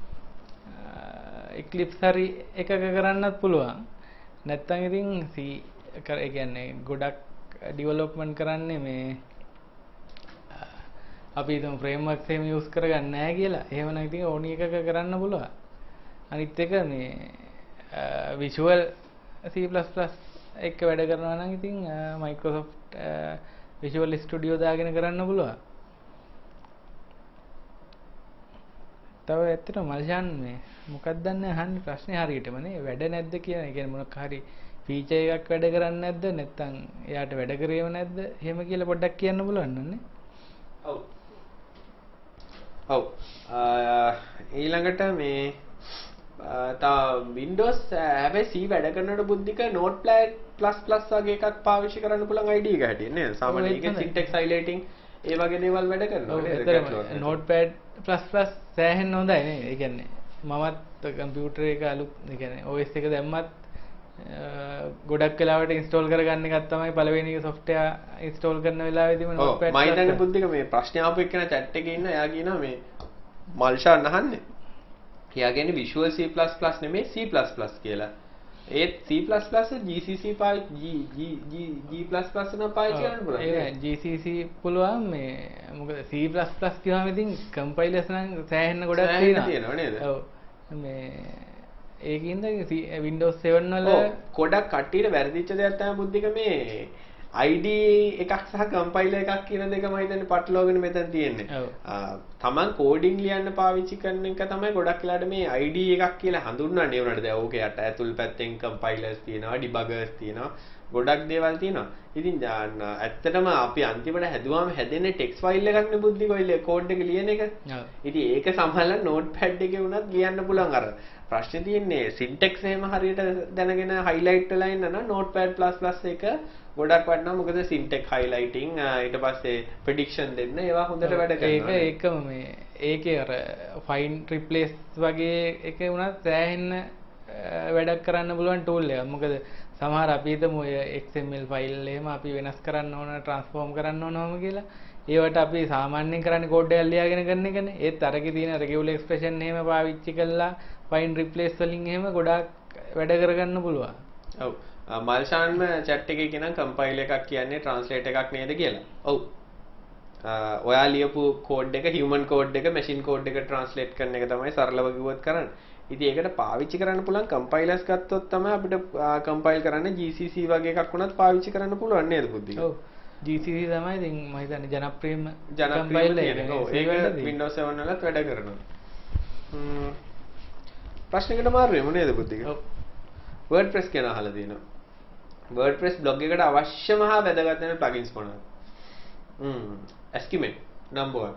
Eclipse හරි එකක කරන්නත් පුළුවන් නැත්තම් ඉතින් C ඒ කියන්නේ ගොඩක් ඩෙවලොප්මන්ට් කරන්නේ මේ අපි හිතමු ෆ්‍රේම්වර්ක්ස් එහෙම යූස් කරගන්නේ නැහැ කියලා. එහෙම නම් ඉතින් ඕනි එකක කරන්න පුළුවන්. අනිත් එක මේ විෂුවල් C++ එක වැඩ කරනවා නම් ඉතින් Microsoft Visual Studio දාගෙන කරන්න පුළුවන්. තව ඇත්තටම මල්ෂාන් මේ මොකක්ද දන්නේ අහන්නේ ප්‍රශ්නේ හරියටම නේ වැඩ නැද්ද කියන. ඒ කියන්නේ මොනක් හරි ෆීචර් එකක් වැඩ කරන්නේ නැද්ද නැත්නම් එයාට වැඩ කරේව නැද්ද එහෙම කියලා පොඩ්ඩක් කියන්න පුළුවන් නන්නේ. ඔව්. ඔව්. ඊළඟට මේ Windows හැබැයි C වැඩ කරනකොට බුද්ධික Notepad++ වගේ එකක් පාවිච්චි කරන්න පුළුවන් ID එක හැටියට නේද? සාමාන්‍යයෙන් ඒකේ syntax highlighting ඒ වගේ දේවල් වැඩ කරනවා නේද? Notepad++ සෑහෙන්න හොඳයි නේ. ඒ කියන්නේ මමත් කම්පියුටර් එක අලුත් ඒ කියන්නේ OS එක දැම්මත් ගොඩක් වෙලාවට ඉන්ස්ටෝල් කරගන්න එකක් තමයි පළවෙනි software ඉන්ස්ටෝල් කරන වෙලාවෙදිම Notepad++. මම හිතන්නේ බුද්ධික මේ ප්‍රශ්නේ ආපු එක්කන chat එකේ ඉන්න එයා කියනවා මේ මල්ෂාන් අහන්නේ. එයා කියන්නේ Visual C++ නෙමෙයි C++ කියලා. ඒත් C++ GCC G++ නම් පාවිච්චි කරන්න පුළුවන්. ඒ GCC පුළුවන් මේ මොකද C++ කියවම ඉතින් කම්පයිලර්ස් නම් සෑහෙන්න ගොඩක් තියෙනවා නේද? ඔව්. මේ ඒකින්ද Windows 7 වල ගොඩක් කට්ටියට වැරදිච්ච දෙයක් තමයි බුද්ධික මේ ID එකක් සහ කම්පයිලර් එකක් කියන දෙක මම හිතන්නේ පටලවාගෙන මෙතන තියෙන්නේ. තමන් කෝඩින් ලියන්න පාවිච්චි කරන එක තමයි ගොඩක් වෙලාට මේ ID එකක් කියලා හඳුන්වන්නේ උනට දැන් ඕකේ යට ඇතුල් පැත්තෙන් කම්පයිලර්ස් තියෙනවා, ඩිබගර්ස් තියෙනවා, ගොඩක් දේවල් තියෙනවා. ඉතින් ඇත්තටම අපි අන්තිමට හැදුවාම හැදෙන ටෙක්ස්ට් ෆයිල් එකක් නේ බුද්ධික ඔය කෝඩ් එක ලියන එක. ඉතින් ඒක සමහරවිට නෝට්පැඩ් එකේ වුණත් ලියන්න පුළුවන් අර. ප්‍රශ්නේ තියෙන්නේ සින්ටැක්ස් එහෙම හරියට දැනගෙන highlight වෙලා ඉන්න නම් Notepad++ එක ගොඩක් වටිනවා. මොකද සින්ටැක්ස් highlighting ඊට පස්සේ prediction දෙන්න ඒවා හොඳට වැඩ කරනවා. ඒකම මේ ඒකේ අර find replace වගේ එක වුණත් සෑහෙන්න වැඩක් කරන්න පුළුවන් tool එකක්. මොකද සමහර අපි හිතමු ඔය XML ෆයිල් එහෙම අපි වෙනස් කරන්න ඕන transform කරන්න ඕනම කියලා. ඒවට අපි සාමාන්‍යයෙන් කරන්නේ කෝඩ් එකක් ලියාගෙන කරන එකනේ. ඒත් අරකේ තියෙන regular expression එහෙම පාවිච්චි කරලා find replace වලින් එහෙම ගොඩාක් වැඩ කරගන්න පුළුවන්. ඔව්. මල්ෂාන්ම chat එකේ කියනවා compile එකක් කියන්නේ translate එකක් නේද කියලා. ඔව්. ඔයා ලියපු කෝඩ් එක human code එක machine code එක translate කරන එක තමයි සරලව කිව්වොත් කරන්නේ. ඉතින් ඒකට පාවිච්චි කරන්න පුළුවන් compilers ගත්තොත් තමයි අපිට compile කරන්න GCC වගේ එකක් වුණත් පාවිච්චි කරන්න පුළුවන් නේද බුද්ධි? ඔව්. GCC තමයි ඉතින් මම හිතන්නේ ජනප්‍රියම compiler එක. ඔව් ඒක Windows 7 වලත් වැඩ කරනවා. ප්‍රශ්නයකට මාරු වෙමු නේද බුද්ධික? ඔව්. WordPress ගැන අහලා තියෙනවා. WordPress blog එකට අවශ්‍යම හා වැදගත් වෙන plugins මොනවද? Estimate number 1.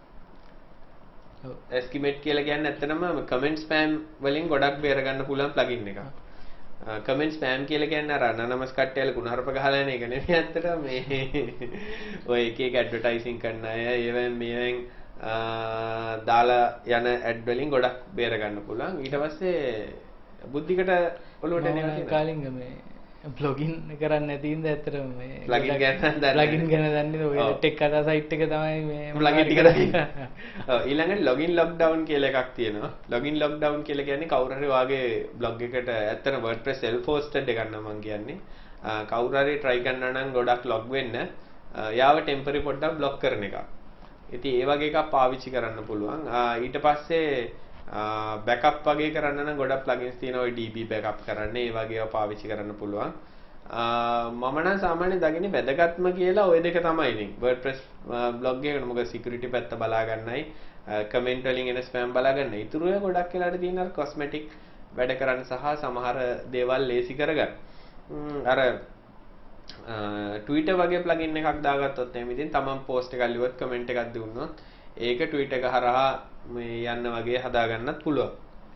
Estimate කියලා කියන්නේ ඇත්තටම comment spam වලින් ගොඩක් බේර ගන්න පුළුවන් plugin එකක්. comment spam කියලා කියන්නේ අර anonymous කට්ටියල කුණහරුප ගහලා යන එක නෙමෙයි ඇත්තටම මේ ඔය එක එක advertising කරන අය ඒවෙන් මේවෙන් දාලා යන ad වලින් ගොඩක් බේර ගන්න පුළුවන්. ඊට පස්සේ බුද්ධිකට ඔලුවට එනවා කාලින්ග මේ ප්ලගින් කරන්නේ නැති ඉඳ ඇත්තටම මේ ප්ලගින් ගැන දන්නේ ඔය ටෙක් කතා සයිට් එක තමයි මේ ප්ලගින් ටික දන්නේ. ඔව් ඊළඟට login lockdown කියලා එකක් තියෙනවා. login lockdown කියලා කියන්නේ කවුරු හරි වාගේ blog එකට ඇත්තට WordPress self hosted එකක් නම් මම කියන්නේ. කවුරු හරි try කරනවා නම් ගොඩක් log වෙන්න යාව temporary පොඩ්ඩක් block කරන එක. ඉතින් ඒ වගේ එකක් පාවිච්චි කරන්න පුළුවන්. ඊට පස්සේ backup වගේ කරන්න නම් ගොඩක් plugins තියෙනවා. ඔය DB backup කරන්න ඒ වගේ ඒවා පාවිච්චි කරන්න පුළුවන්. මම නම් සාමාන්‍යයෙන් දකින්නේ වැදගත්ම කියලා ওই දෙක තමයි ඉතින්. WordPress blog එකකට මොකද security පැත්ත බලා ගන්නයි, comment වලින් එන spam බලා ගන්නයි. ඊටු ඒවා ගොඩක් වෙලාට තියෙන අර cosmetic වැඩ කරන්න සහ සමහර දේවල් ලේසි කරගන්න. අර Twitter වගේ plugin එකක් දාගත්තොත් එහෙනම් ඉතින් තමන් post එකක් ලියුවොත් comment එකක් දුන්නොත් ඒක Twitter එක හරහා මේ යන්න වගේ හදා ගන්නත් පුළුවන්.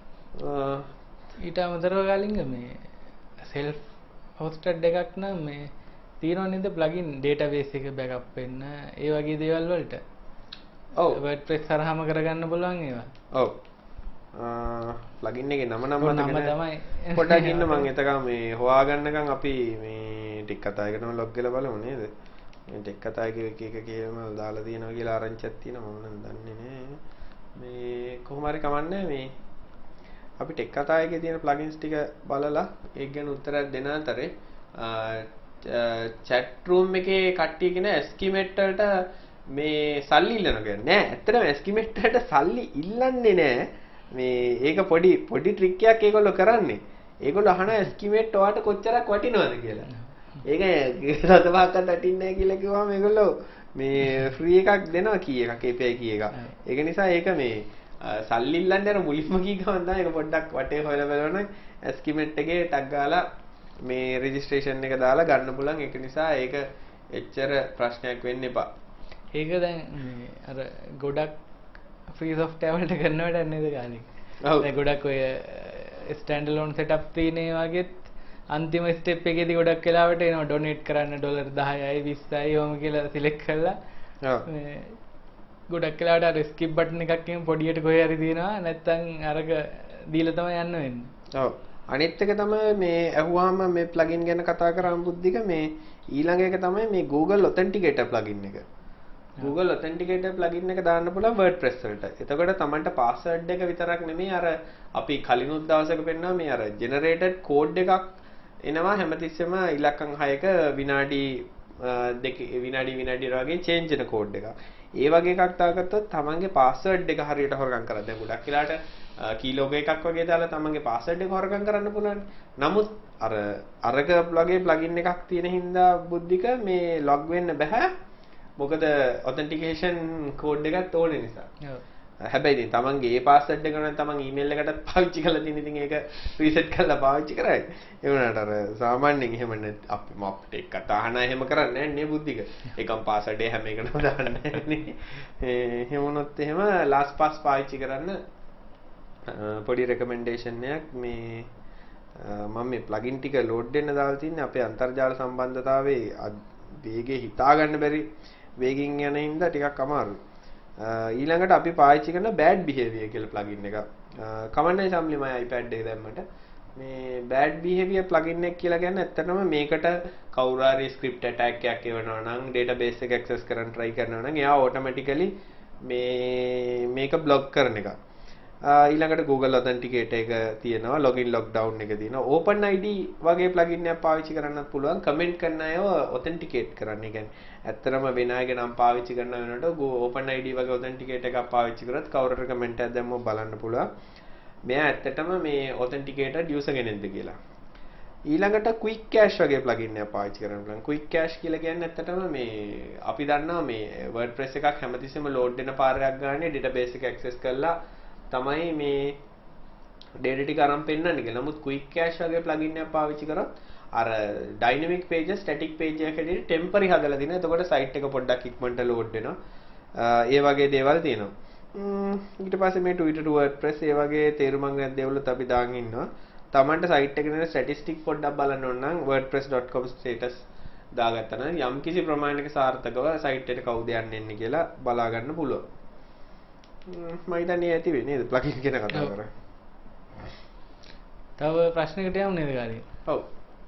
ඊට අමතරව කාලින්ග මේ self hosted එකක් නම් මේ තියෙනව නේද plugin database එක backup වෙන්න ඒ වගේ දේවල් වලට. ඔව් WordPress හරහාම කරගන්න පුළුවන් ඒවා. ඔව්. ප්ලගින් එකේ නම නම් නම මතක තමයි. පොඩ්ඩක් ඉන්න මම එතකම මේ හොයාගන්නකම් අපි මේ ටික කතායකටම ලොග් කරලා බලමු නේද? මේ ටික කතායක එක කියම දාලා තියෙනවා කියලා ආරංචියක් තියෙනවා මම නම් දන්නේ නෑ. මේ කොහොම හරි කමන්නේ මේ අපි ටෙක් කතායකේ තියෙන ප්ලගින්ස් ටික බලලා ඒක ගැන උත්තරයක් දෙන අතරේ chat room එකේ කට්ටිය කියන estimate වලට මේ සල්ලි ඉල්ලනවා කියන්නේ නෑ. ඇත්තටම estimate වලට සල්ලි ඉල්ලන්නේ නෑ. මේ ඒක පොඩි ට්‍රික් එකක් ඒගොල්ලෝ කරන්නේ. ඒගොල්ලෝ අහන estimate ඔයාට කොච්චරක් වටිනවද කියලා. ඒක රතපහක්වත් වටින්නේ නැහැ කියලා කිව්වම ඒගොල්ලෝ මේ ෆ්‍රී එකක් දෙනවා කී එකක් API කී එකක්. ඒක නිසා ඒක මේ සල්ලි ඉල්ලන්නේ අර මුලින්ම කී ගමන් තමයි ඒක පොඩ්ඩක් වටේ හොයලා බලනනම් estimate එකේ ටැග් ගාලා මේ registration එක දාලා ගන්න පුළුවන්. ඒක නිසා ඒක එච්චර ප්‍රශ්නයක් වෙන්න එපා. ඒක දැන් අර ගොඩක් ෆ්‍රී software වලට කරනවට නේද ගානේ. දැන් ගොඩක් ඔය stand alone setup තියෙන වගේත් අන්තිම ස්ටෙප් එකේදී ගොඩක් වෙලාවට එනවා ඩොනේට් කරන්න $10යි 20යි ඔහොම කියලා සිලෙක්ට් කරලා මේ ගොඩක් වෙලාවට අර ස්කිප් බටන් එකක් එම පොඩියට කොහේ හරි දිනනවා නැත්නම් අරක දීලා තමයි යන්න වෙන්නේ. ඔව්. අනිත් එක තමයි මේ අහුවාම මේ ප්ලගින් ගැන කතා කරාම බුද්ධික මේ ඊළඟ එක තමයි මේ Google Authenticator plugin එක. Google Authenticator plugin එක දාන්න පුළුවන් WordPress වලට. එතකොට Tamanට password එක විතරක් නෙමෙයි අර අපි කලිනුත් දවසක පෙන්නවා මේ අර generated code එකක් එනවා හැමතිස්සෙම ඉලක්කම් 6ක විනාඩි දෙක විනාඩි වගේ change වෙන code එකක්. ඒ වගේ එකක් දාගත්තොත් Tamanගේ password එක හරියට හොරගම් කරලා දැන් ගොඩක් වෙලාට කීලෝග එකක් වගේ දාලා Tamanගේ password එක හොරගම් කරන්න පුළුවන්. නමුත් අරක වගේ plugin එකක් තියෙන හින්දා බුද්ධික මේ log වෙන්න බෑ. මොකද authentication code එකක් ඕනේ නිසා. ඔව්. හැබැයි ඉතින් තමන්ගේ ඒ password එක නම් තමන් email එකටත් පාවිච්චි කරලා තියෙන ඉතින් ඒක reset කරලා පාවිච්චි කරයි. ඒ වුණාට අර සාමාන්‍යයෙන් එහෙම අපි අපිට එක තාහන එහෙම කරන්නේ නැහැ නේ බුද්ධික. ඒකම password එක හැම එකටම දාන්නේ නේ. එහෙම වුණොත් එහෙම LastPass පාවිච්චි කරන්න පොඩි recommendation එකක් මේ මම මේ plugin ටික load දෙන්න දාලා තින්නේ අපේ අන්තර්ජාල සම්බන්ධතාවයේ වේගය හිතා ගන්න බැරි වේගින් යන හින්දා ටිකක් අමාරුයි. ඊළඟට අපි පාවිච්චි කරන bad behavior කියලා plugin එක. කමන්නයි සම්ලි මම iPad එකේ දැම්මට මේ bad behavior plugin එක කියලා කියන්නේ ඇත්තටම මේකට කවුරු හරි script attack එකක් එවනවා නම් database එක access කරන්න try කරනවා නම් එයා automatically මේක block කරන එක. ඊළඟට Google Authenticator එක තියෙනවා, login lockdown එක තියෙනවා. OpenID වගේ plugin එකක් පාවිච්චි කරන්නත් පුළුවන්. comment කරන අයව authenticate කරන්න. ඒ කියන්නේ ඇත්තටම වෙන අයගේ නම් පාවිච්චි කරන වෙනකොට OpenID වගේ authenticator එකක් පාවිච්චි කරොත් කවුරුහරි comment එකක් දැම්මොත් බලන්න පුළුවන්. මෙයා ඇත්තටම මේ authenticated user කෙනෙක්ද කියලා. ඊළඟට quick cache වගේ plugin එකක් පාවිච්චි කරන්න පුළුවන්. quick cache කියලා කියන්නේ ඇත්තටම මේ අපි දන්නවා මේ WordPress එකක් හැමතිස්සෙම load වෙන පාරයක් ගානේ database එක access කරලා තමයි මේ data ටික අරන් පෙන්නන්නේ කියලා. නමුත් quick cache වගේ plugin එකක් පාවිච්චි කරොත් අර dynamic pages static page එකක හැටියට temporary හදලා දිනවා. එතකොට site එක පොඩ්ඩක් ඉක්මනට load වෙනවා. ඒ වගේ දේවල් තියෙනවා. ඊට පස්සේ මේ Twitter to WordPress ඒ වගේ තේරුමක් නැති දේවලුත් අපි දාගෙන ඉන්නවා. Tamanට site එකේ තියෙන statistic පොඩ්ඩක් බලන්න ඕන නම් wordpress.com status දාගත්තා නම් යම් කිසි ප්‍රමාණයක සාර්ථකව site එකට කවුද යන්නේ කියලා බලා ගන්න පුළුවන්. මම හිතන්නේ ඇති වෙන්නේ නේද plugin ගැන කතා කරා. තව ප්‍රශ්නයකට යමු නේද ගානේ? ඔව්.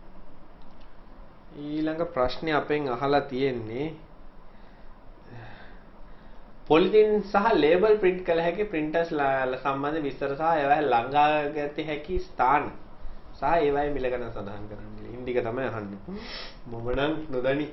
ඊළඟ ප්‍රශ්නේ අපෙන් අහලා තියෙන්නේ පොලිතින් සහ ලේබල් print කළ හැකි printers සම්බන්ධ විස්තර සහ ඒවා ළඟාගත හැකි ස්ථාන සහ ඒවායේ මිල ගණන් සඳහන් කරන්න. හින්දික තමයි අහන්නේ. මම නම් නොදනි.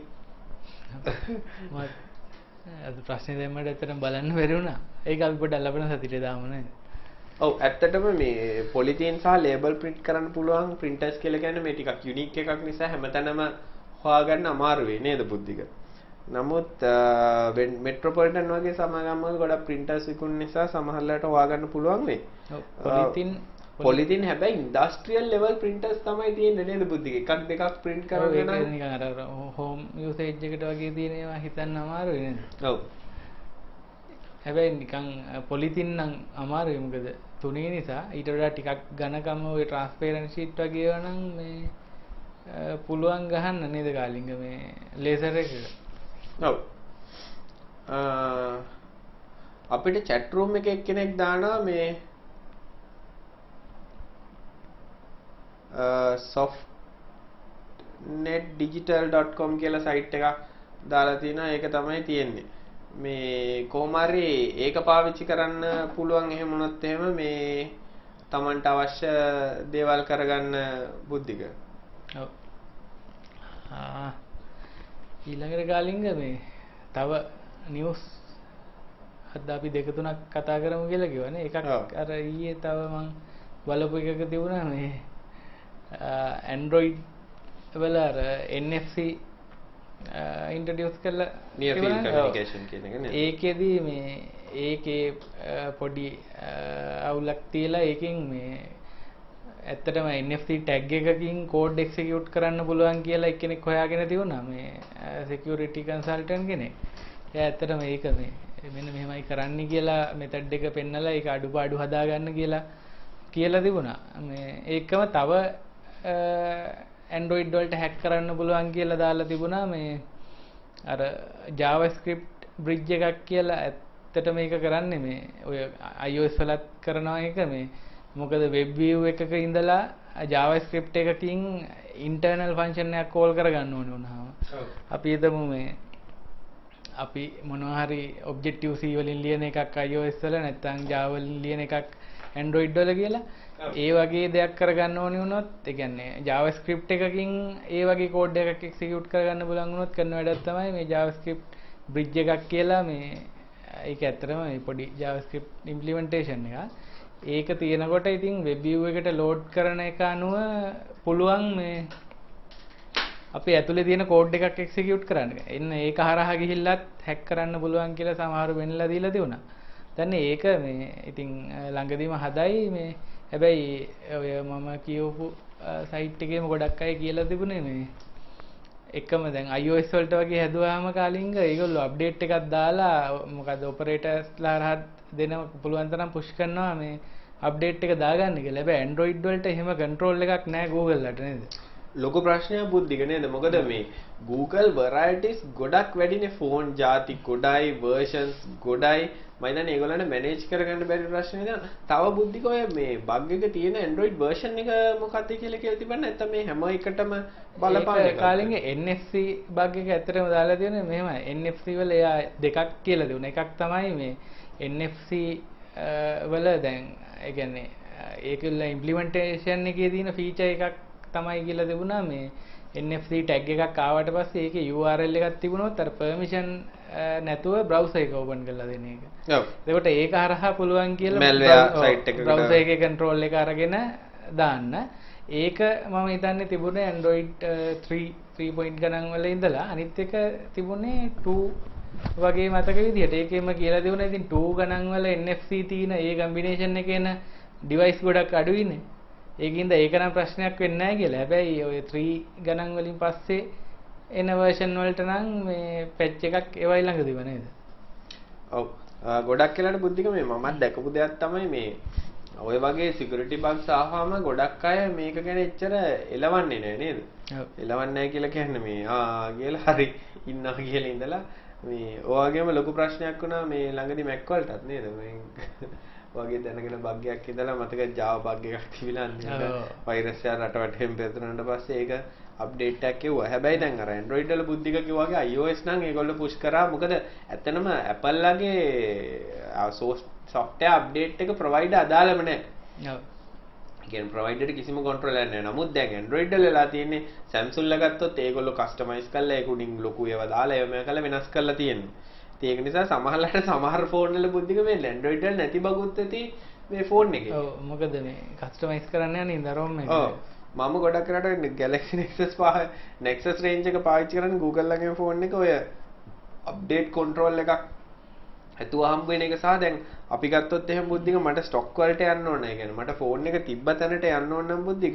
අද ප්‍රශ්නේ දෙන්නට ඇත්තටම බලන්න බැරි වුණා. ඒක අපි පොඩ්ඩක් ලබන සතියේ දාමු නේද? ඔව් ඇත්තටම මේ පොලිතින් සහ ලේබල් print කරන්න පුළුවන් printers කියලා කියන්නේ මේ ටිකක් යුනික් එකක් නිසා හැමතැනම හොයාගන්න අමාරු වෙයි නේද බුද්ධික. නමුත් මෙට්‍රොපොලිටන් වගේ සමාගම් වල ගොඩක් printers විකුණන නිසා සමහරවිට හොයාගන්න පුළුවන් වෙයි. ඔව් පොලිතින් හැබැයි ඉන්ඩස්ට්‍රියල් ලෙවල් printers තමයි තියෙන්නේ නේද බුද්ධික. එකක් දෙකක් print කරන්න නම් ඒක නිකන් අර home usage එකට වගේ තියෙන ඒවා හිතන්න අමාරුයි නේද? ඔව්. හැබැයි නිකන් පොලිතින් නම් අමාරුයි මොකද තුනේ නිසා ඊට වඩා ටිකක් ඝනකම ඔය transparent sheet වගේ ඒවා නම් මේ පුළුවන් ගහන්න නේද කාලිංග මේ ලේසර් එක. ඔව්. අපිට chat room එකේ එක්කෙනෙක් දානවා මේ softnetdigital.com කියලා site එකක් දාලා තිනවා. ඒක තමයි තියෙන්නේ. මේ කොහොම හරි ඒක පාවිච්චි කරන්න පුළුවන්. එහෙම වුණොත් එහෙම මේ Tamanට අවශ්‍ය දේවල් කරගන්න බුද්ධික. ඔව්. ඊළඟට ගාලින්ග මේ තව නිවුස් අද අපි දෙක තුනක් කතා කරමු කියලා කිව්වනේ. එකක් අර ඊයේ තව මං බලපු එකක තිබුණා මේ Android වල අර NFC ඉන්ට්‍රොඩියුස් කරලා near field communication කියන එක නේ. ඒකෙදි මේ ඒකේ පොඩි අවුලක් තියලා ඒකෙන් මේ ඇත්තටම NFC tag එකකින් code execute කරන්න පුළුවන් කියලා එක්කෙනෙක් හොයාගෙන තිබුණා මේ security consultant කෙනෙක්. එයා ඇත්තටම ඒක මේ මෙන්න මෙහෙමයි කරන්න කියලා method එක පෙන්නලා ඒක අඩුපාඩු හදාගන්න කියලා තිබුණා. මේ ඒකම තව Android වලට hack කරන්න පුළුවන් කියලා දාලා තිබුණා මේ අර JavaScript bridge එකක් කියලා. ඇත්තටම මේක කරන්නේ මේ ඔය iOS වලත් කරනවා එක මේ මොකද web view එකක ඉඳලා JavaScript එකකින් internal function එකක් call කරගන්න ඕනේ වුණාම අපි හිතමු මේ අපි මොනවා හරි Objective C වලින් ලියන එකක් iOS වල නැත්නම් Java වලින් ලියන එකක් Android වල කියලා ඒ වගේ දෙයක් කරගන්න ඕනේ වුණොත් ඒ කියන්නේ JavaScript එකකින් ඒ වගේ code එකක් execute කරගන්න පුළුවන් වුණොත් කරන වැඩක් තමයි මේ JavaScript bridge එකක් කියලා මේ ඒක ඇත්තටම මේ පොඩි JavaScript implementation එකක්. ඒක තියෙනකොට ඉතින් web view එකට load කරන එක අනුව පුළුවන් මේ අපි ඇතුලේ තියෙන code එකක් execute කරන්න. එන්න ඒක හරහා ගිහිල්ලත් hack කරන්න පුළුවන් කියලා සමහරව වෙන්නලා දීලා තිබුණා. දැන් ඒක මේ ඉතින් ළඟදීම හදයි මේ හැබැයි ඔය මම කියවපු site එකේම ගොඩක් අය කියලා තිබුණේ මේ එකම දැන් iOS වලට වගේ හැදුවාම කාලින්ග ඒගොල්ලෝ අප්ඩේට් එකක් දාලා මොකද ඔපරේටර්ස්ලා හරහා දෙන පුළුවන් තරම් පුෂ් කරනවා මේ අප්ඩේට් එක දාගන්න කියලා. හැබැයි Android වලට එහෙම control එකක් නැහැ Google වලට නේද? ලොකු ප්‍රශ්නයක් බුද්ධික නේද? මොකද මේ Google varieties ගොඩක් වැඩිනේ. ෆෝන් ಜಾති ගොඩයි, versions ගොඩයි. මම හිතන්නේ ඒගොල්ලන්ට manage කරගන්න බැරි ප්‍රශ්නේ නේද? තව බුද්ධික ඔය මේ bug එක තියෙන Android version එක මොකක්ද කියලා තිබුණා නැත්නම් මේ හැම එකටම බලපාන එක. කාලින්ග NFC bug එක ඇත්තටම දාලා තියෙන්නේ මෙහෙමයි. NFC වල එයා දෙකක් කියලා දුන්නා. එකක් තමයි මේ NFC වල දැන් ඒ කියන්නේ ඒකල implementation එකේ තියෙන feature එකක් තමයි කියලා තිබුණා මේ NFC tag එකක් ආවට පස්සේ ඒකේ URL එකක් තිබුණොත් අර permission නැතුව browser එක open කරලා දෙන එක. ඔව්. එතකොට ඒක හරහා පුළුවන් කියලා malware site එකකට browser එකේ control එක අරගෙන දාන්න. ඒක මම හිතන්නේ තිබුණේ Android 3 point ගණන් වල ඉඳලා අනිත් එක තිබුණේ 2 වගේ මතක විදිහට. ඒකෙම කියලා තිබුණා ඉතින් 2 ගණන් වල NFC තියෙන ඒ combination එකේ එන device ගොඩක් අඩුයිනේ. ඒකින්ද ඒක නම් ප්‍රශ්නයක් වෙන්නේ නැහැ කියලා. හැබැයි ඔය 3 ගණන් වලින් පස්සේ එන version වලට නම් මේ patch එකක් ඒවයි ළඟදීව නේද? ඔව්. ගොඩක් වෙලාට බුද්ධික මේ මමත් දැකපු දෙයක් තමයි මේ ඔය වගේ security bugs ආවම ගොඩක් අය මේක ගැන එච්චර එලවන්නේ නැහැ නේද? ඔව්. එලවන්නේ නැහැ කියලා කියන්නේ මේ කියලා හරි ඉන්නවා කියලා ඉඳලා මේ ඔයගෙම ලොකු ප්‍රශ්නයක් වුණා මේ ළඟදී Mac වලටත් නේද? මේ වගේ දැනගෙන බග් එකක් ඉඳලා මතක Java බග් එකක් තිබිලා නේද? වෛරස් එක රටවටෙන් පෙරතුනට පස්සේ ඒක අප්ඩේට් එකක් කිව්වා. හැබැයි දැන් අර Android වල බුද්ධික කිව්වා වගේ iOS නම් ඒගොල්ලෝ පුෂ් කරා. මොකද ඇත්තනම Apple ලගේ software update එක provider අදාළම නැහැ. ඔව්. කියන්නේ provider කිසිම control එකක් නැහැ. නමුත් දැන් Android වල වෙලා තියෙන්නේ Samsung ල ගත්තොත් ඒගොල්ලෝ customize කරලා ඒක උඩින් ලොකු ඒවා දාලා ඒව මේක කරලා වෙනස් කරලා තියෙන්නේ. ඒක නිසා සමහරවිට සමහර ෆෝන් වල බුද්ධික මේ Android වල නැති බගුත් ඇති මේ ෆෝන් එකේ. ඔව් මොකද මේ කස්ටමයිස් කරන්න යන්නේ දරොම් එක. ඔව් මම ගොඩක් කරාට Galaxy Nexus range එක පාවිච්චි කරන්නේ Google ලගේ ෆෝන් එක ඔය update control එකක් ඇතුව හම්බ වෙන එක සහ දැන් අපි ගත්තොත් එහෙම බුද්ධික මට stock වලට යන්න ඕන. ඒ කියන්නේ මට ෆෝන් එක තිබ්බ තැනට යන්න ඕන නම් බුද්ධික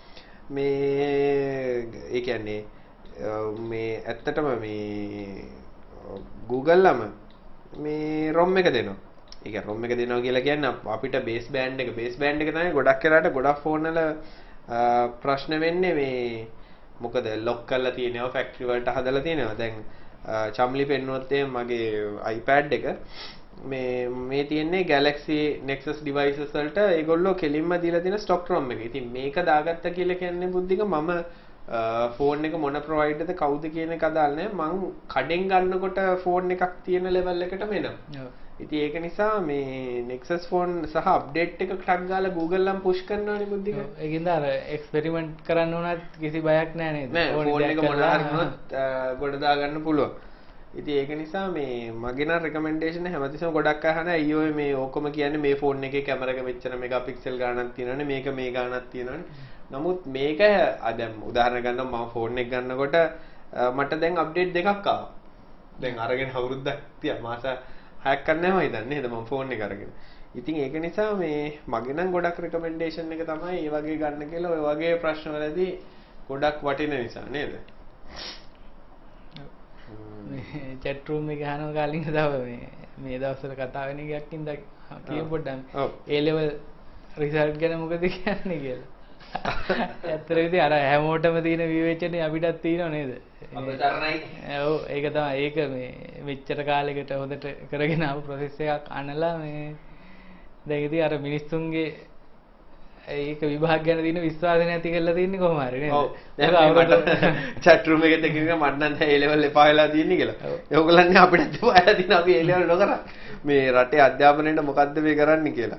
මේ ඒ කියන්නේ මේ ඇත්තටම මේ Google ලම මේ ROM එක දෙනවා. ඒ කියන්නේ ROM එක දෙනවා කියලා කියන්නේ අපිට base band එක තමයි ගොඩක් වෙලාට ගොඩක් ෆෝන් වල ප්‍රශ්න වෙන්නේ මේ මොකද lock කරලා තියෙනවා factory වලට හදලා තියෙනවා. දැන් චම්ලි පෙන්නුවොත් මගේ iPad එක මේ තියෙන්නේ Galaxy Nexus devices වලට ඒගොල්ලෝ කෙලින්ම දීලා තියෙන stock ROM එක. ඉතින් මේක දාගත්ත කියලා කියන්නේ බුද්ධික මම ෆෝන් එක මොන ප්‍රොවයිඩර්ද කවුද කියන එක අදාළ නැහැ. මං කඩෙන් ගන්නකොට ෆෝන් එකක් තියෙන ලෙවල් එකටම එනවා. ඉතින් ඒක නිසා මේ Nexus phone සහ අප්ඩේට් එක ටක් ගාලා Google ලම් පුෂ් කරනවානේ බුද්ධික. ඒකින්ද අර එක්ස්පෙරිමන්ට් කරන්න උනත් කිසි බයක් නැහැ නේද? නෑ ෆෝන් එක මොනවා හරි වුණොත් ගොඩ දා ගන්න පුළුවන්. ඉතින් ඒක නිසා මේ මගේ නම් රෙකමෙන්ඩේෂන් හැමතිස්සම ගොඩක් අහන අයියෝ මේ ඕකම කියන්නේ මේ ෆෝන් එකේ කැමරා එක මෙච්චර මෙගාපික්සල් ගාණක් තියෙනවනේ මේක මේ ගාණක් තියෙනවනේ. නමුත් මේක දැන් උදාහරණ ගන්නම් මම ෆෝන් එක ගන්නකොට මට දැන් අප්ඩේට් දෙකක් ආවා. දැන් අරගෙන අවුරුද්දක් තියා මාස 6ක් කරන්න නැහැ මම හිතන්නේ නේද මම ෆෝන් එක අරගෙන. ඉතින් ඒක නිසා මේ මගේ නම් ගොඩක් රෙකමෙන්ඩේෂන් එක තමයි මේ වගේ ගන්න කියලා ඔය වගේ ප්‍රශ්න වලදී ගොඩක් වටින නිසා නේද? මේ chat room එක අහනවා කාලින් තව මේ දවස්වල කතා වෙන එකක් ඉඳලා කියමු පොඩ්ඩක්. A level result ගැන මොකද කියන්නේ කියලා. ඇත්තටම ඉතින් අර හැමෝටම තියෙන විවේචනේ අපිටත් තියෙනව නේද? අපතරණයි. ඔව් ඒක තමයි. ඒක මේ මෙච්චර කාලයකට හොඳට කරගෙන ආපු process එකක් අනලා මේ දැන් ඉතින් අර මිනිස්සුන්ගේ ඒක විභාග ගැන තියෙන විශ්වාසය නැති කරලා තින්නේ කොහොම හරි නේද? ඔව්. දැන් මට chat room එකේ දෙකින් මට නම් A level එපා වෙලා තියෙන්නේ කියලා. ඒගොල්ලන්නේ අපිට එපා වෙලා තියෙනවා අපි A level නොකරා. මේ රටේ අධ්‍යාපනයේට මොකද්ද මේ කරන්නේ කියලා.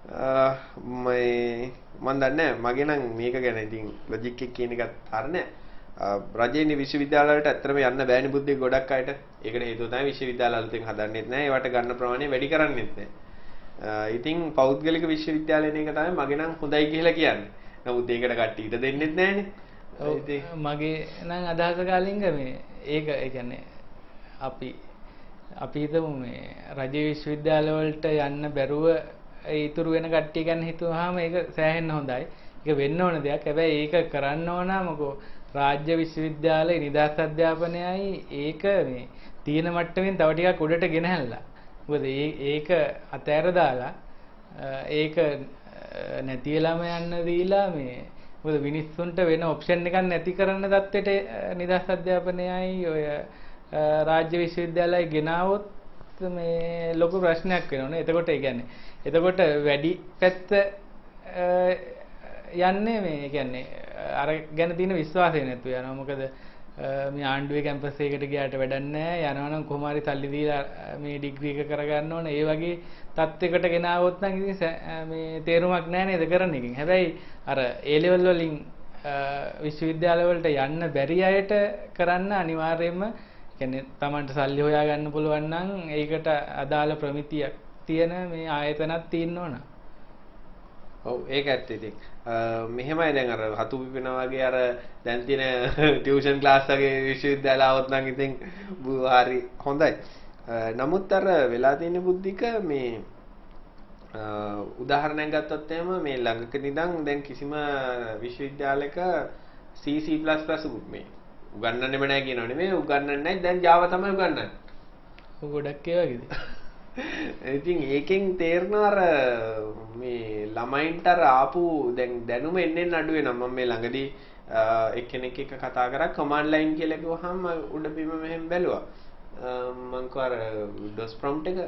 මම දන්නේ මගේ නම් මේක ගැන ඉතින් ලොජික් එක කියන එකත් හරිනේ. රජයේ විශ්වවිද්‍යාල වලට ඇත්තටම යන්න බෑනේ බුද්ධි ගොඩක් අයට. ඒකට හේතුව තමයි විශ්වවිද්‍යාල අලුතෙන් හදන්නෙත් නැහැ. ඒවට ගන්න ප්‍රමාණය වැඩි කරන්නෙත් නැහැ. ඉතින් පෞද්ගලික විශ්වවිද්‍යාලයන එක තමයි මගේ නම් හොඳයි කියලා කියන්නේ. නමුත් ඒකට කට්ටියට දෙන්නෙත් නැහනේ. ඔව් මගේ නම් අදහස කාලින්ග මේ ඒක ඒ කියන්නේ අපි හිතමු මේ රජයේ විශ්වවිද්‍යාල වලට යන්න බැරුව ඉතුරු වෙන කට්ටිය ගැන හිතුවාම ඒක සෑහෙන්න හොඳයි. ඒක වෙන්න ඕන දෙයක්. හැබැයි ඒක කරන්න ඕන මොකෝ රාජ්‍ය විශ්වවිද්‍යාලේ නිදහස් අධ්‍යාපනයයි ඒක මේ තියෙන මට්ටමින් තව ටිකක් උඩට ගෙනහැල්ලා. මොකද ඒක අතෑර දාලා ඒක නැතිලාම යන්න දීලා මේ මොකද මිනිස්සුන්ට වෙන ඔප්ෂන් එකක් නැති කරන தත්ත්වයට නිදහස් අධ්‍යාපනයයි ඔය රාජ්‍ය විශ්වවිද්‍යාලයි ගෙනාවොත් මේ ලොකු ප්‍රශ්නයක් වෙනවනේ. එතකොට ඒ කියන්නේ එතකොට වැඩි පැත්ත යන්නේ මේ කියන්නේ අර ගැන තියෙන විශ්වාසය නැතුව යනවා. මොකද මේ ආණ්ඩුවේ කැම්පස් එකකට ගියාට වැඩක් නැහැ. යනවා නම් කොහොම හරි සල්ලි දීලා මේ ඩිග්‍රී එක කරගන්න ඕන. ඒ වගේ තත්යකට ගෙනාවොත් නම් ඉතින් මේ තේරුමක් නැහැ නේද කරන එකෙන්. හැබැයි අර A level වලින් විශ්වවිද්‍යාල වලට යන්න බැරි අයට කරන්න අනිවාර්යයෙන්ම කියන්නේ Tamanට සල්ලි හොයා ගන්න පුළුවන් නම් ඒකට අදාළ ප්‍රමිතියක් තියෙන මේ ආයතනක් තියෙන්න ඕන. ඔව් ඒක ඇත්ත ඉතින්. මෙහෙමයි දැන් අර හතු පිපෙනා වගේ අර දැන් තියෙන ටියුෂන් ක්ලාස් වගේ විශ්වවිද්‍යාල આવොත් නම් ඉතින් හරි හොඳයි. නමුත් අර වෙලා තියෙන බුද්ධික මේ උදාහරණයක් ගත්තොත් එහෙම මේ ළඟකදී ඉඳන් දැන් කිසිම විශ්වවිද්‍යාලයක C++ මේ උගන්වන්නෙම නැහැ කියනව නෙමෙයි උගන්වන්නේ නැහැ දැන් Java තමයි උගන්වන්නේ. ඔය ගොඩක් ඒ වගේද? ඉතින් ඒකෙන් තේරෙනවා අර මේ ළමයින්ට අර ආපු දැන් දැනුම එන්නේ අඩු වෙනවා. මම මේ ළඟදී එක්කෙනෙක් එක්ක කතා කරා කමාන්ඩ් ලයින් කියලා කිව්වහම උඩ බිම මෙහෙම බැලුවා. මං කව අර DOS prompt එක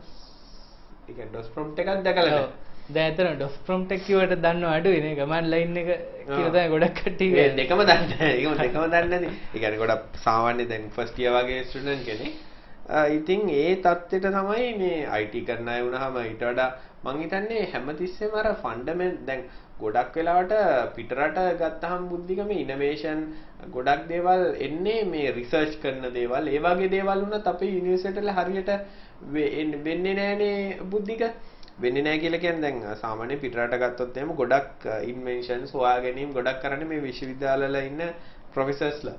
DOS prompt එකක් දැකලා නැහැ. දැන් ඇත්තට DOS prompt එක කිව්වට දන්නව අඩුයි නේ. කමාන්ඩ් ලයින් එක කියලා තමයි ගොඩක් කට්ටිය කියන්නේ. දෙකම දන්නේ නැහැ. ඒකම දෙකම දන්නේ නැති. ඒ කියන්නේ ගොඩක් සාමාන්‍ය දැන් ෆස්ට් ඉයර් වගේ ස්ටුඩන්ට් කෙනෙක්. ඉතින් ඒ தත්ත්වෙට තමයි මේ IT කරන අය වුණාම ඊට වඩා මං හිතන්නේ හැමතිස්සෙම අර ෆන්ඩමෙන්ට් දැන් ගොඩක් වෙලාවට පිටරට ගත්තහම බුද්ධික මේ ඉනෝවේෂන් ගොඩක් දේවල් එන්නේ මේ රිසර්ච් කරන දේවල් ඒ වගේ දේවල් වුණත් අපේ යුනිවර්සිටි වල හරියට වෙන්නේ නැහනේ බුද්ධික වෙන්නේ නැහැ කියලා කියන්නේ දැන් සාමාන්‍ය පිටරට ගත්තොත් එහෙම ගොඩක් ඉන්වෙන්ෂන්ස් හොයා ගැනීම ගොඩක් කරන්නේ මේ විශ්වවිද්‍යාල වල ඉන්න ප්‍රොෆෙසර්ස්ලා.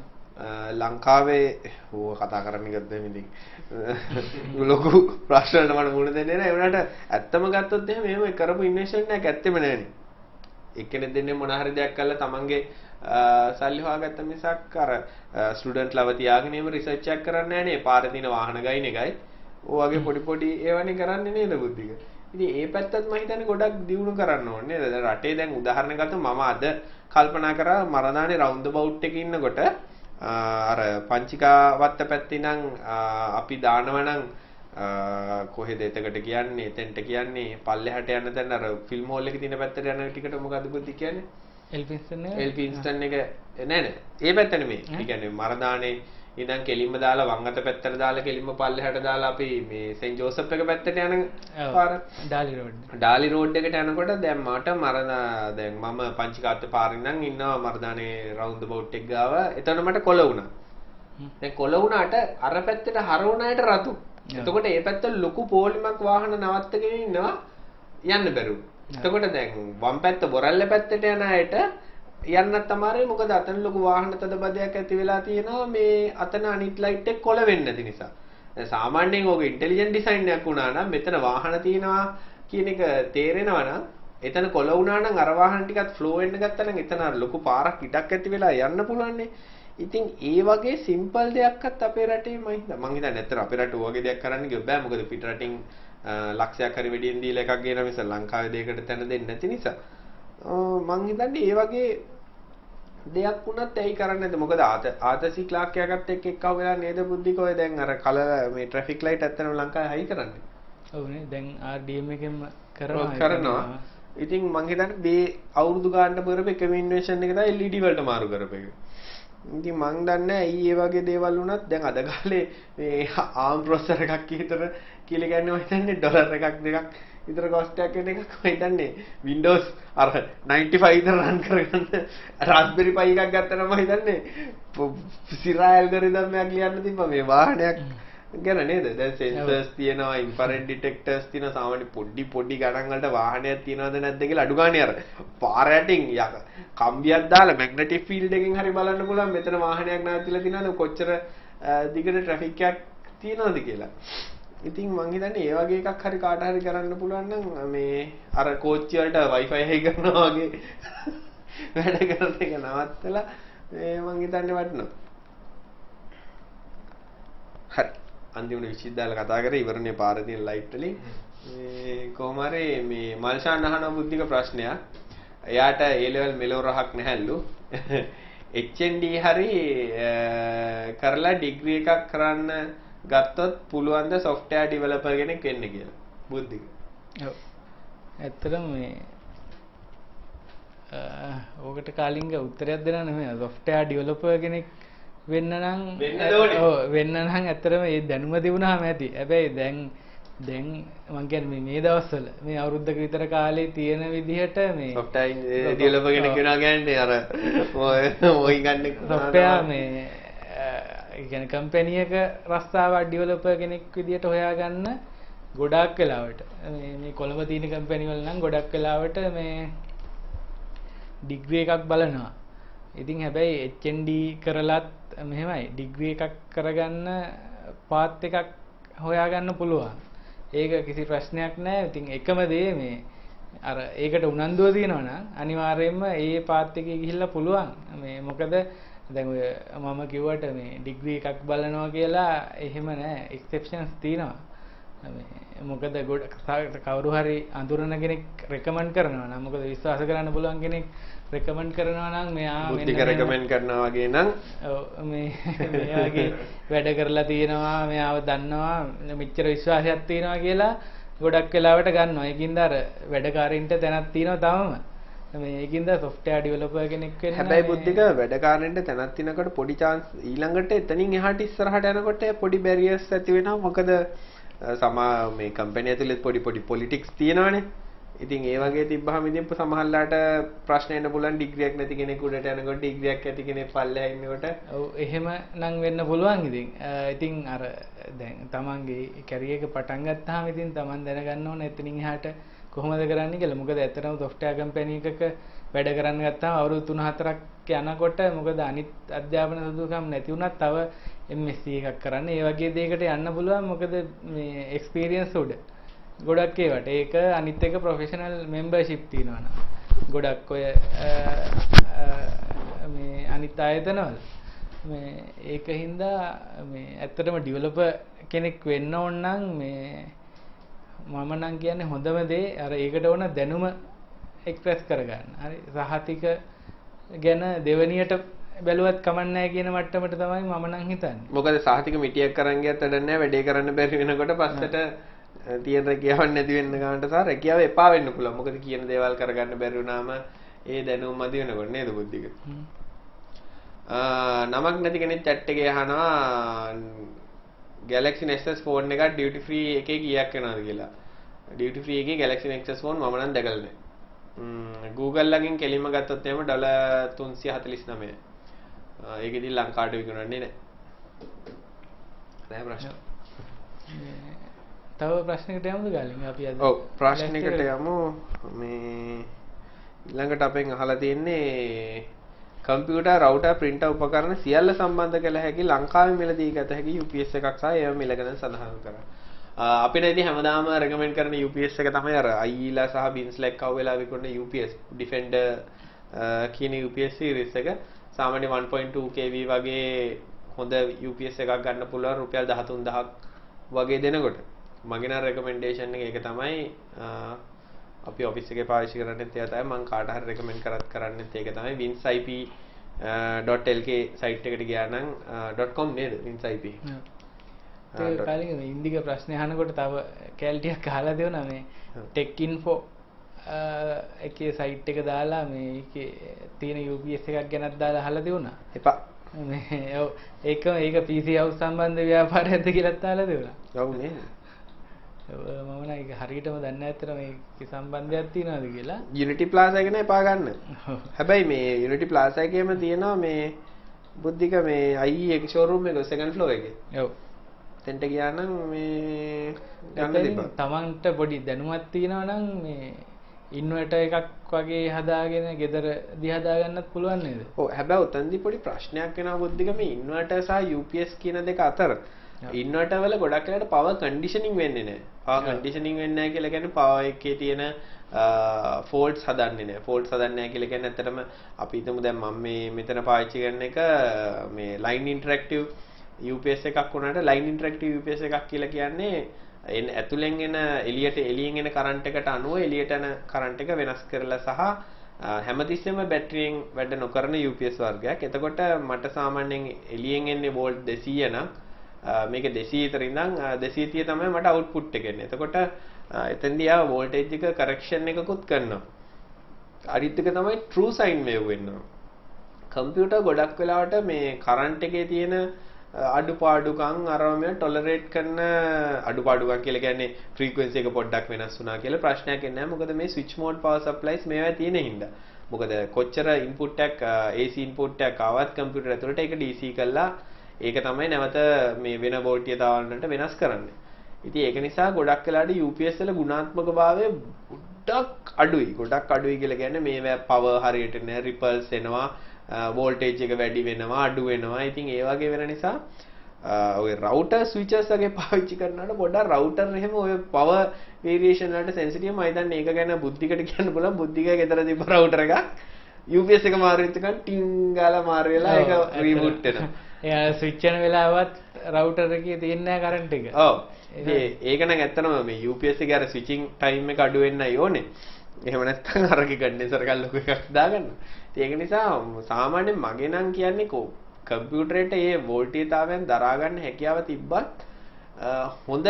ලංකාවේ ඕව කතා කරන්න ගත්තම ඉතින් ලොකු ප්‍රශ්නවලට මට මුහුණ දෙන්නේ නැහැ. ඒ වුණාට ඇත්තම ගත්තොත් එහෙම එහෙම කරපු ඉන්වෙස්ට්මන්ට් එකක් ඇත්තෙම නැහැනේ. එක්කෙනෙක් දෙන්නේ මොන හරි දෙයක් කරලා තමන්ගේ සල්ලි හොයාගත්ත මිසක් අර ස්ටුඩන්ට් ලව තියාගෙන එහෙම රිසර්ච් එකක් කරන්නේ නැහනේ. පාරේ තියෙන වාහන ගයින් එකයි. ඕ වගේ පොඩි පොඩි ඒවනේ කරන්නේ නේද බුද්ධික. ඉතින් ඒ පැත්තත් මම හිතන්නේ ගොඩක් දියුණු කරන්න ඕනේ නේද? දැන් රටේ දැන් උදාහරණ ගත්තොත් මම අද කල්පනා කරා මරදානේ රවුන්ඩ් බවුට් එකේ ඉන්නකොට අර පංචිකාවත්ත පැත්තේ නම් අපි දානවා නම් කොහෙද එතකට කියන්නේ එතෙන්ට කියන්නේ පල්ලෙහාට යන තැන අර ෆිල්ම් හෝල් එකේ තියෙන පැත්තට යන ටිකට මොකද්ද බුද්ධි කියන්නේ? එල්ෆින්ස්ටන් එක නෑ ඒ පැත්ත නෙමෙයි. ඒ කියන්නේ මරදානේ ඉඳන් කෙලින්ම දාලා වම් අත පැත්තට දාලා කෙලින්ම පල්ලෙහාට දාලා අපි මේ සෙන්ට් ජෝසප් එක පැත්තට යන පාර ඩාලි රෝඩ් එකට යනකොට දැන් මට දැන් මම පංචිකාත්ත පාරින් නම් ඉන්නවා මරදානේ රවුන්ඩ් බවුට් එක ගාව. එතන මට කොළ වුණා. දැන් කොළ වුණාට අර පැත්තට හරවුණාට රතු. එතකොට ඒ පැත්ත ලොකු පොලිමක් වාහන නවත්තගෙන ඉන්නවා යන්න බැරුව. එතකොට දැන් වම් පැත්ත බොරැල්ල පැත්තට යන අයට යන්නත් අමාරුයි. මොකද අතන ලොකු වාහන තදබදයක් ඇති වෙලා තියෙනවා මේ අතන අනිත් ලයිට් එක කොළ වෙන්නේ නැති නිසා. දැන් සාමාන්‍යයෙන් ඕක ඉන්ටෙලිජන්ට් ඩිසයින් එකක් වුණා නම් මෙතන වාහන තියෙනවා කියන එක තේරෙනවා නම් එතන කොළ වුණා නම් අර වාහන ටිකත් ෆ්ලෝ වෙන්න ගත්තා නම් එතන අර ලොකු පාරක් ඉඩක් ඇති වෙලා යන්න පුළුවන්නේ. ඉතින් ඒ වගේ සිම්පල් දෙයක්වත් අපේ රටේ මම හිතන්නේ නැත්තර අපේ රට වගේ දෙයක් කරන්න ගියොත් බෑ. මොකද පිට රටින් ලක්ෂයක් හරි වෙඩියෙන් දීලා එකක් ගේනවා මිස ලංකාවේ දෙයකට තැන දෙන්නේ නැති නිසා. මං හිතන්නේ ඒ වගේ දෙයක් වුණත් ඇයි කරන්නේ නැද්ද? මොකද ආතසි ක්ලාක් එකකට එක්කව වෙලා නේද බුද්ධික ඔය දැන් අර කලර් මේ ට්‍රැෆික් ලයිට් ඇත්තටම ලංකාවේ හයි කරන්නේ. ඔව් නේ දැන් RDM එකෙන්ම කරනවා. ඉතින් මං හිතන්නේ මේ අවුරුදු ගානට කරපු එකම ඉන්වෙන්ෂන් එක තමයි LED වලට මාරු කරපු එක. ඉතින් මං දන්නේ ඇයි මේ වගේ දේවල් වුණත් දැන් අද කාලේ මේ ARM processor එකක් විතර කියලා කියන්නේ මම හිතන්නේ ඩොලර් එකක් දෙකක් විතර cost එකක් වෙන එකක් මම හිතන්නේ Windows අර 95 විතර run කරගන්න Raspberry Pi එකක් ගත්තා නම් මම හිතන්නේ සිරා ඇල්ගොරිතම් එකක් ලියන්න තිබ්බා මේ වාහනයක් ගැන නේද? දැන් sensors තියෙනවා infrared detectors තියෙනවා සාමාන්‍ය පොඩි ගණන් වලට වාහනයක් තියනවද නැද්ද කියලා අඩු ගානේ අර පාර යටින් කම්බියක් දාලා magnetic field එකෙන් හරි බලන්න පුළුවන් මෙතන වාහනයක් නැවතිලා තියෙනවද කොච්චර දිගට ට්‍රැෆික් එකක් තියෙනවද කියලා. ඉතින් මං හිතන්නේ ඒ වගේ එකක් හරි කාට හරි කරන්න පුළුවන් නම් මේ අර කෝච්චි වලට wifi හයි කරනවා වගේ වැඩ කරන එක නවත්තලා මං හිතන්නේ වටිනවා. හරි අන්තිමට විශ්ිද්දාල කතා කරේ ඉවරනේ පාරේ තියෙන ලයිට් වලින් මේ කොහොම හරි මේ මල්ෂාන් අහන බුද්ධික ප්‍රශ්නයක්. එයාට A level මෙලෝ රහක් නැහැලු. HND හරි කරලා ඩිග්‍රී එකක් කරන්න ගත්තොත් පුළුවන් ද software developer කෙනෙක් වෙන්න කියලා. බුද්ධික. ඔව්. ඇත්තටම මේ ඕකට කාලින්ග උත්තරයක් දෙන්න නෙමෙයි software developer කෙනෙක් වෙන්න නම් වෙන්න නම් ඇත්තටම ඒ දැනුම තිබුණාම ඇති. හැබැයි දැන් මම කියන්නේ මේ දවස්වල මේ අවුරුද්දක විතර කාලේ තියෙන විදිහට මේ software developer කෙනෙක් වෙනවා කියන්නේ අර ඔය ගන්න software මේ ඒ කියන්නේ කම්පැනි එක රස්සාවක් ඩෙවලොපර් කෙනෙක් විදිහට හොයාගන්න ගොඩාක් වෙලාවට මේ කොළඹ තියෙන කම්පැනි වල නම් ගොඩක් වෙලාවට මේ ඩිග්‍රී එකක් බලනවා. ඉතින් හැබැයි HND කරලත් මෙහෙමයි ඩිග්‍රී එකක් කරගන්න පාත් එකක් හොයාගන්න පුළුවන්. ඒක කිසි ප්‍රශ්නයක් නැහැ. ඉතින් එකම දේ මේ අර ඒකට උනන්දුව තියෙනවා නම් අනිවාර්යයෙන්ම ඒ පාත් එකේ ගිහිල්ලා පුළුවන්. මේ මොකද දැන් ඔය මම කිව්වට මේ ඩිග්‍රී එකක් බලනවා කියලා එහෙම නැහැ. එක්සෙප්ෂන්ස් තියෙනවා. මේ මොකද කවුරු හරි අඳුරන කෙනෙක් රෙකමන්ඩ් කරනවා නම් මොකද විශ්වාස කරන්න පුළුවන් කෙනෙක් රෙකමන්ඩ් කරනවා නම් මෙයා බුද්ධික රෙකමන්ඩ් කරනවා වගේ නම් ඔව් මේ වගේ වැඩ කරලා තියෙනවා මෙයාව දන්නවා මෙච්චර විශ්වාසයක් තියෙනවා කියලා ගොඩක් වෙලාවට ගන්නවා. ඒකින්ද අර වැඩකාරින්ට තැනක් තියෙනවා තමම. මේ ඒකින්ද software developer කෙනෙක් වෙන්න හැබැයි බුද්ධික වැඩකාරෙන්ට තැනක් තිනකොට පොඩි chance ඊළඟට එතනින් එහාට ඉස්සරහට යනකොට පොඩි barriers ඇති වෙනවා. මොකද මේ කම්පැනි ඇතුලේ පොඩි politics තියෙනවානේ. ඉතින් ඒ වගේ තිබ්බහම ඉතින් සමහරලාට ප්‍රශ්න එන්න පුළුවන් ඩිග්‍රී එකක් නැති කෙනෙක් උඩට යනකොට ඩිග්‍රී එකක් ඇති කෙනෙක් පල්ලෙහා ඉන්නකොට. ඔව් එහෙම නම් වෙන්න පුළුවන් ඉතින්. ඉතින් අර දැන් තමන්ගේ කැරියර් එක පටන් ගත්තාම ඉතින් තමන් දැනගන්න ඕන එතනින් එහාට කොහොමද කරන්නේ කියලා. මොකද ඇත්තටම software company එකක වැඩ කරන්න ගත්තාම අවුරුදු 3-4ක් යනකොට මොකද අනිත් අධ්‍යාපන සුදුසුකම් නැති වුණත් තව MSc එකක් කරන්න ඒ වගේ දෙයකට යන්න පුළුවන්. මොකද මේ experience උඩ ගොඩක් ඒවට ඒක අනිත් එක ප්‍රොෆෙෂනල් මෙම්බර්ෂිප් තියෙනවා නේද? ගොඩක් ඔය මේ අනිත් ආයතනවල මේ ඒකින්ද මේ ඇත්තටම ඩෙවලොපර් කෙනෙක් වෙන්න ඕන නම් මේ මම නම් කියන්නේ හොඳම දේ අර ඒකට ඕන දැනුම එක්ස්ප්‍රෙස් කරගන්න. හරි සහතික ගැන දෙවනියට බැලුවත් කමක් නැහැ කියන මට්ටමට තමයි මම නම් හිතන්නේ. මොකද සාහිතික මිටියක් කරන් ගියත් වැඩක් නැහැ වැඩේ කරන්න බැරි වෙනකොට පස්සට තියෙන රැකියාවක් නැති වෙන්න ගන්නට සහ රැකියාව එපා වෙන්න පුළුවන්. මොකද කියන දේවල් කරගන්න බැරි වුණාම ඒ දැනුම මදි වෙනකොට නේද බුද්ධික? නමක් නැති කෙනෙක් chat එකේ අහනවා Galaxy Nexus phone එකක් duty free එකේ කීයක් වෙනවද කියලා. duty free එකේ Galaxy Nexus phone මම නම් දැකලා නැහැ. Google ලගින් කෙලින්ම ගත්තොත් එහෙම $349. ඒකෙදි ලංකාවට විකුණන්නේ නැහැ. නෑ ප්‍රශ්න. තව ප්‍රශ්නයකට යමුද ගාලින් අපි අද? ඔව් ප්‍රශ්නයකට යමු. මේ ඊළඟට අපෙන් අහලා තියෙන්නේ කම්පියුටර් රවුටර් printer උපකරණ සියල්ල සම්බන්ධ කළ හැකි ලංකාවේ මිලදී ගත හැකි UPS එකක් සහ ඒව මිල ගැන සඳහන් කරා. අපිට ඉතින් හැමදාම රෙකමෙන්ඩ් කරන UPS එක තමයි අර අයිලා සහ බින්ස්ලැක් කව් වෙලා විකුණන UPS Defender කියන UPS series එක. සාමාන්‍ය 1.2 kV වගේ හොඳ UPS එකක් ගන්න පුළුවන් රුපියල් 13000ක් වගේ දෙනකොට. මගේ නම් රෙකමෙන්ඩේෂන් එක ඒක තමයි. අපි ඔෆිස් එකේ පාවිච්චි කරන්නේත් ඒක තමයි. මම කාට හරි රෙකමෙන්ඩ් කරන්නේත් ඒක තමයි. winsip.lk සයිට් එකට ගියා නම් .com නේද winsip. ඒ කාලේ මේ ඉන්දික ප්‍රශ්න අහනකොට තව කැලිටියක් අහලා දෙවනා මේ tech info එකේ සයිට් එක දාලා මේකේ තියෙන UPS එකක් ගැනත් දාලා අහලා දෙවුණා. එපා. මේ ඔව් ඒක PC house සම්බන්ධ ව්‍යාපාරයක්ද කියලාත් අහලා දෙවුණා. ඔව් නේද? මම නම් ඒක හරියටම දන්නේ නැහැ අතට මේකේ සම්බන්ධයක් තියනවාද කියලා. Unity Plaza එක නේ එපා ගන්න. හැබැයි මේ Unity Plaza එකේම තියෙනවා මේ බුද්ධික මේ IE එක showroom එක second floor එකේ. ඔව්. තෙන්ට ගියා නම් මේ ගන්න දෙපා. තමන්ට පොඩි දැනුමක් තියෙනවා නම් මේ ඉන්වර්ටර් එකක් වගේ හදාගෙන ගෙදර දී හදාගන්නත් පුළුවන් නේද? ඔව් හැබැයි උතන්දී පොඩි ප්‍රශ්නයක් වෙනවා බුද්ධික මේ ඉන්වර්ටර් සහ UPS කියන දෙක අතර. ඉන්වර්ටර් වල ගොඩක් වෙලාවට power conditioning වෙන්නේ නැහැ. power conditioning වෙන්නේ නැහැ කියලා කියන්නේ power එකේ තියෙන faults හදන්නේ නැහැ. faults හදන්නේ නැහැ කියලා කියන්නේ ඇත්තටම අපි හිතමු දැන් මම මේ මෙතන පාවිච්චි කරන එක මේ line interactive UPS එකක් වුණාට line interactive UPS එකක් කියලා කියන්නේ ඇතුලෙන් එන එළියෙන් එන කරන්ට් එකට අනුව එළියට එන කරන්ට් එක වෙනස් කරලා සහ හැමතිස්සෙම බැටරියෙන් වැඩ නොකරන UPS වර්ගයක්. එතකොට මට සාමාන්‍යයෙන් එළියෙන් එන්නේ වෝල්ට් 200 නම් මේක 200 විතර ඉඳන් 230 තමයි මට අවුට්පුට් එක එන්නේ. එතකොට එතෙන්දී ආව වෝල්ටේජ් එක කරෙක්ෂන් එකකුත් කරනවා. අනිත් එක තමයි true sine wave වෙනවා. කම්පියුටර් ගොඩක් වෙලාවට මේ කරන්ට් එකේ තියෙන අඩුපාඩුකම් අරම ටොලරේට් කරන අඩුපාඩුකම් කියලා කියන්නේ ෆ්‍රීකවෙන්සි එක පොඩ්ඩක් වෙනස් වුණා කියලා ප්‍රශ්නයක් එන්නේ නැහැ. මොකද මේ ස්විච් මෝඩ් පවර් සප්ලයිස් මේවා තියෙන හින්දා. මොකද කොච්චර ඉන්පුට් එකක් AC ඉන්පුට් එකක් ආවත් කම්පියුටර් ඇතුළට ඒක DC කරලා ඒක තමයි නැවත මේ වෙන වෝල්ටේජතාවලට වෙනස් කරන්නේ. ඉතින් ඒක නිසා ගොඩක් වෙලාට UPS වල ගුණාත්මක භාවය ගොඩක් අඩුයි. ගොඩක් අඩුයි කියලා කියන්නේ මේවා පවර් හරියට නෑ රිපල්ස් එනවා. වෝල්ටේජ් එක වැඩි වෙනවා අඩු වෙනවා. ඉතින් ඒ වගේ වෙන නිසා ඔය රවුටර් ස්විචර්ස් වගේ පාවිච්චි කරනකොට පොඩ්ඩක් රවුටර් එහෙම ඔය පවර් වේරියේෂන් වලට සෙන්සිටිව් මම හිතන්නේ ඒක ගැන බුද්ධිකට කියන්න පුළුවන්. බුද්ධිකගේ ගෙදර තිබ්බ රවුටර් එකක් UPS එක මාරු වෙච්ච ගමන් ටින් ගාලා මාරු වෙලා ඒක රීබූට් වෙනවා. එයා ස්විච් වෙන වෙලාවත් රවුටර් එකේ තියෙන නැහැ කරන්ට් එක. ඔව්. ඒක නම් ඇත්තටම මේ UPS එකේ අර ස්විචින් ටයිම් එක අඩු වෙන්නයි ඕනේ. එහෙම නැත්නම් අරගේ කන්ඩෙන්සර් එකක් ලොකු එකක් දාගන්න. ඒක නිසා සාමාන්‍යයෙන් මගේ නම් කියන්නේ කම්පියුටරේට මේ වෝල්ටේජතාවයන් දරා ගන්න හැකියාව තිබ්බත් හොඳ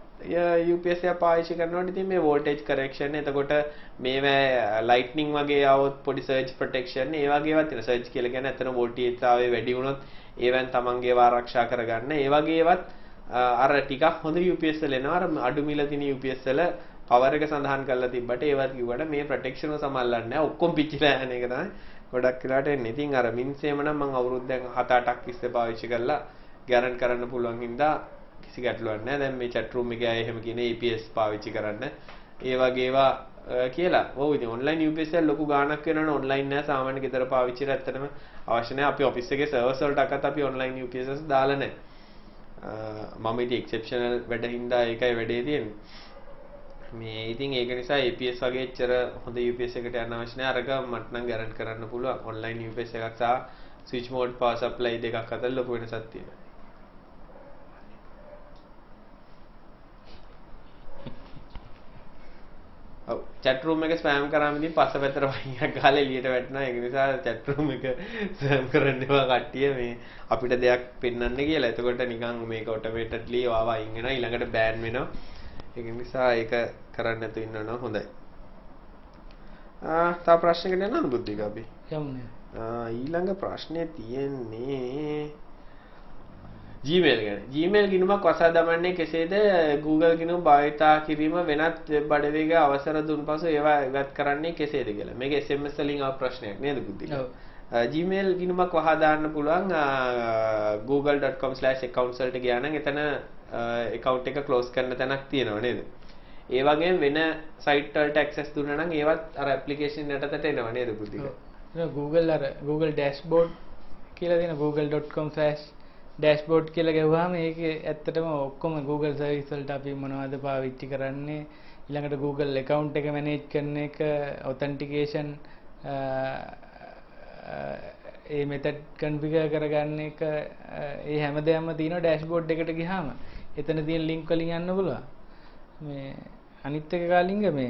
UPS එක පාවිච්චි කරනකොට ඉතින් මේ වෝල්ටේජ් කරෙක්ෂන් එතකොට මේවා ලයිට්නින් වගේ આવොත් පොඩි සර්ජ් ප්‍රොටෙක්ෂන් ඒ වගේ ඒවා තියෙන සර්ජ් කියලා කියන්නේ අතන වෝල්ටේජතාවය වැඩි වුණොත් ඒවෙන් තමන්ගේව ආරක්ෂා කරගන්න ඒ වගේ ඒවත් අර ටිකක් හොඳ UPS වල එනවා අර අඩු මිල තියෙන UPS වල පවර් එක සඳහන් කරලා තිබ්බට ඒවත් කිව්වට මේ ප්‍රොටෙක්ෂන් එක සමල්ලන්නේ නැහැ ඔක්කොම පිච්චිලා යන එක තමයි ගොඩක් වෙලාට එන්නේ. ඉතින් අර මින්සේම නම් මම අවුරුද්දෙන් 7-8ක් ඉස්සේ පාවිච්චි කරලා ගැරන්ට් කරන්න පුළුවන් හින්දා කිසි ගැටලුවක් නැහැ. දැන් මේ chat room එකේ අය එහෙම කියන APS පාවිච්චි කරන්න. ඒ වගේ ඒවා කියලා. ඔව් ඉතින් online UPS එක ලොකු ගාණක් වෙනවනේ online නෑ සාමාන්‍ය ගෙදර පාවිච්චිට ඇත්තටම අවශ්‍ය නැහැ. අපි ඔෆිස් එකේ සර්වර්ස් වලටත් අපි online UPS දාලා නැහැ. මම ඉතින් exceptional වැඩ හින්දා ඒකයි වැඩේ තියෙන්නේ. මේ ඉතින් ඒක නිසා APS වගේ එච්චර හොඳ UPS එකට යන්න අවශ්‍ය නැහැ. අරක මට නම් ගැරන්ට් කරන්න පුළුවන්. online UPS එකක් සහ switch mode power supply දෙකක් අතර ලොකු වෙනසක් තියෙනවා. ඔව් chat room එක spam කරාම ඉතින් පස්සපැත්තට වයින්යක් ගහලා එළියට වැටෙනවා. ඒක නිසා chat room එක spam කරන්නවා කට්ටිය මේ අපිට දෙයක් පෙන්වන්න කියලා. එතකොට නිකන් මේක automatically ආව අයින් වෙනවා. ඊළඟට ban වෙනවා. ඒක නිසා ඒක කරන්න නැතුව ඉන්නවනම් හොඳයි. තව ප්‍රශ්නයකට යනවා බුද්ධික අපි. යමුනේ. ඊළඟ ප්‍රශ්නේ තියෙන්නේ Gmail ගැන. Gmail ගිණුමක් වසා දමන්නේ කෙසේද? Google ගිණුම භාවිතා කිරීම වෙනත් වෙබ් අඩවියක අවසර දුන් පසු ඒවා ඉවත් කරන්නේ කෙසේද කියලා. මේක SMS වලින් ආව ප්‍රශ්නයක් නේද බුද්ධික? ඔව්. Gmail ගිණුමක් වහා දාන්න පුළුවන් google.com/accounts වලට ගියා නම් එතන account එක close කරන තැනක් තියෙනවා නේද? ඒ වගේම වෙන site වලට access දුන්නා නම් ඒවත් අර application යටතට එනවා නේද බුද්ධික? Google dashboard කියලා දෙන google.com/dashboard කියලා ගහුවාම ඒකේ ඇත්තටම ඔක්කොම Google service වලට අපි මොනවද පාවිච්චි කරන්නේ ඊළඟට Google account එක manage කරන එක authentication ඒ method configure කරගන්න එක ඒ හැමදේම තියෙනවා dashboard එකට ගියාම එතන තියෙන link වලින් යන්න පුළුවන් මේ අනිත් එක කාලින්ග මේ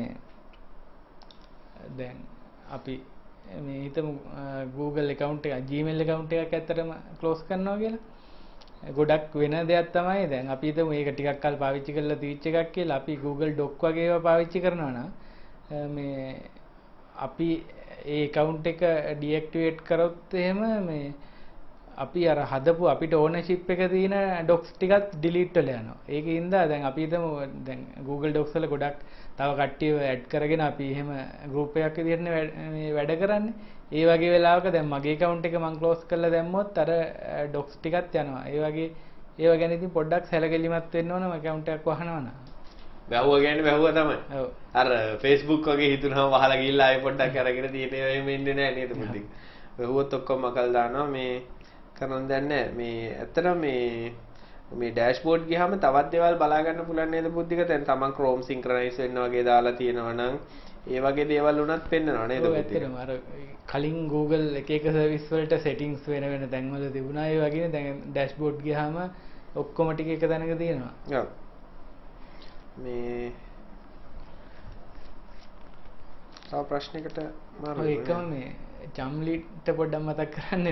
දැන් අපි මේ හිතමු Google account එක Gmail account එකක් ඇත්තටම close කරනවා කියලා ගොඩක් වෙන දෙයක් තමයි දැන් අපි හිතමු මේක ටිකක් කල් පාවිච්චි කරලා තියච්ච එකක් කියලා අපි Google Doc වගේ ඒවා පාවිච්චි කරනවා නම් මේ අපි ඒ account එක deactivate කරොත් එහෙම මේ අපි අර හදපු අපිට ownership එක තියෙන docs ටිකත් delete වෙලා යනවා. ඒකින්ද දැන් අපි හිතමු දැන් Google Docs වල ගොඩක් තව කට්ටියව add කරගෙන අපි එහෙම group එකක් විදිහට මේ වැඩ කරන්නේ. ඒ වගේ වෙලාවක දැන් මගේ account එක මම close කරලා දැම්මොත් අර docs ටිකත් යනවා. ඒ වගේ ඒව ගැන ඉතින් පොඩ්ඩක් සැලකිලිමත් වෙන්න ඕන account එකක් වහනවා නම්. වැහුවා කියන්නේ වැහුවා තමයි. ඔව්. අර Facebook වගේ හිතුනම වහලා ගිහිල්ලා ආයෙ පොඩ්ඩක් අරගෙන තියෙන ඒවා එහෙම ඉන්නේ නැහැ නේද බුද්ධික? වැහුවොත් ඔක්කොම මකල් දානවා මේ කරන්න දෙයක් නැහැ. මේ ඇත්තටම මේ dashboard ගියාම තවත් දේවල් බලා ගන්න පුළුවන් නේද බුද්ධික? දැන් තමන් Chrome synchronize වෙන්න වගේ දාලා තියෙනවා නම් ඒ වගේ දේවල් උනත් පෙන්නනවා නේද බුද්ධික? ඇත්තටම අර කලින් Google එක service වලට settings වෙන තැන්වල තිබුණා. ඒ වගේ දැන් dashboard ගියාම ඔක්කොම ටික එක තැනක තියෙනවා. ඔව්. මේ තව ප්‍රශ්නයකට මාරු එකම මේ ජම්ලිට පොඩ්ඩක් මතක් කරන්න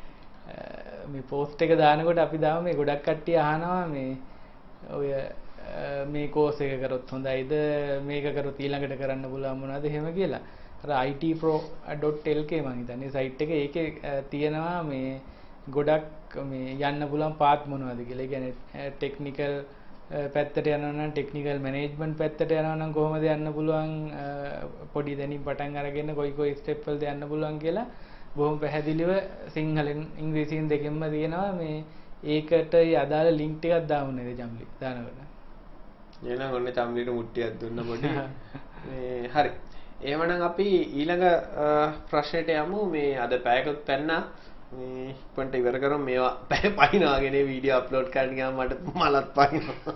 මේ පෝස්ට් එක දානකොට අපි දාම මේ ගොඩක් කට්ටිය අහනවා මේ ඔය මේ කෝස් එක කරොත් හොඳයිද මේක කරොත් ඊළඟට කරන්න පුළුවන් මොනවද එහෙම කියලා අර itpro.lk මම හිතන්නේ සයිට් එක ඒකේ තියෙනවා මේ ගොඩක් මේ යන්න පුළුවන් පාත් මොනවද කියලා. ඒ කියන්නේ ටෙක්නිකල් පැත්තට යනවා නම් ටෙක්නිකල් මැනේජ්මන්ට් පැත්තට යනවා නම් කොහොමද යන්න පුළුවන් පොඩි දැනින් පටන් අරගෙන කොයි ස්ටෙප් වලද යන්න පුළුවන් කියලා බොහොම පැහැදිලිව සිංහලෙන් ඉංග්‍රීසියෙන් දෙකෙන්ම තියෙනවා මේ ඒකට අදාළ ලින්ක් ටිකක් දාමු නේද ජම්ලි දානකොට. එහෙනම් ඔන්න චම්ලිට මුට්ටියක් දුන්න පොඩි මේ හරි. එහෙමනම් අපි ඊළඟ ප්‍රශ්නෙට යමු. මේ අද පැයකට පැන්නා මේ පොන්ට ඉවර කරමු. මේවා පැය පහිනවාගෙන වීඩියෝ අප්ලෝඩ් කරන්න ගියාම මට මලත් පහිනවා.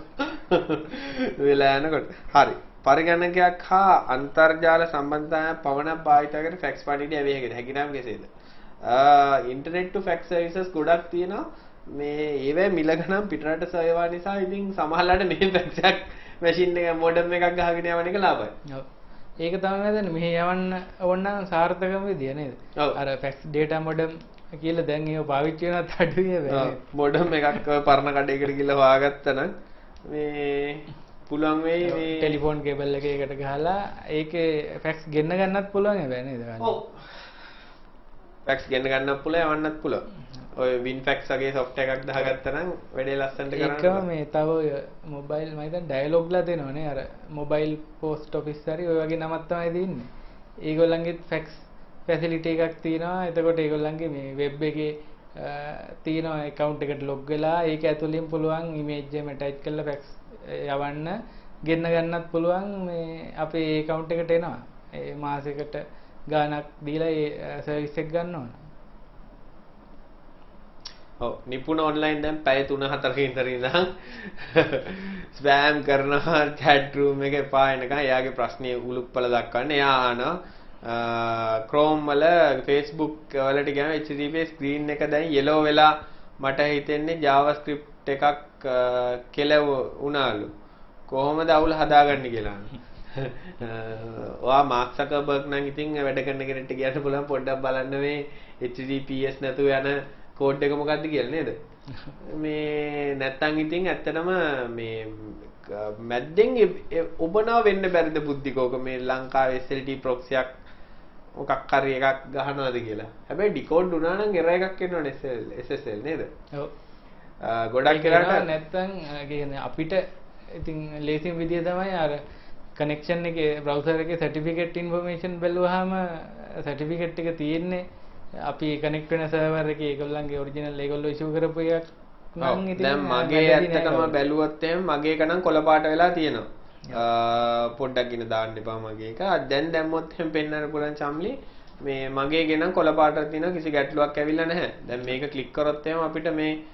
වෙලා යනකොට. හරි. පරිගණකයක් හා අන්තර්ජාල සම්බන්ධතාවයක් පවණක් භාවිත කරගෙන ෆැක්ස් පණිවිඩය ඇවිහගෙන හැකිනම් කෙසේද? ඉන්ටර්නෙට් ටු ෆැක්ස් සර්විසස් ගොඩක් තියෙනවා. මේ ඒවැ මිල ගණන් පිටරට සේවා නිසා ඉතින් සමහරවිට මේ ෆැක්ස් එකක් මැෂින් එක මොඩම් එකක් ගහගෙන යවන එක ලාභයි. ඔව්. ඒක තමයි දැන් මෙහි යවන්න ඕන නම් සාර්ථකම විදිය නේද? අර ෆැක්ස් ඩේටා මොඩම් කියලා දැන් ඒව පාවිච්චි වෙනවත් අඩුයි බෑ. මොඩම් එකක් පරණ කඩේකට ගිහලා හොයාගත්තා නම් මේ පුළුවන් වෙයි මේ ටෙලිෆෝන් කේබල් එකකට ගහලා ඒකේ ෆැක්ස් ගෙන්න ගන්නත් පුළුවන් හැබැයි නේද? ඔව්. ෆැක්ස් ගෙන්න ගන්නත් පුළුවන් යවන්නත් පුළුවන්. ඔය WinFax වගේ software එකක් දාගත්තා නම් වැඩේ ලස්සනට කරන්න. ඒකම මේ තව ඔය මොබයිල් මම හිතන්නේ ඩයලොග්ලා දෙනවනේ අර මොබයිල් පෝස්ට් ඔෆිස් හරි ඔය වගේ නමක් තමයි දෙන්නේ. ඒගොල්ලන්ගෙත් ෆැක්ස් ෆැසිලිටි එකක් තියෙනවා. එතකොට ඒගොල්ලන්ගේ මේ වෙබ් එකේ තියෙනවා account එකට log වෙලා ඒක ඇතුලින් පුළුවන් image එක attach කරලා ෆැක්ස් යවන්න ගෙන්න ගන්නත් පුළුවන් මේ අපේ account එකට එනවා. ඒ මාසෙකට ගාණක් දීලා ඒ සර්විස් එක ගන්න ඕන. ඔව් නිපුණ ඔන්ලයින් දැන් පැය 3-4ක ඉඳන් ස්පෑම් කරනවා chat room එකේ පායනකම් එයාගේ ප්‍රශ්නේ උලුප්පල දක්වන්නේ. එයා ආනවා Chrome වල Facebook වලට ගියාම HTTP screen එක දැන් yellow වෙලා මට හිතෙන්නේ JavaScript එකක් කෙලව වුණාලු. කොහොමද අවුල හදාගන්නේ කියලා. ඔයා මාක් සකර්බර්ග් නම් ඉතින් වැඩ කරන කෙනෙක්ට කියන්න පුළුවන් පොඩ්ඩක් බලන්න මේ HTTPS නැතුව යන කෝඩ් එක මොකක්ද කියලා නේද? මේ නැත්තම් ඉතින් ඇත්තටම මේ මැද්දෙන් ඔබනවා වෙන්න බැරිද බුද්ධිකෝක මේ ලංකාවේ SLT ප්‍රොක්සියක් මොකක් හරි එකක් ගහනවාද කියලා. හැබැයි ඩිකෝඩ් වුණා නම් එරර් එකක් එනවනේ SSL නේද? ඔව්. ගොඩක් වෙලාවට නැත්තම් කියන්නේ අපිට ඉතින් ලේසිම විදිය තමයි අර කනෙක්ෂන් එකේ බ්‍රවුසර් එකේ සර්ටිෆිකේට් ඉන්ෆර්මේෂන් බැලුවාම සර්ටිෆිකේට් එක තියෙන්නේ අපි කනෙක්ට් වෙන සර්වර් එකේ ඒගොල්ලන්ගේ ඔරිජිනල් ඒගොල්ලෝ ඉෂුව කරපු එකක් නම් ඉතින් දැන් මගේ ඇත්තටම බැලුවොත් එහෙම මගේ එක නම් කොළ පාට වෙලා තියෙනවා. පොඩ්ඩක් ඉන්න දාන්න එපා මගේ එක. දැන් දැම්මොත් එහෙම පෙන්වන්න පුළුවන් චම්ලි මේ මගේ එක නම් කොළ පාටක් තියෙනවා කිසි ගැටලුවක් ඇවිල්ලා නැහැ. දැන් මේක ක්ලික් කරොත් එහෙම අපිට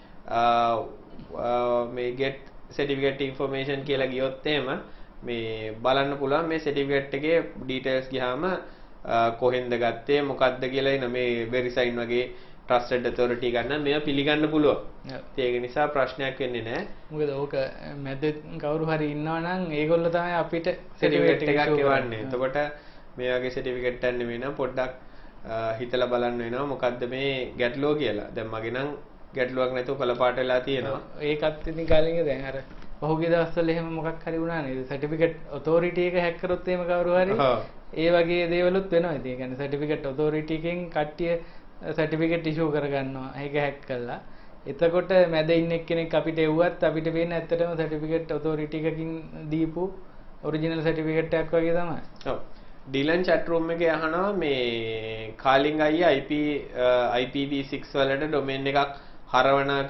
මේ get certificate information කියලා ගියොත් එහෙම මේ බලන්න පුළුවන් මේ certificate එකේ details ගියාම කොහෙන්ද ගත්තේ මොකක්ද කියලා එන මේ verisign වගේ trusted authority ගන්න මේවා පිළිගන්න පුළුවන්. ඒක නිසා ප්‍රශ්නයක් වෙන්නේ නැහැ. මොකද ඕක මැද කවුරු හරි ඉන්නවා නම් ඒගොල්ලෝ තමයි අපිට certificate එකක් එවන්නේ. එතකොට මේ වගේ certificate එකක් නෙමෙයි නම් පොඩ්ඩක් හිතලා බලන්න වෙනවා මොකද්ද මේ ගැටලුව කියලා. දැන් මගේ නම් ගැටලුවක් නැතුව කළපාට වෙලා තියෙනවා. ඒකත් ඉතින් කාලෙක දැන් අර පහුගිය දවස්වල එහෙම මොකක් හරි වුණා නේද? සර්ටිෆිකේට් ඔතොරිටි එක හැක් කරොත් එහෙම කවුරු හරි ඒ වගේ දේවලුත් වෙනවා. ඉතින් ඒ කියන්නේ සර්ටිෆිකේට් ඔතොරිටි එකෙන් කට්ටිය සර්ටිෆිකේට් ඉෂුව කරගන්නවා. ඒක හැක් කළා. එතකොට මැද ඉන්න එක්කෙනෙක් අපිට එව්වත් අපිට වෙන්නේ ඇත්තටම සර්ටිෆිකේට් ඔතොරිටි එකකින් දීපු ඔරිජිනල් සර්ටිෆිකේට් එකක් වගේ තමයි. ඔව්. ඩිලන් chat room එකේ අහනවා මේ කාලිංග අයියා IPv6 වලට ඩොමේන් එකක් හරවනවා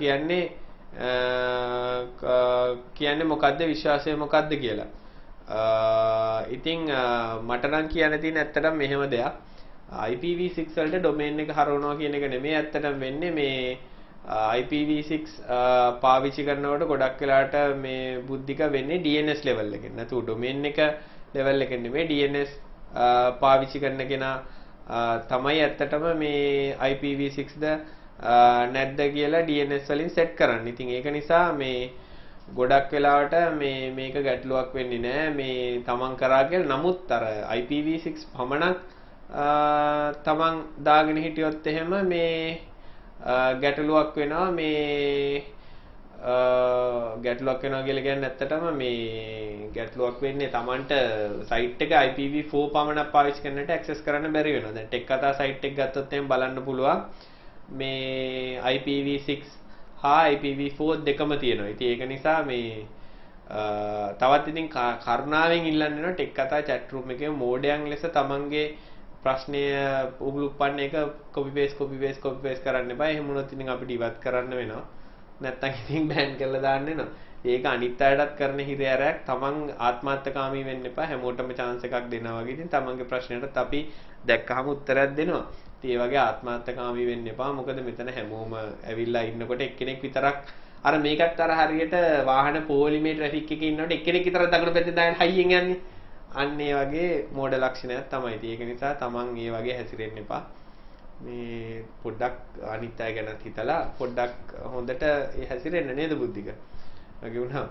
කියන්නේ මොකද්ද විශ්වාසය මොකද්ද කියලා. ඉතින් මට නම් කියන්න තියෙන ඇත්තටම මෙහෙම දෙයක්. IPv6 වලට ඩොමේන් එක හරවනවා කියන එක නෙමෙයි ඇත්තටම වෙන්නේ මේ IPv6 පාවිච්චි කරනකොට ගොඩක් වෙලාවට මේ බුද්ධික වෙන්නේ DNS level එකෙන්. නැතු ඩොමේන් එක level එකෙන් නෙමෙයි DNS පාවිච්චි කරන කෙනා තමයි ඇත්තටම මේ IPv6 ද නැද්ද කියලා DNS වලින් සෙට් කරන්න. ඉතින් ඒක නිසා මේ ගොඩක් වෙලාවට මේක ගැටලුවක් වෙන්නේ නැහැ මේ තමන් කරා කියලා. නමුත් අර IPv6 පමණක් තමන් දාගෙන හිටියොත් එහෙම මේ ගැටලුවක් වෙනවා මේ ගැටලුවක් වෙනවා කියලා කියන්නේ ඇත්තටම මේ ගැටලුවක් වෙන්නේ තමන්ට සයිට් එක IPv4 පමණක් පාවිච්චි කරන්නට ඇක්සස් කරන්න බැරි වෙනවා. දැන් ටෙක් කතා සයිට් එක ගත්තොත් එහෙම බලන්න පුළුවන් මේ IPv6 හා IPv4 දෙකම තියෙනවා. ඉතින් ඒක නිසා මේ තවත් ඉතින් කරුණාවෙන් ඉල්ලන්න වෙනවා ටෙක් කතා chat room එකේ මෝඩයන් ලෙස තමන්ගේ ප්‍රශ්නය උගලුප්පන්න එක copy paste කරන්න එපා. එහෙම වුණොත් ඉතින් අපිට ඉවත් කරන්න වෙනවා. නැත්තම් ඉතින් බෑන් කරලා දාන්න වෙනවා. ඒක අනිත් අයටත් කරන හිරෑරයක්. තමන් ආත්මార్థකාමී වෙන්න එපා. හැමෝටම chance එකක් දෙනවා වගේ ඉතින් තමන්ගේ ප්‍රශ්නයටත් අපි දැක්කහම උත්තරයක් දෙනවා. ඒ වගේ ආත්මార్థකාමී වෙන්න එපා. මොකද මෙතන හැමෝම ඇවිල්ලා ඉන්නකොට එක්කෙනෙක් විතරක් අර මේකත් අර හරියට වාහන පොලිමේ ට්‍රැෆික් එකේ ඉන්නකොට එක්කෙනෙක් විතරක් දකුණු පැත්තේ දාගෙන හයියෙන් යන්නේ. අන්න ඒ වගේ මෝඩ ලක්ෂණයක් තමයි. ඒක නිසා තමන් ඒ වගේ හැසිරෙන්න එපා. මේ පොඩ්ඩක් අනිත් අය ගැනත් හිතලා පොඩ්ඩක් හොඳට හැසිරෙන්න නේද බුද්ධික? වගේ වුණා.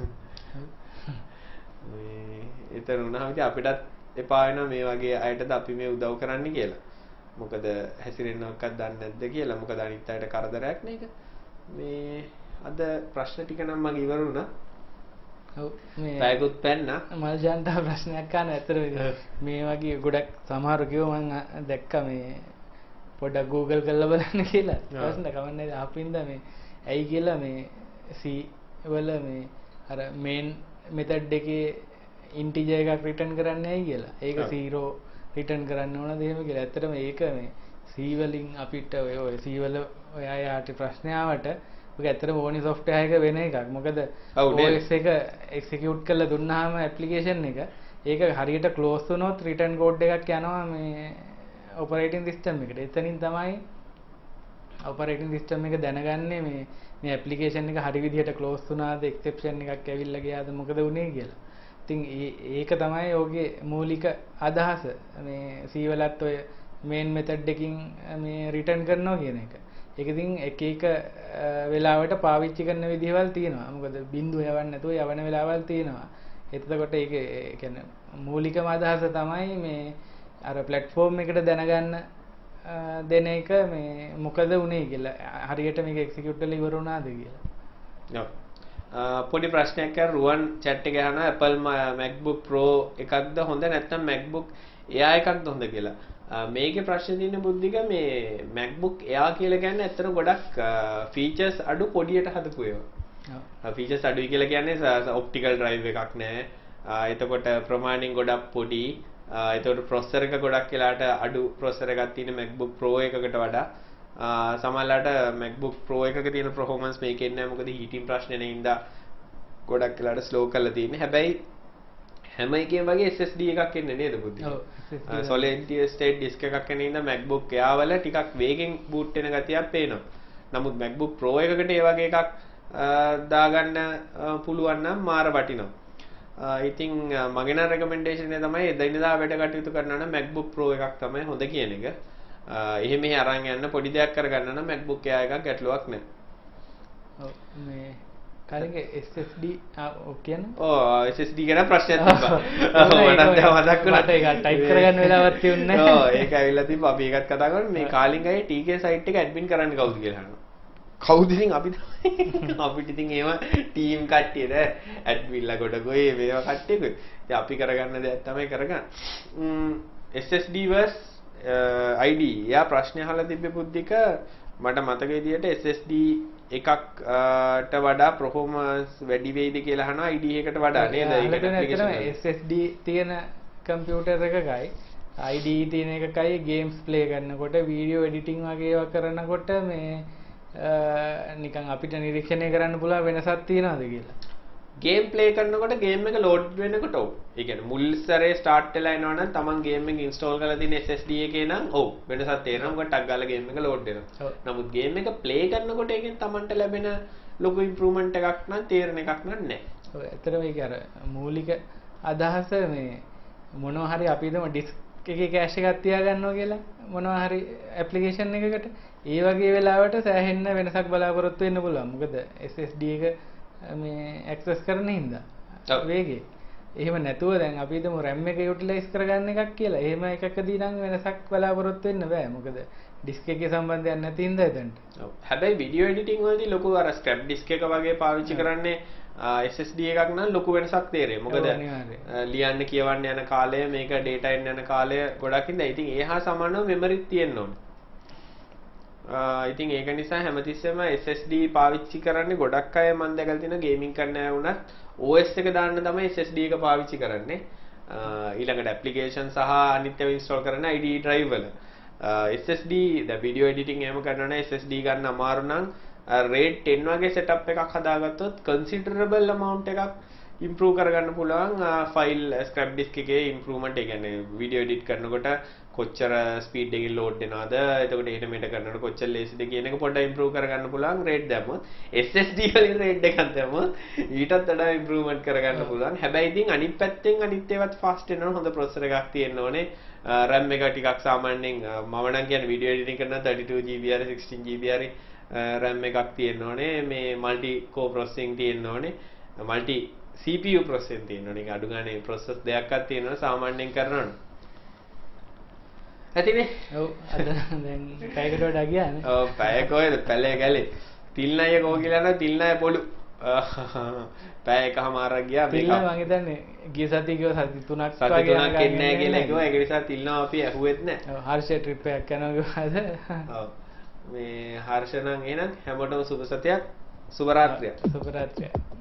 මේ ඒතර වුණාම ඉතින් අපිටත් එපා වෙනවා මේ වගේ අයටද අපි මේ උදව් කරන්න කියලා. මොකද හැසිරෙන්නවක්වත් දන්නේ නැද්ද කියලා. මොකද අනිත් අයට කරදරයක් නේද? මේ අද ප්‍රශ්න ටික නම් මගේ ඉවර වුණා. ඔව් මේ පැයකුත් පැන්න මල් ජාන්තා ප්‍රශ්නයක් අහන්න ඇත්තට මේ වගේ ගොඩක් සමහර කිව්ව මම දැක්කා මේ පොඩ්ඩක් Google කරලා බලන්න කියලා. ප්‍රශ්න කවන්නේ අපින්ද මේ ඇයි කියලා මේ C වල මේ අර main method එකේ integer එකක් return කරන්නේ ඇයි කියලා. ඒක 0 return කරන්න ඕනද එහෙම කියලා. ඇත්තටම ඒක මේ C වලින් අපිට ඔය C වල ඔය යාට ප්‍රශ්න ආවට ඔක ඇත්තටම ඕනි software එක වෙන එකක්. මොකද OS එක execute කරලා දුන්නාම application එක ඒක හරියට close වුණොත් return code එකක් යනවා මේ operating system එකට. එතනින් තමයි operating system එක දැනගන්නේ මේ application එක හරි විදිහට close වුණාද exception එකක් ඇවිල්ලා ගියාද මොකද වුනේ කියලා. ඉතින් ඒක තමයි ඔගේ මූලික අදහස. මේ C වලත් ඔය main method එකකින් මේ return කරනවා කියන එක. ඒක ඉතින් එක එක වෙලාවට පාවිච්චි කරන විදිහවල් තියෙනවා. මොකද බිඳුව යවන්න නැතුව යවන වෙලාවල් තියෙනවා. එතකොට ඒක කියන්නේ මූලිකම අදහස තමයි මේ අර ප්ලැට්ෆෝම් එකට දැනගන්න දෙන එක මේ මොකද උනේ කියලා හරියට මේක එක්සිකියුට් කරලා ඉවර වුණාද කියලා. ඔව්. පොඩි ප්‍රශ්නයක් කරා රුවන් chat එකේ අහනවා Apple MacBook Pro එකක්ද හොඳ නැත්නම් MacBook Air එකක්ද හොඳ කියලා. මේකේ ප්‍රශ්නේ තියෙන බුද්ධික මේ MacBook Air කියලා කියන්නේ ඇත්තට ගොඩක් features අඩු පොඩියට හදපු ඒවා. features අඩුයි කියලා කියන්නේ optical drive එකක් නැහැ. එතකොට ප්‍රමාණයෙන් ගොඩක් පොඩි. එතකොට processor එක ගොඩක් වෙලාට අඩු processor එකක් තියෙන MacBook Pro එකකට වඩා. සමහරවිට MacBook Pro එකක තියෙන performance මේකේ නැහැ. මොකද heating ප්‍රශ්නේ නෙහින්දා ගොඩක් වෙලාට slow කරලා තියෙන්නේ. හැබැයි හැම එකේම වගේ SSD එකක් එන්නේ නේද බුද්ධි? ඔව්. solid state disk එකක් එන්නේ ඉඳන් MacBook Air වල ටිකක් වේගෙන් boot වෙන ගතියක් පේනවා. නමුත් MacBook Pro එකකට ඒ වගේ එකක් දාගන්න පුළුවන් නම් මාර වටිනවා. ඉතින් මගේ නම් recommendation එක තමයි එදිනෙදා වැඩ කටයුතු කරනවා නම් MacBook Pro එකක් තමයි හොඳ කියන එක. එහෙම මෙහෙ අරන් යන්න පොඩි දෙයක් කරගන්න නම් MacBook Air එකක් ගැටලුවක් නැහැ. ඔව් මේ කාලේ SSD ඔව් කියන්නේ ඔව් SSD ගැන ප්‍රශ්නයක් තිබ්බා. මට මතක් වුණා ඒක ටයිප් කරගන්න වෙලාවක් තියුන්නේ නැහැ. ඔව් ඒක ඇවිල්ලා තිබ්බා අපි ඒකත් කතා කරමු. මේ කාලින් අය TK site එක ඇඩ්මින් කරන්න කවුද කියලා අහනවා. කවුද ඉතින් අපි තමයි අපිට ඉතින් ඒව ටීම් කට්ටියද ඇඩ්මින්ලා කොටකොයි මේවා කට්ටියකුයි. ඉතින් අපි කරගන්න දෙයක් තමයි කරගන්න. SSD versus ID යා ප්‍රශ්න අහලා තිබ්බේ බුද්ධික මට මතක විදියට SSD එකකට වඩා performance වැඩි වෙයිද කියලා අහනවා ID එකකට වඩා නේද? ඒකට SSD තියෙන කම්පියුටර් එකකයි ID තියෙන එකකයි games play කරනකොට video editing වගේ ඒවා කරනකොට මේ නිකන් අපිට නිරීක්ෂණය කරන්න පුළුවන් වෙනසක් තියනවාද කියලා. ගේම් ප්ලේ කරනකොට ගේම් එක ලෝඩ් වෙනකොට ඔව්. ඒ කියන්නේ මුල් සැරේ ස්ටාර්ට් වෙලා එනවා නම් තමන් ගේම් එක ඉන්ස්ටෝල් කරලා තියෙන SSD එකේ නම් ඔව් වෙනසක් තේරෙනවා. මොකද ටක් ගාලා ගේම් එක ලෝඩ් වෙනවා. නමුත් ගේම් එක ප්ලේ කරනකොට ඒකෙන් තමන්ට ලැබෙන ලොකු ඉම්ප්‍රූව්මන්ට් එකක් නම් තේරෙන එකක් නම් නැහැ. ඔව් ඇත්තටම ඒක අර මූලික අදහස මේ මොනවා හරි අපි හිතමු ඩිස්ක් එකේ කෑෂ් එකක් තියාගන්නවා කියලා මොනවා හරි ඇප්ලිකේෂන් එකකට ඒ වගේ වෙලාවට සෑහෙන්න වෙනසක් බලාපොරොත්තු වෙන්න පුළුවන්. මොකද SSD එක මේ ඇක්සස් කරන හින්දා වේගේ. එහෙම නැතුව දැන් අපි හිතමු RAM එක යුටිලයිස් කරගන්න එකක් කියලා. එහෙම එකකදී නම් වෙනසක් බලාපොරොත්තු වෙන්න බෑ. මොකද ඩිස්ක් එකේ සම්බන්ධයක් නැති හින්දා එතනට. ඔව්. හැබැයි වීඩියෝ එඩිටින් වලදී ලොකු අර ස්ක්‍රැප් ඩිස්ක් එක වගේ පාවිච්චි කරන්නේ SSD එකක් නම් ලොකු වෙනසක් තේරෙයි. මොකද ලියන්න කියවන්න යන කාලය මේක data එන්න යන කාලය ගොඩක් ඉඳලා. ඉතින් ඒ හා සමානව මෙමරිත් තියෙන්න ඕනේ. ඉතින් ඒක නිසා හැමතිස්සෙම SSD පාවිච්චි කරන්නේ ගොඩක් අය මම දැකලා තියෙනවා ගේමින් කරන්න අය වුණත් OS එක දාන්න තමයි SSD එක පාවිච්චි කරන්නේ. ඊළඟට application සහ අනිත් ඒවා install කරන IDE drive වල. SSD දැන් video editing එහෙම කරනවා නම් SSD ගන්න අමාරු නම් RAID 10 වගේ setup එකක් හදාගත්තොත් considerable amount එකක් improve කරගන්න පුළුවන් file scrap disk එකේ improvement. ඒ කියන්නේ video edit කරනකොට කොච්චර ස්පීඩ් එකකින් ලෝඩ් වෙනවද, එතකොට එහෙට මෙහෙට කරනකොට කොච්චර ලේසිද කියන එක පොඩ්ඩක් ඉම්ප්‍රූව් කරගන්න පුළුවන් RAID දැම්මොත්. SSD වලින් RAID එකක් දැම්මොත් ඊටත් වඩා ඉම්ප්‍රූව්මන්ට් කරගන්න පුළුවන්. හැබැයි ඉතින් අනිත් පැත්තෙන් අනිත් ඒවත් ෆාස්ට් වෙනවා. හොඳ ප්‍රොසෙසර් එකක් තියෙන්න ඕනේ. RAM එක ටිකක් සාමාන්‍යයෙන් මම නම් කියන්නේ වීඩියෝ එඩිටින් කරන 32GB හරි 16GB හරි RAM එකක් තියෙන්න ඕනේ. මේ මල්ටි කෝ ප්‍රොසෙසින් තියෙන්න ඕනේ. මල්ටි CPU ප්‍රොසෙසින් තියෙන්න ඕනේ. ඒක අඩු ගානේ ප්‍රොසෙස් දෙකක්වත් තියෙනවා සාමාන්‍යයෙන් කරනවනේ. ඇතිනේ. ඔව් අද දැන් පැයකට වඩා ගියානේ. ඔව් පැය කොහෙද? පැලේ ගැලේ. තිල්නය කෝ කියලා නම් තිල්නය පොළු. පැය එකමාරක් ගියා මේක. තිල්නය මම හිතන්නේ ගිය සතිය කිව්ව සති 3ක් වගේ සති 3ක් එන්නේ නැහැ කියලා කිව්වා. ඒක නිසා තිල්නව අපි ඇහුවෙත් නැහැ. ඔව් හර්ෂ ට්‍රිප් එකක් යනවා කිව්වද? ඔව්. මේ හර්ෂ නම් එහෙනම් හැමෝටම සුබ සතියක්. සුබ රාත්‍රියක්. සුබ රාත්‍රියක්.